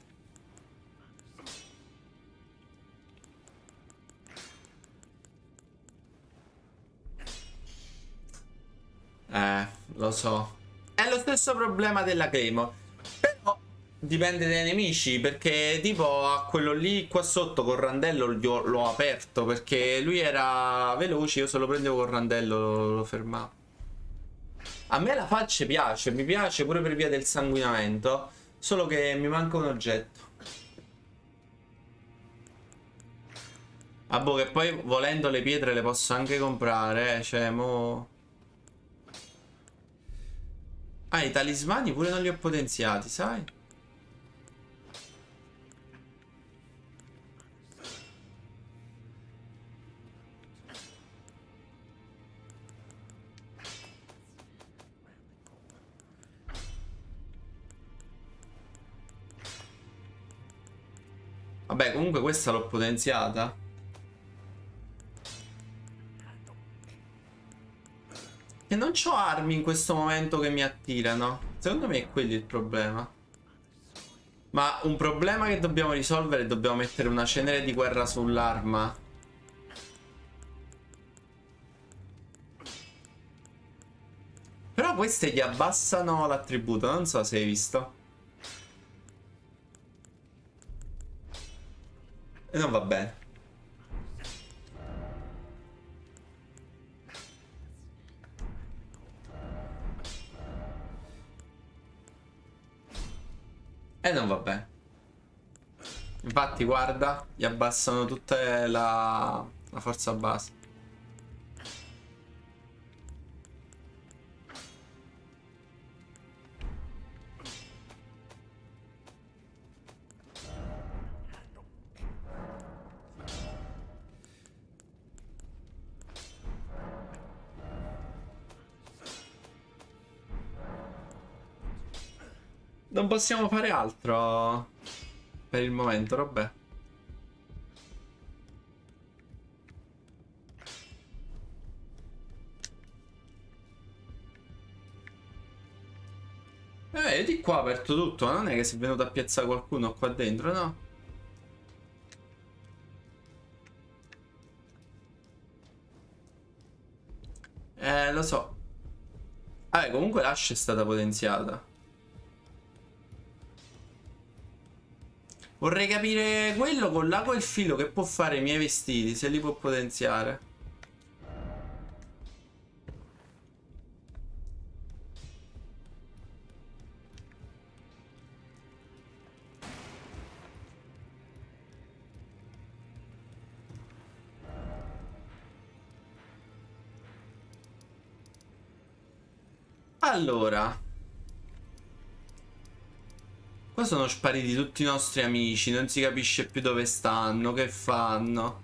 Eh, lo so. È lo stesso problema della Claymore. Però dipende dai nemici. Perché tipo a quello lì qua sotto col randello l'ho aperto. Perché lui era veloce. Io se lo prendevo col randello lo, lo fermavo. A me la falce piace. Mi piace pure per via del sanguinamento. Solo che mi manca un oggetto. Ah boh, che poi volendo le pietre le posso anche comprare, eh. Cioè mo... Ah, i talismani pure non li ho potenziati, sai? Vabbè, comunque questa l'ho potenziata. E non c'ho armi in questo momento che mi attirano. Secondo me è quello il problema. Ma un problema che dobbiamo risolvere è dobbiamo mettere una cenere di guerra sull'arma. Però queste gli abbassano l'attributo, non so se hai visto. E non va bene. E non va bene. Infatti guarda, gli abbassano tutta la, la forza base. Non possiamo fare altro per il momento, vabbè. Eh, di qua ho aperto tutto, ma non è che si è venuto a piazzare qualcuno qua dentro, no? Eh, lo so. Vabbè, comunque l'ascia è stata potenziata. Vorrei capire quello con l'ago e il filo che può fare i miei vestiti, se li può potenziare. Allora, qua sono spariti tutti i nostri amici, non si capisce più dove stanno, che fanno.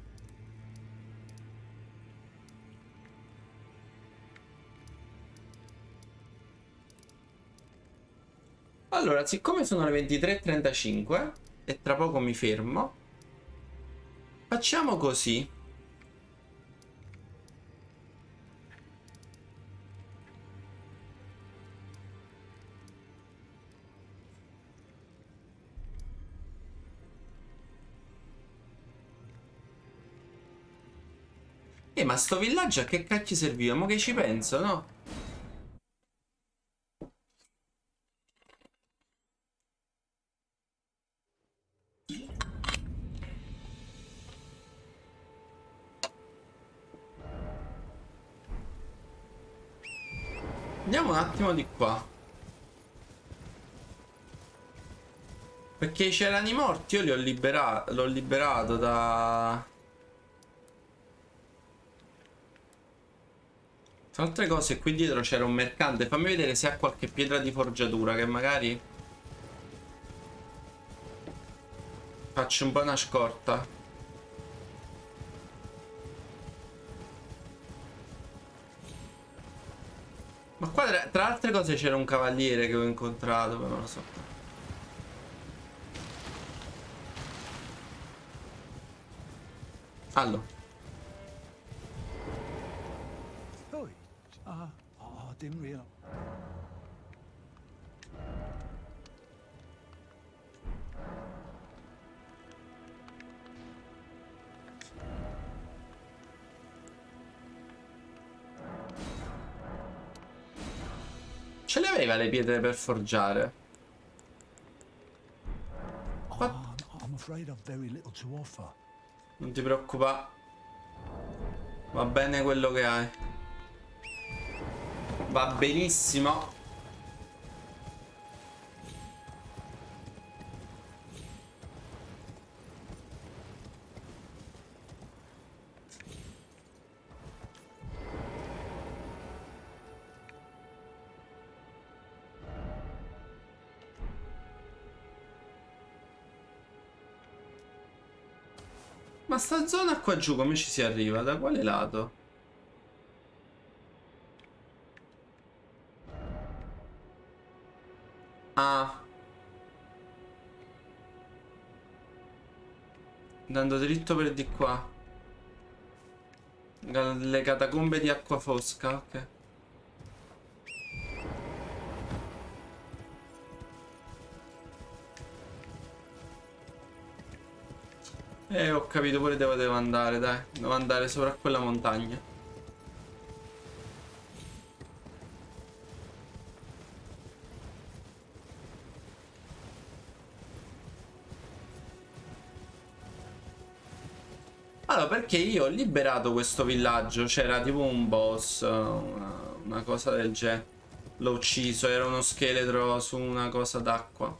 Allora, siccome sono le ventitré e trentacinque e tra poco mi fermo, facciamo così. Eh, ma sto villaggio a che cacchio serviva? Mo che ci penso, no? Andiamo un attimo di qua. Perché c'erano i morti, io li ho liberato, l'ho liberato da... Tra altre cose, qui dietro c'era un mercante. Fammi vedere se ha qualche pietra di forgiatura, che magari faccio un po' una scorta. Ma qua tra, tra altre cose c'era un cavaliere che ho incontrato, ma non lo so. Allora. Oh, uh, oh, didn't realize. Ce le aveva le pietre per forgiare? Oh, I'm afraid I've very little to offer. Non ti preoccupare. Va bene quello che hai. Va benissimo. Ma sta zona qua giù come ci si arriva? Da quale lato? Ah. Andando dritto per di qua. Le catacombe di Acqua Fosca, ok. Eh, ho capito pure dove devo andare, dai. Devo andare sopra a quella montagna. Allora, perché io ho liberato questo villaggio. C'era tipo un boss, una, una cosa del genere. L'ho ucciso, era uno scheletro su una cosa d'acqua.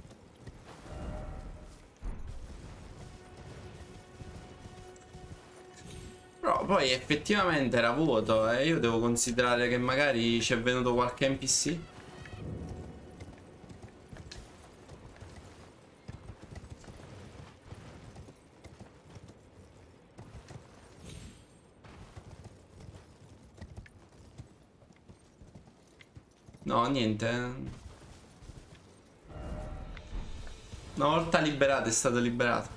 Però poi effettivamente era vuoto e io devo considerare che magari ci è venuto qualche N P C. No, niente. Una volta liberato è stato liberato.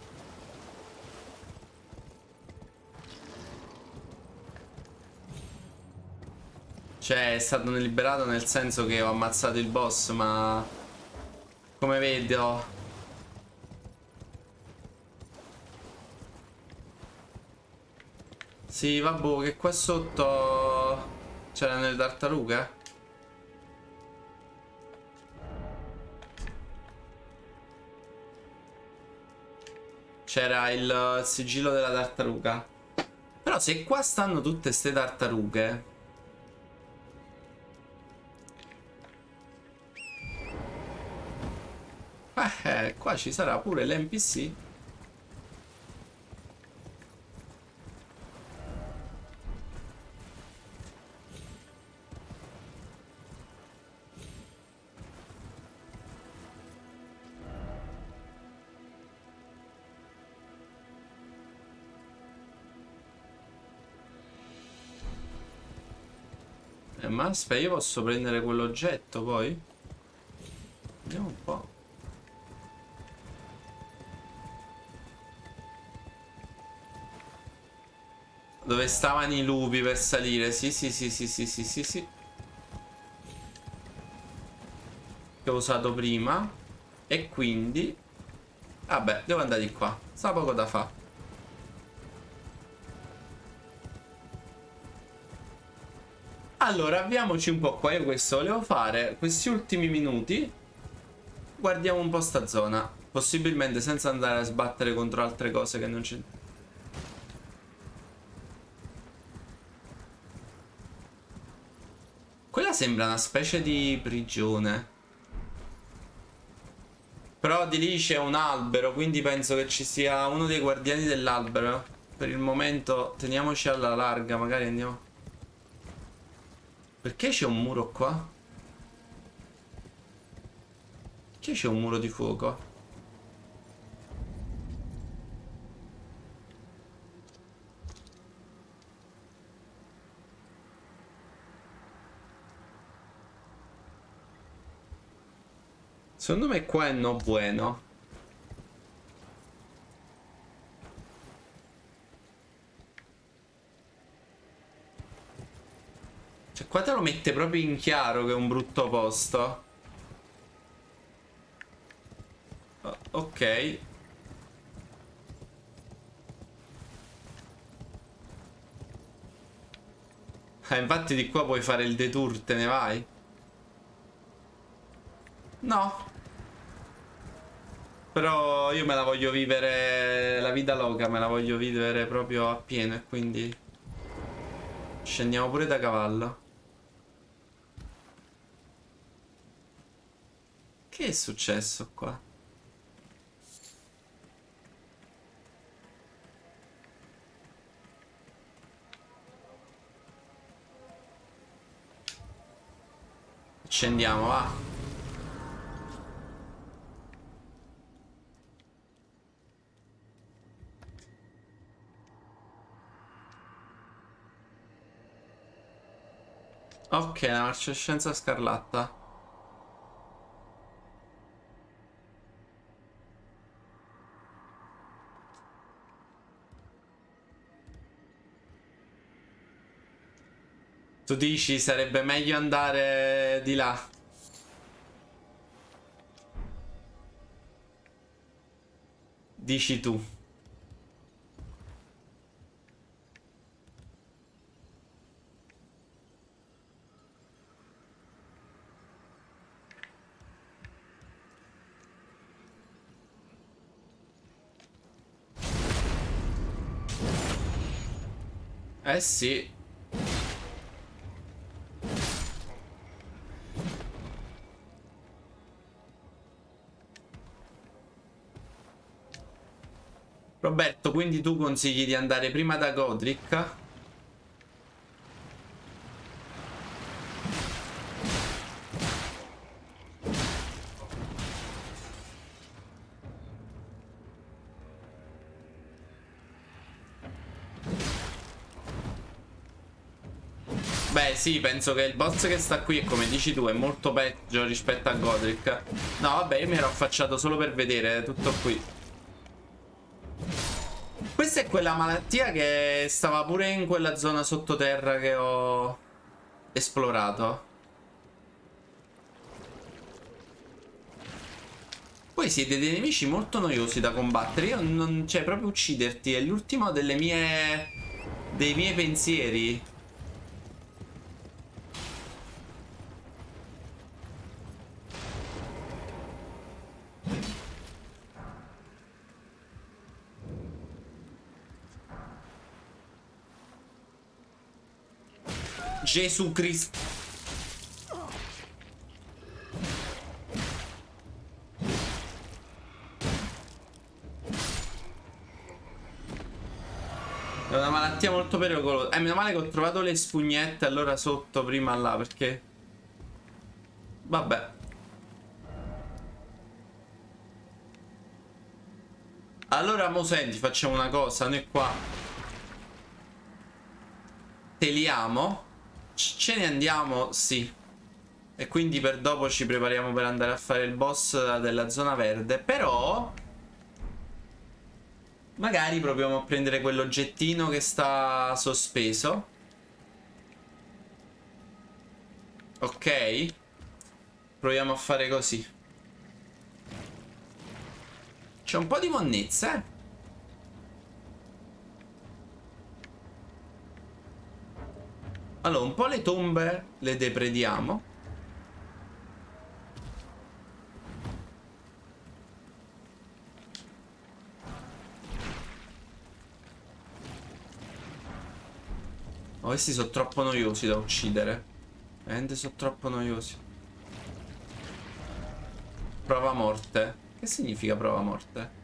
Cioè è stato liberato nel senso che ho ammazzato il boss, ma come vedo sì, vabbè, che qua sotto c'erano le tartarughe. C'era il sigillo della tartaruga. Però se qua stanno tutte ste tartarughe, Eh, qua ci sarà pure l'N P C. Eh, ma aspetta, io posso prendere quell'oggetto poi? Vediamo un po'. Dove stavano i lupi per salire? Sì, sì, sì, sì, sì, sì, sì, sì. Che ho usato prima. E quindi vabbè, devo andare di qua. Sta poco da fare. Allora, avviamoci un po' qua. Io questo volevo fare. Questi ultimi minuti guardiamo un po' sta zona. Possibilmente senza andare a sbattere contro altre cose che non c'è. sembra una specie di prigione. Però di lì c'è un albero, quindi penso che ci sia uno dei guardiani dell'albero. Per il momento teniamoci alla larga, magari andiamo. Perché c'è un muro qua? Perché c'è un muro di fuoco? Secondo me qua è no bueno. Cioè qua te lo mette proprio in chiaro che è un brutto posto. Oh, ok. Eh, infatti di qua puoi fare il detour, te ne vai? No. Però io me la voglio vivere, la vita loca me la voglio vivere proprio appieno, e quindi scendiamo pure da cavallo. Che è successo qua? Scendiamo, va. Ok, la marcescenza scarlatta. Tu dici sarebbe meglio andare di là? Dici tu. Eh sì. Roberto, quindi tu consigli di andare prima da Godric? Beh sì, penso che il boss che sta qui, come dici tu, è molto peggio rispetto a Godric. No, vabbè, io mi ero affacciato solo per vedere, tutto qui. Questa è quella malattia che stava pure in quella zona sottoterra che ho esplorato. Poi siete dei nemici molto noiosi da combattere. Io non... cioè, proprio ucciderti è l'ultimo delle mie... dei miei pensieri. Gesù Cristo. È una malattia molto pericolosa. Eh, meno male che ho trovato le spugnette allora sotto prima là, perché... Vabbè. Allora, mo senti, facciamo una cosa. Noi qua teliamo. Ce ne andiamo, sì. E quindi per dopo ci prepariamo per andare a fare il boss della zona verde. Però magari proviamo a prendere quell'oggettino che sta sospeso. Ok. Proviamo a fare così. C'è un po' di monnezza, eh. Allora, un po' le tombe le deprediamo. Oh, questi sono troppo noiosi da uccidere. Veramente sono troppo noiosi. Prova morte. Che significa prova morte?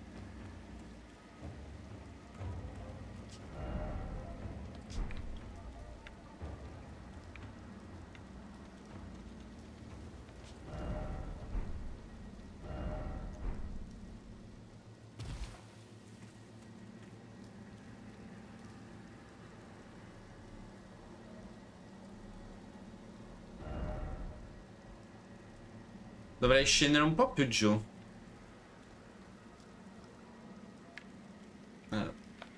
Dovrei scendere un po' più giù. Allora.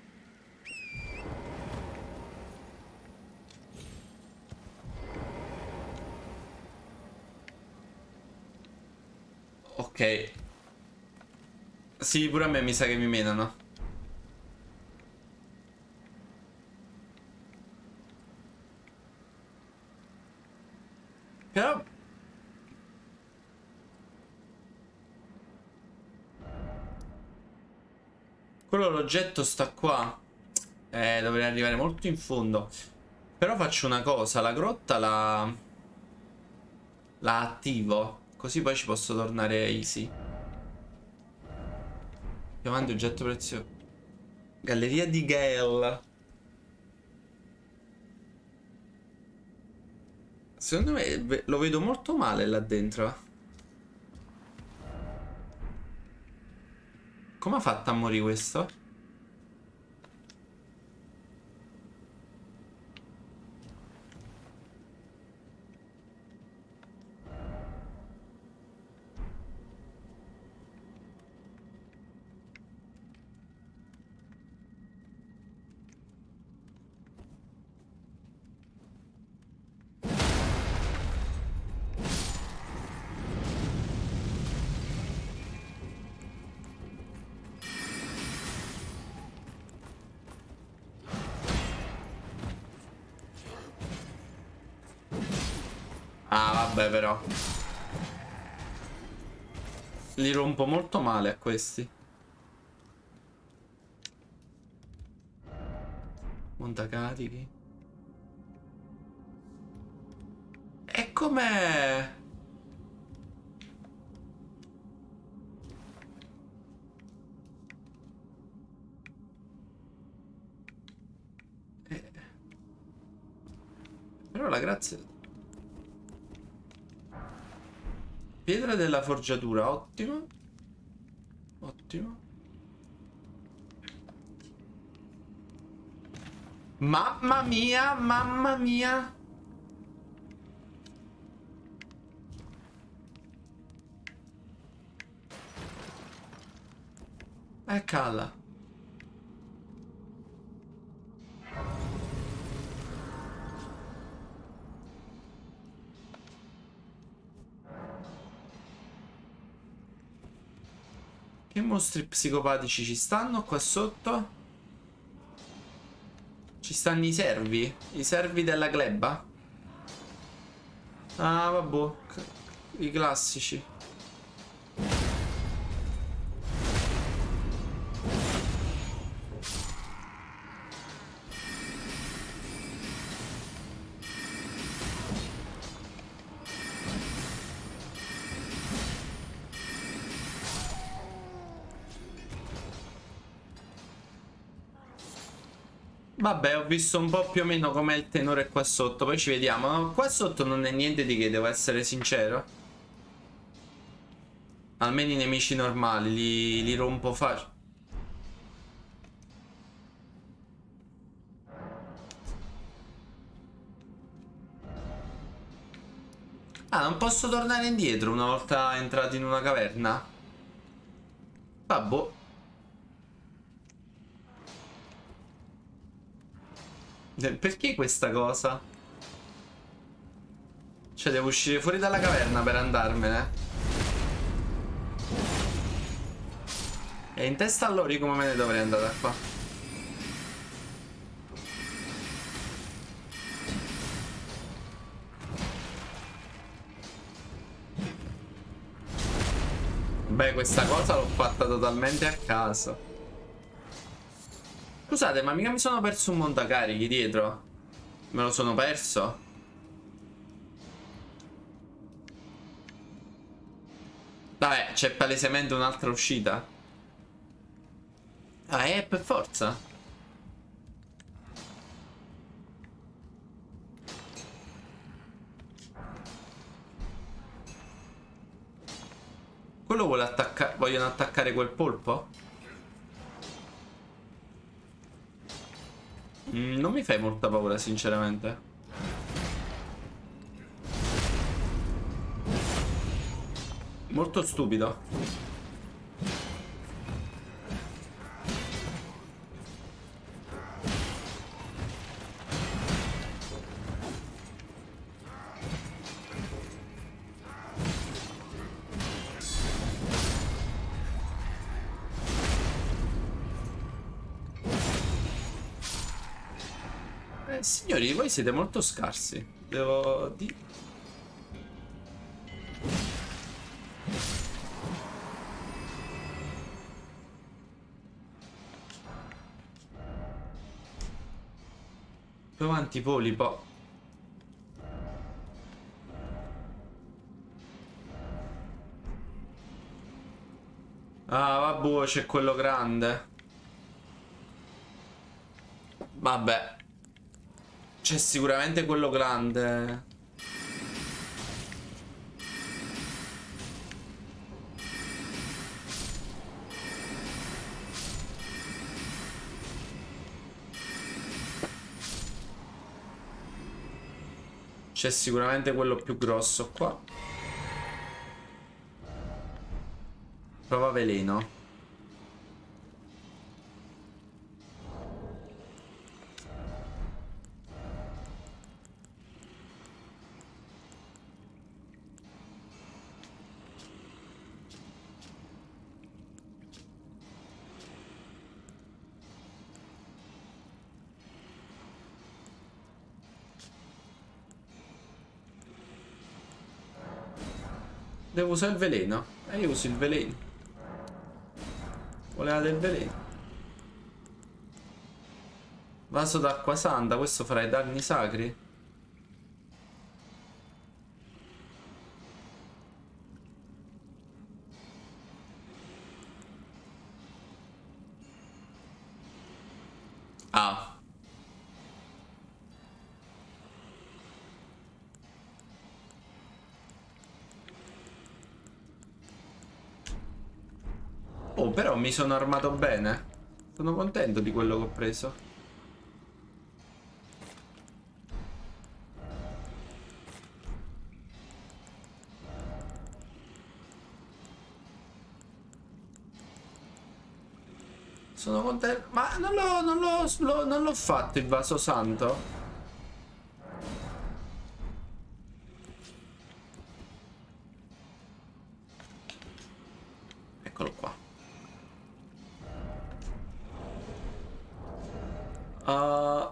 Ok. Sì, pure a me mi sa che mi menano. Però... quello l'oggetto sta qua. Eh, dovrei arrivare molto in fondo. Però faccio una cosa, la grotta la... la attivo. Così poi ci posso tornare easy. Chiamando oggetto prezioso. Galleria di Gale. Secondo me lo vedo molto male là dentro. Come ha fatto a morire questo? Ah, vabbè, però li rompo molto male a questi. Montacarichi. E com'è? Eh. Però la grazia... Pietra della forgiatura, ottimo. Ottimo. Mamma mia, mamma mia. Eh, calla. Che mostri psicopatici ci stanno qua sotto? Ci stanno i servi? I servi della gleba? Ah, vabbè. I classici. Vabbè, ho visto un po' più o meno com'è il tenore qua sotto. Poi ci vediamo. No, qua sotto non è niente di che, devo essere sincero. Almeno i nemici normali li, li rompo facile. Ah, non posso tornare indietro una volta entrato in una caverna? Vabbè. Perché questa cosa? Cioè devo uscire fuori dalla caverna per andarmene. E in testa a loro come me ne dovrei andare da qua? Beh, questa cosa l'ho fatta totalmente a caso. Scusate, ma mica mi sono perso un montacarichi dietro? Me lo sono perso? Vabbè, c'è palesemente un'altra uscita. Ah, è per forza. Quello vuole attaccare. Vogliono attaccare quel polpo? Mm, non mi fai molta paura, sinceramente. Molto stupido. Eh, signori, voi siete molto scarsi. Devo dire. Più avanti, polipo. Ah, vabbè, c'è quello grande. Vabbè. C'è sicuramente quello grande. C'è sicuramente quello più grosso qua. Prova veleno. Devo usare il veleno. E eh, io uso il veleno. Voleva del veleno. Vaso d'acqua santa. Questo farà i danni sacri. Ah. Oh, però mi sono armato bene. Sono contento di quello che ho preso. Sono contento. Ma non l'ho non l'ho non l'ho fatto il vaso santo. Eccolo qua. Uh,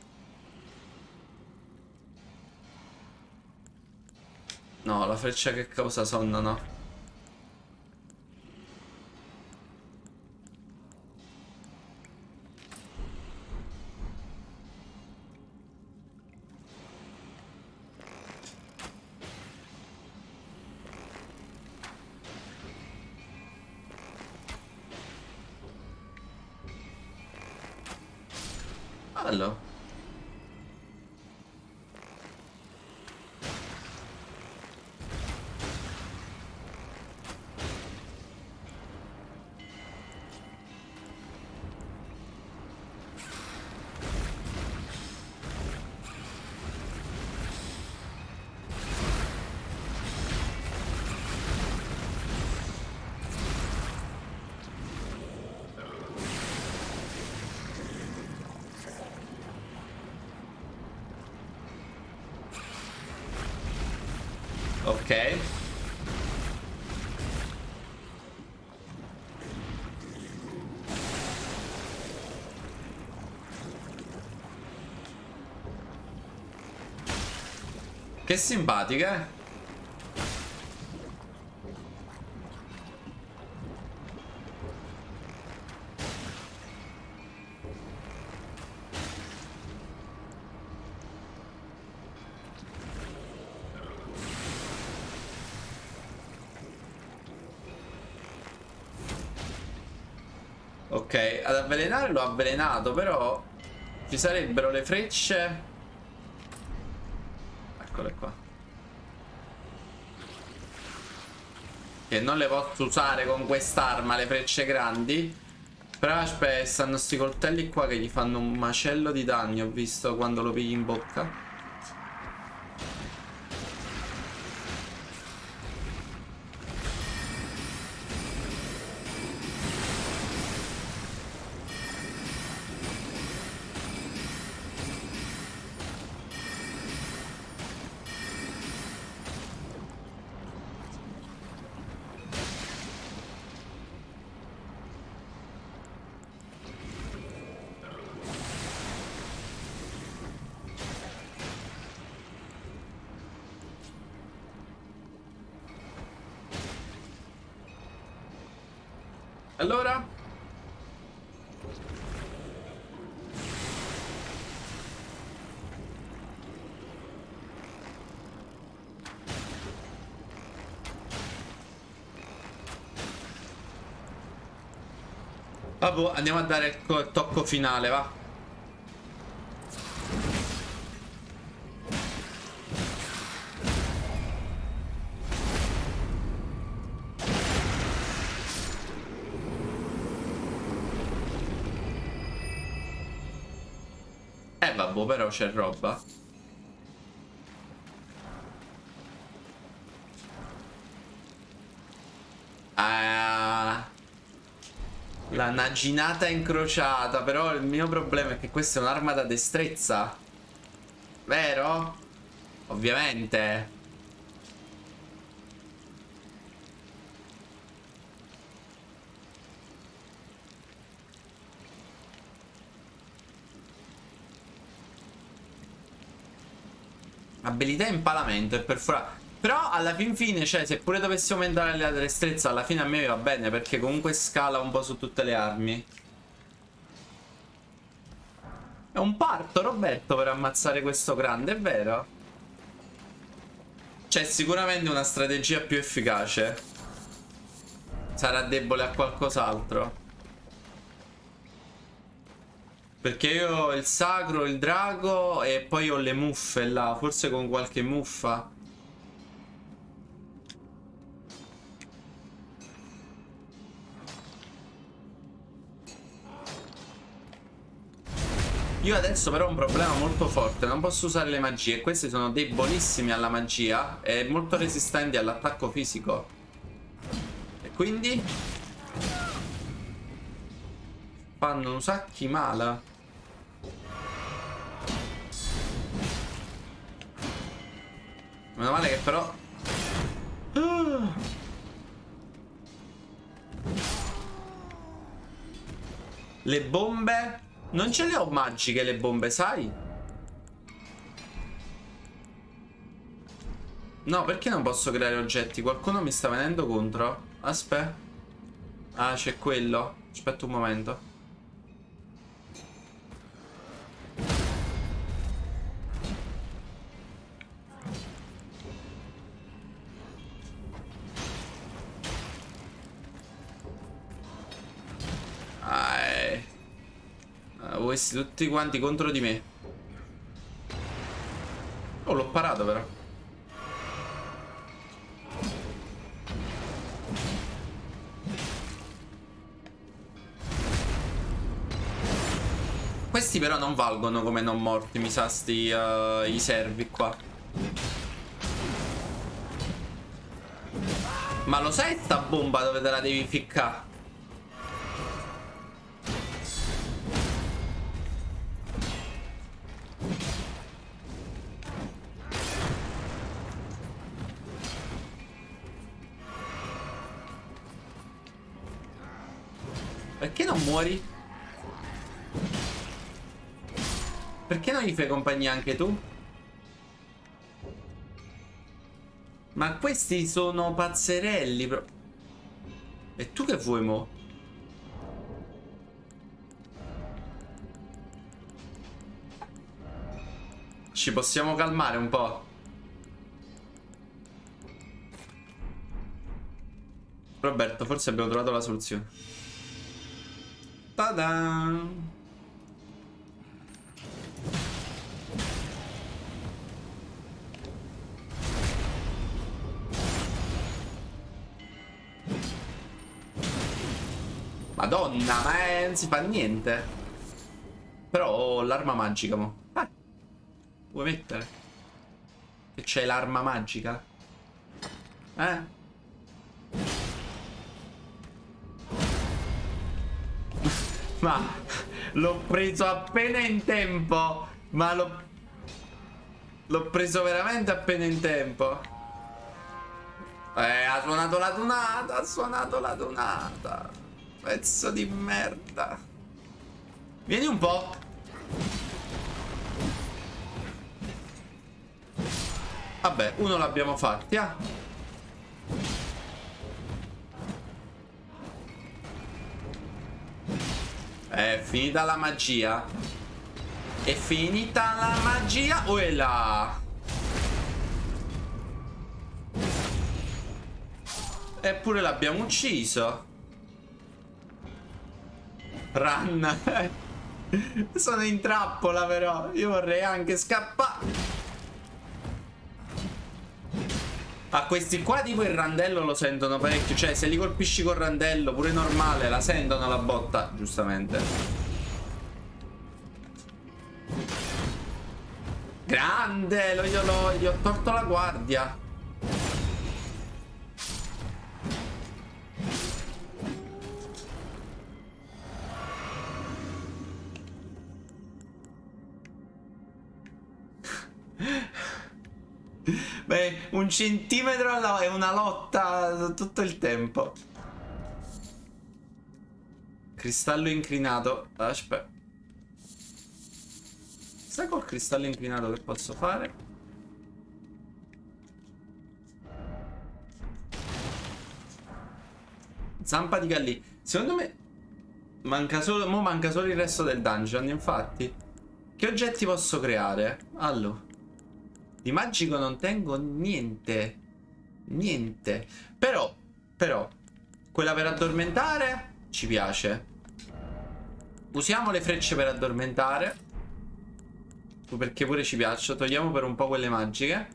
no, la freccia che causa sonno, no. Allora. Ok. Che simpatica, eh? Ok, ad avvelenare l'ho avvelenato, però ci sarebbero le frecce. Eccole qua. Che non le posso usare con quest'arma, le frecce grandi. Però aspetta, stanno sti coltelli qua che gli fanno un macello di danni, ho visto quando lo pigli in bocca. Allora? Vabbè, andiamo a dare il, il tocco finale, va. Eh vabbè, però c'è roba. Ah, la naginata incrociata. Però il mio problema è che questa è un'arma da destrezza, vero? Ovviamente. Abilità impalamento e perforato. Però alla fin fine, cioè, se pure dovessi aumentare la destrezza, alla fine a me va bene, perché comunque scala un po' su tutte le armi. È un parto, Roberto, per ammazzare questo grande, è vero? C'è sicuramente una strategia più efficace. Sarà debole a qualcos'altro. Perché io ho il sacro, il drago e poi ho le muffe là. Forse con qualche muffa. Io adesso però ho un problema molto forte. Non posso usare le magie. Questi sono debolissimi alla magia e molto resistenti all'attacco fisico. E quindi fanno un sacchi male. Meno male che però uh. Le bombe non ce le ho magiche, le bombe, sai? No, perché non posso creare oggetti? Qualcuno mi sta venendo contro. Aspetta. Ah, c'è quello. Aspetta un momento. Questi tutti quanti contro di me. Oh, l'ho parato però. Questi però non valgono come non morti, mi sa, sti uh, i servi qua. Ma lo sai sta bomba dove te la devi ficcare? Perché non muori? Perché non gli fai compagnia anche tu? Ma questi sono pazzerelli. E tu che vuoi mo? Ci possiamo calmare un po'. Roberto, forse abbiamo trovato la soluzione. Ta-da! Madonna, ma è... non si fa niente. Però ho l'arma magica, mo. Eh, vuoi mettere? Che c'è l'arma magica? Eh? Ma l'ho preso appena in tempo. Ma l'ho... l'ho preso veramente appena in tempo. Eh, ha suonato la tunata. Ha suonato la tunata. Pezzo di merda. Vieni un po'. Vabbè, uno l'abbiamo fatti, ah. È finita la magia. È finita la magia. Uela. Eppure l'abbiamo ucciso. Run. Sono in trappola però. Io vorrei anche scappare. A questi qua tipo il randello lo sentono parecchio. Cioè se li colpisci col randello pure normale la sentono la botta. Giustamente. Grande. Lo, io lo, gli ho tolto la guardia. Beh, un centimetro alla... è una lotta tutto il tempo. Cristallo inclinato. Aspetta. Sai col cristallo inclinato che posso fare? Zampa di gallina. Secondo me manca solo... mo manca solo il resto del dungeon, infatti. Che oggetti posso creare? Allora, di magico non tengo niente. Niente. Però, però, quella per addormentare ci piace. Usiamo le frecce per addormentare. Perché pure ci piacciono. Togliamo per un po' quelle magiche.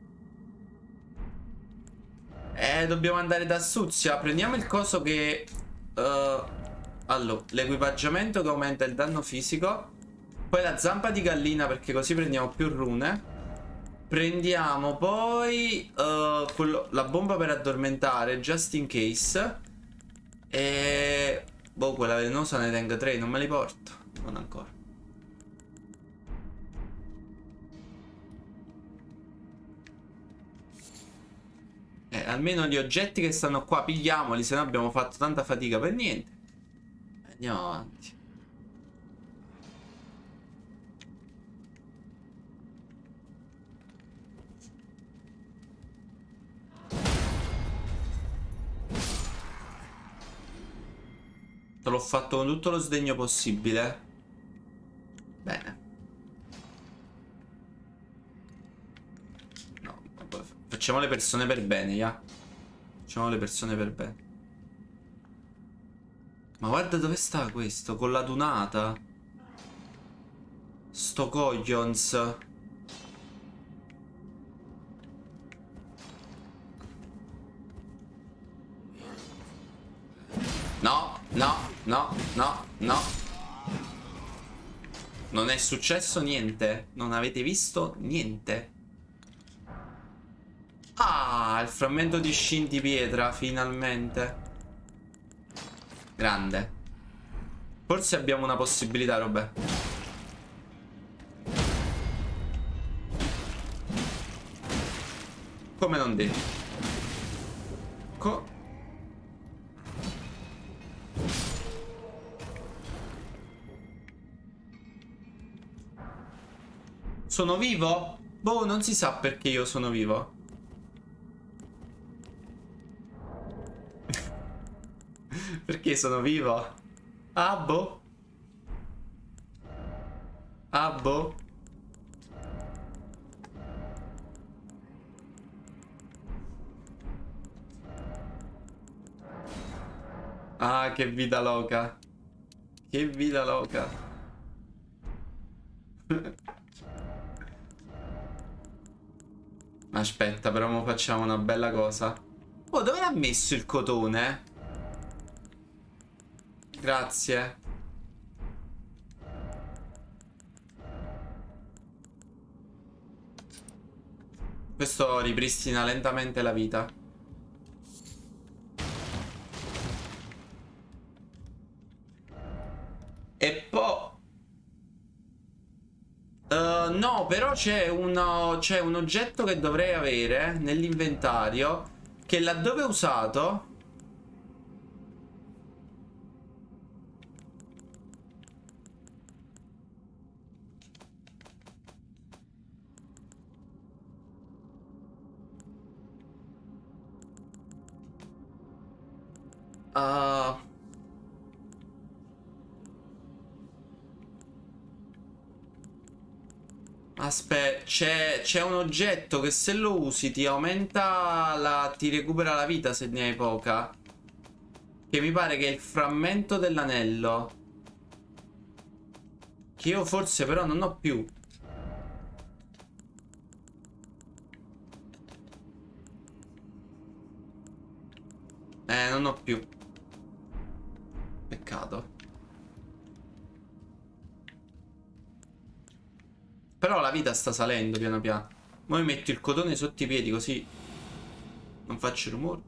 Eh, dobbiamo andare da Suzia. Prendiamo il coso che... Uh, allora, l'equipaggiamento che aumenta il danno fisico. Poi la zampa di gallina perché così prendiamo più rune. Prendiamo poi uh, quello, la bomba per addormentare, just in case. E... boh, quella velenosa ne tengo tre, non me li porto. Non ancora. Eh, almeno gli oggetti che stanno qua pigliamoli, se no abbiamo fatto tanta fatica per niente. Andiamo avanti. Te l'ho fatto con tutto lo sdegno possibile. Bene. No, facciamo le persone per bene, ya. Facciamo le persone per bene. Ma guarda dove sta questo, con la dunata. Sto coglions. No, no, no, no, no. Non è successo niente. Non avete visto niente. Ah, il frammento di scinti pietra, finalmente. Grande. Forse abbiamo una possibilità, Robè. Come non detto. Co... Sono vivo? Boh, non si sa perché io sono vivo. Perché sono vivo? Ah, boh. Ah, boh. Ah, che vita loca. Che vita loca. Aspetta, però mo facciamo una bella cosa. Oh, dove l'ha messo il cotone? Grazie. Questo ripristina lentamente la vita. E poi... Uh, no, però c'è un, c'è un oggetto che dovrei avere nell'inventario, che laddove usato... Uh... Aspetta, c'è un oggetto che se lo usi ti aumenta la... ti recupera la vita se ne hai poca. Che mi pare che è il frammento dell'anello. Che io forse però non ho più. Eh, non ho più. Peccato. Però la vita sta salendo piano piano. Mo' mi metto il cotone sotto i piedi così non faccio rumore.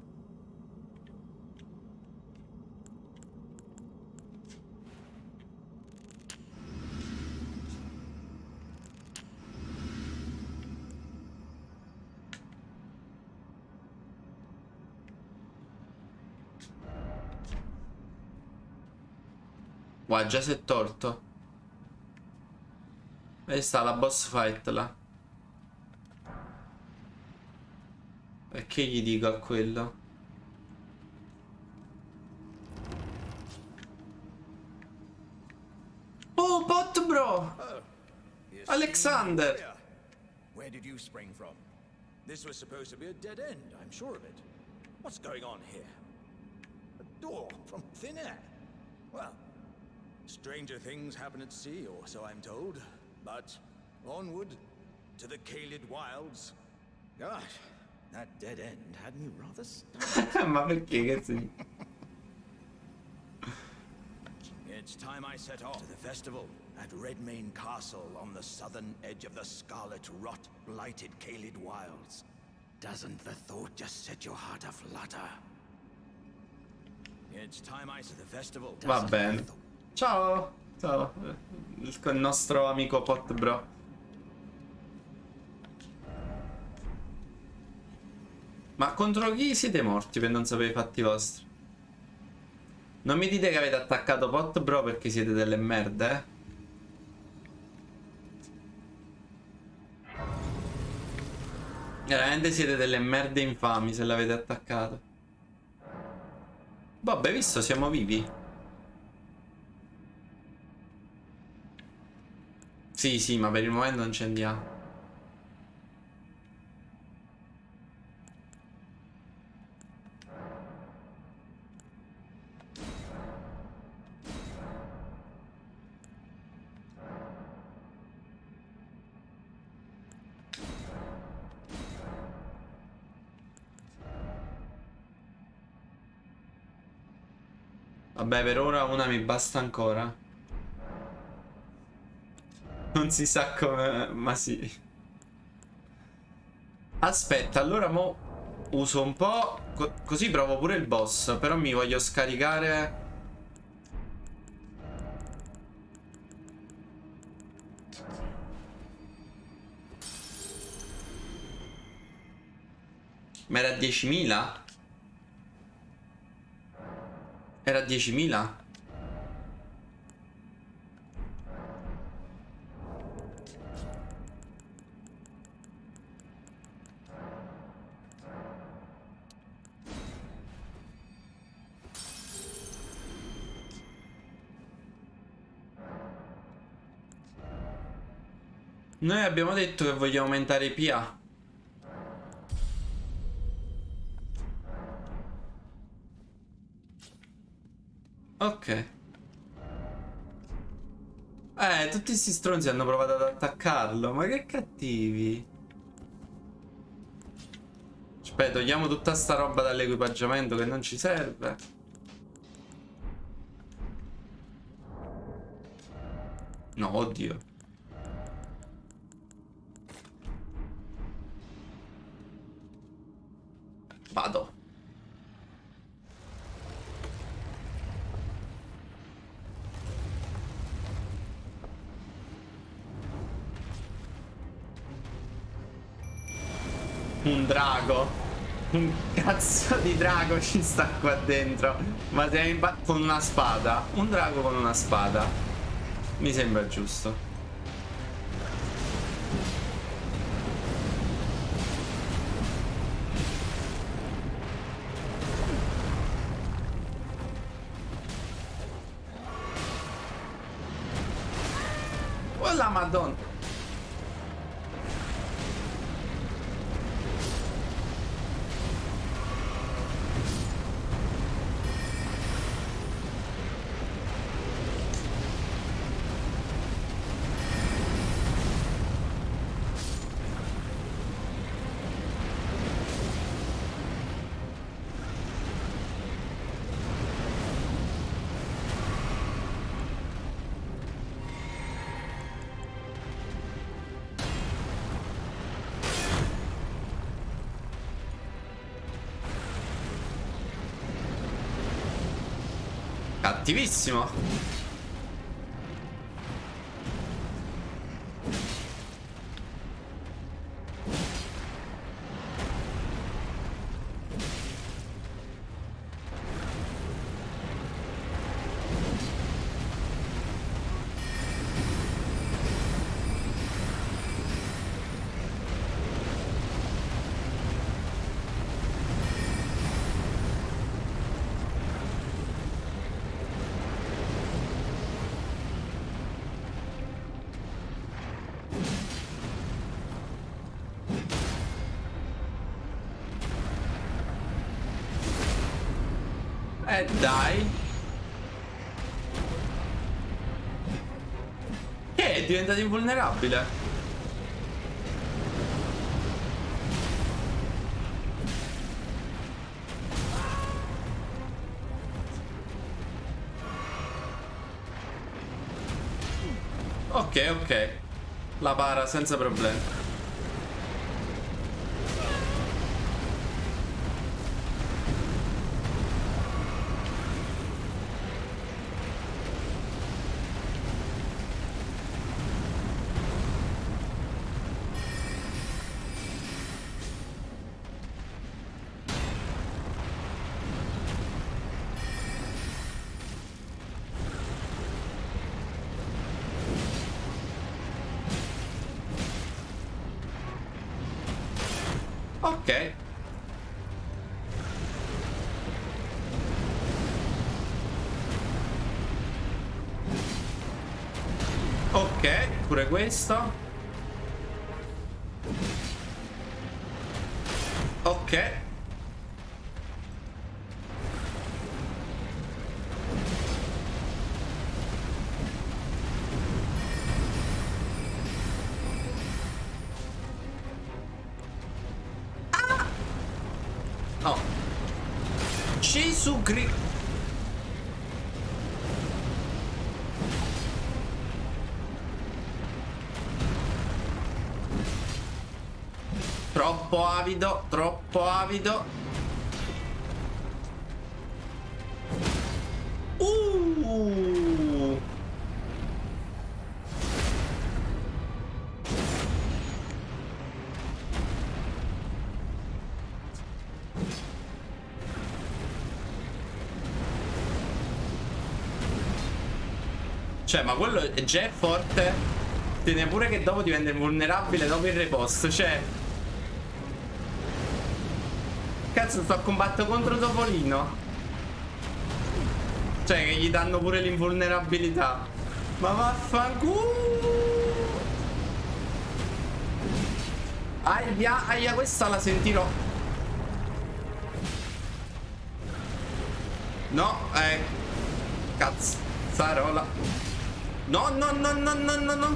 Guarda, già si è torto. E sta la boss fight là. E che gli dico a quello? Oh, bot bro! Alexander! Where did you spring from? This was supposed to be a dead end, I'm sure of it. What's going on here? A door from thin air? Well, stranger things happen at sea, or so I'm told. But onward to the Caelid Wilds. Gosh, that dead end had me rather stunned. Ma perché che si... It's time I set off to the festival at Redmane Castle on the southern edge of the scarlet rot blighted Caelid Wilds. Doesn't the thought just set your heart aflutter? It's time I to the festival. Va bene. Ciao. Ciao. Il, il nostro amico Pot Bro. Ma contro chi siete morti per non sapere i fatti vostri? Non mi dite che avete attaccato Pot Bro perché siete delle merde, eh? Veramente siete delle merde infami se l'avete attaccato. Vabbè, visto, siamo vivi. Sì, sì, ma per il momento non ci andiamo. Vabbè, per ora una mi basta ancora. Non si sa come... ma sì. Aspetta, allora mo uso un po'... Co così provo pure il boss. Però mi voglio scaricare... Ma era diecimila? Era diecimila? Noi abbiamo detto che vogliamo aumentare i P A. Ok. Eh, tutti questi stronzi hanno provato ad attaccarlo. Ma che cattivi. Aspetta, togliamo tutta sta roba dall'equipaggiamento che non ci serve. No, oddio. Vado. Un drago. Un cazzo di drago ci sta qua dentro. Ma sei con una spada. Un drago con una spada. Mi sembra giusto. Oh la madonna. Cattivissimo. Eh dai. Che è diventato invulnerabile? Ok, ok. La para senza problemi. Ok. Ok, pure questo. Ok. Oh. Gesù Cristo. Troppo avido, troppo avido. Uh. Cioè, ma quello è già forte. Tiene pure che dopo diventa invulnerabile dopo il repost. Cioè, cazzo, sto a combattere contro Topolino. Cioè, che gli danno pure l'invulnerabilità. Ma vaffanculo. Aia, aia, questa la sentirò. No, eh. Cazzo, Sarola. No, no, no, no, no, no, no.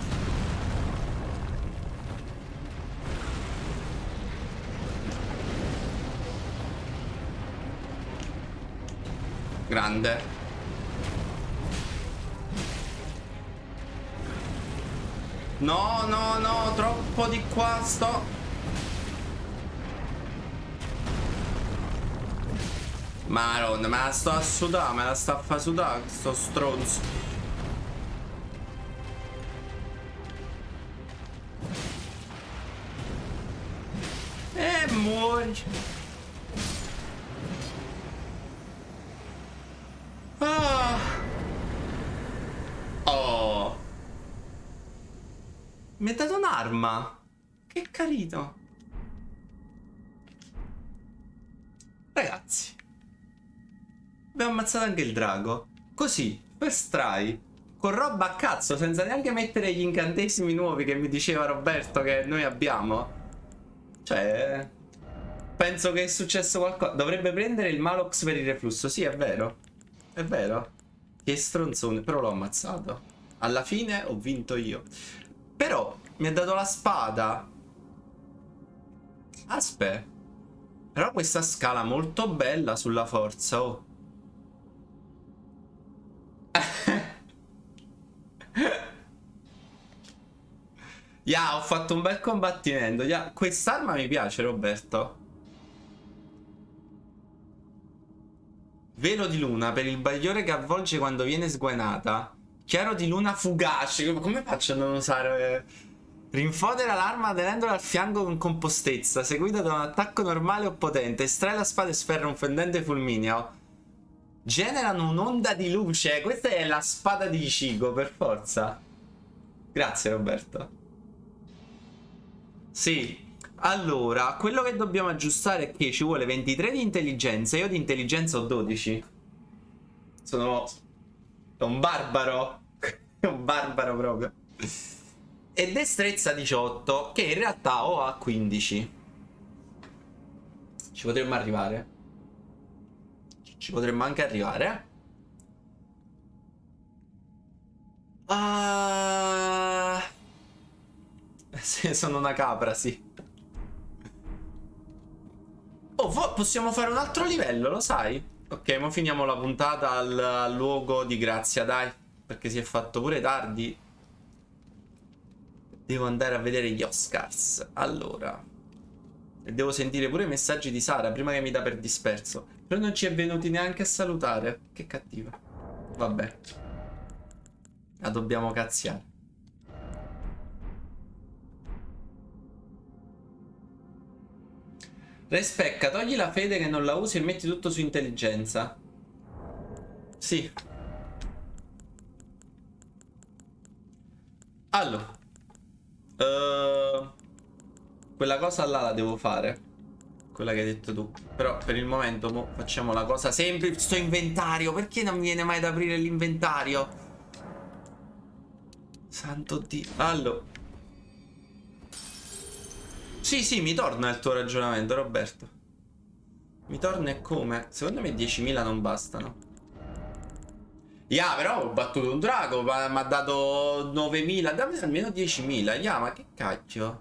Grande. No, no, no, troppo di qua sto. Maronna, me la sto a sudare, me la sta a fa sudare, sto stronzo. E muori. Ah. Oh. Mi ha dato un'arma. Che carino. Ragazzi, abbiamo ammazzato anche il drago. Così, per try, con roba a cazzo, senza neanche mettere gli incantesimi nuovi che mi diceva Roberto che noi abbiamo. Cioè, penso che è successo qualcosa. Dovrebbe prendere il Malox per il reflusso. Sì, è vero. È vero. Che stronzone. Però l'ho ammazzato. Alla fine ho vinto io. Però mi ha dato la spada. Aspetta. Però questa scala molto bella sulla forza. Oh. Yeah, ho fatto un bel combattimento. Yeah. Quest'arma mi piace, Roberto. Velo di luna per il bagliore che avvolge quando viene sguainata. Chiaro di luna fugace. Come faccio a non usare? Rinfodera l'arma tenendola al fianco con compostezza, seguita da un attacco normale o potente. Estrae la spada e sferra un fendente fulmineo. Generano un'onda di luce. Questa è la spada di Ichigo, per forza. Grazie, Roberto. Sì. Allora, quello che dobbiamo aggiustare è che ci vuole ventitré di intelligenza. Io di intelligenza ho dodici. Sono un barbaro. Un barbaro proprio. E destrezza diciotto, che in realtà ho a quindici. Ci potremmo arrivare. Ci potremmo anche arrivare. Ah... Se sono una capra, sì. Oh, possiamo fare un altro livello, lo sai? Ok, mo finiamo la puntata al, al luogo di Grazia, dai. Perché si è fatto pure tardi. Devo andare a vedere gli Oscars. Allora. E devo sentire pure i messaggi di Sara prima che mi dà per disperso. Però non ci è venuti neanche a salutare. Che cattiva. Vabbè. La dobbiamo cazziare. Respecca, togli la fede che non la usi e metti tutto su intelligenza. Sì. Allora. Uh, quella cosa là la devo fare. Quella che hai detto tu. Però per il momento mo facciamo la cosa semplice. Sto inventario. Perché non viene mai ad aprire l'inventario? Santo Dio. Allora. Sì, sì, mi torna il tuo ragionamento, Roberto. Mi torna e come? Secondo me diecimila non bastano. Yeah, però ho battuto un drago, mi ha dato novemila. Dammi almeno diecimila. Yeah, ma che cacchio?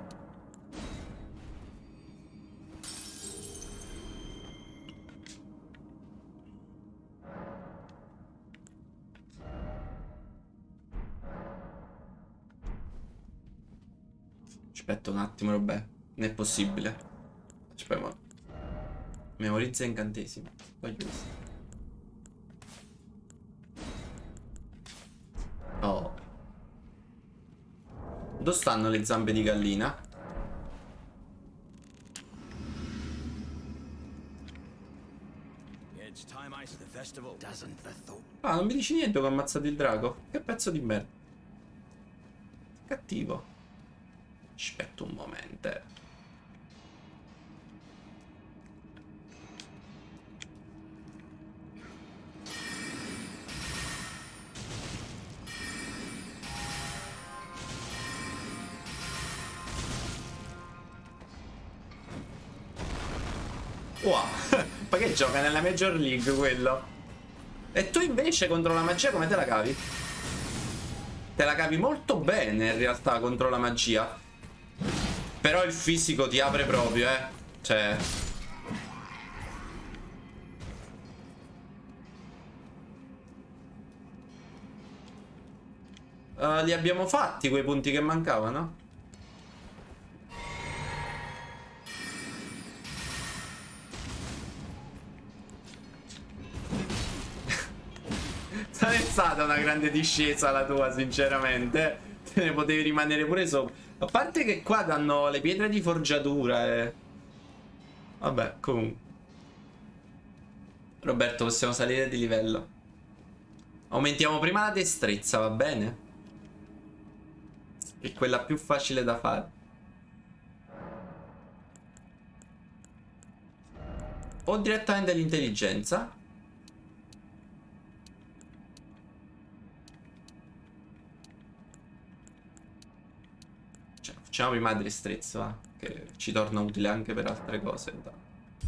Aspetta un attimo, Robè. Non è possibile. Aspetta, ma... memorizza incantesimo. Voglio questo. Oh. Dove stanno le zampe di gallina? Ah, non mi dici niente che ho ammazzato il drago? Che pezzo di merda. Cattivo. Aspetta un momento. Wow. Ma che gioca nella Major League quello? E tu invece contro la magia come te la cavi? te la cavi molto bene in realtà contro la magia. Però il fisico ti apre proprio, eh. Cioè... Uh, li abbiamo fatti quei punti che mancavano? Non è stata una grande discesa la tua, sinceramente. Te ne potevi rimanere pure sopra. A parte che qua danno le pietre di forgiatura e... Vabbè, comunque. Roberto, possiamo salire di livello. Aumentiamo prima la destrezza, va bene? È quella più facile da fare. O direttamente l'intelligenza. Cioè, facciamo prima la destrezza, va? Che ci torna utile anche per altre cose. Intanto.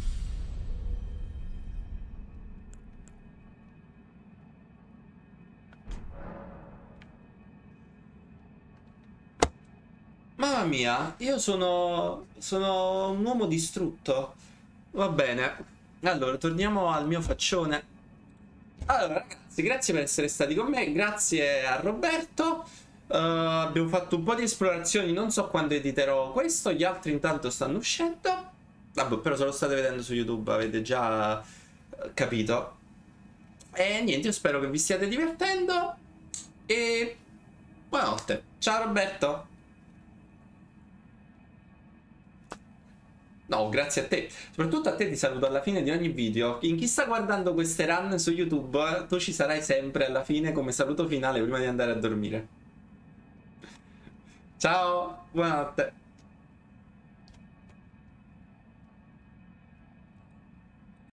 Mamma mia, io sono... sono un uomo distrutto. Va bene. Allora, torniamo al mio faccione. Allora, ragazzi, grazie per essere stati con me. Grazie a Roberto. Uh, abbiamo fatto un po' di esplorazioni. Non so quando editerò questo. Gli altri intanto stanno uscendo. Vabbè, però se lo state vedendo su YouTube avete già capito. E niente, io spero che vi stiate divertendo. E... buonanotte. Ciao Roberto. No, grazie a te. Soprattutto a te ti saluto alla fine di ogni video. In chi sta guardando queste run su YouTube, tu ci sarai sempre alla fine come saluto finale prima di andare a dormire. Ciao, buonanotte.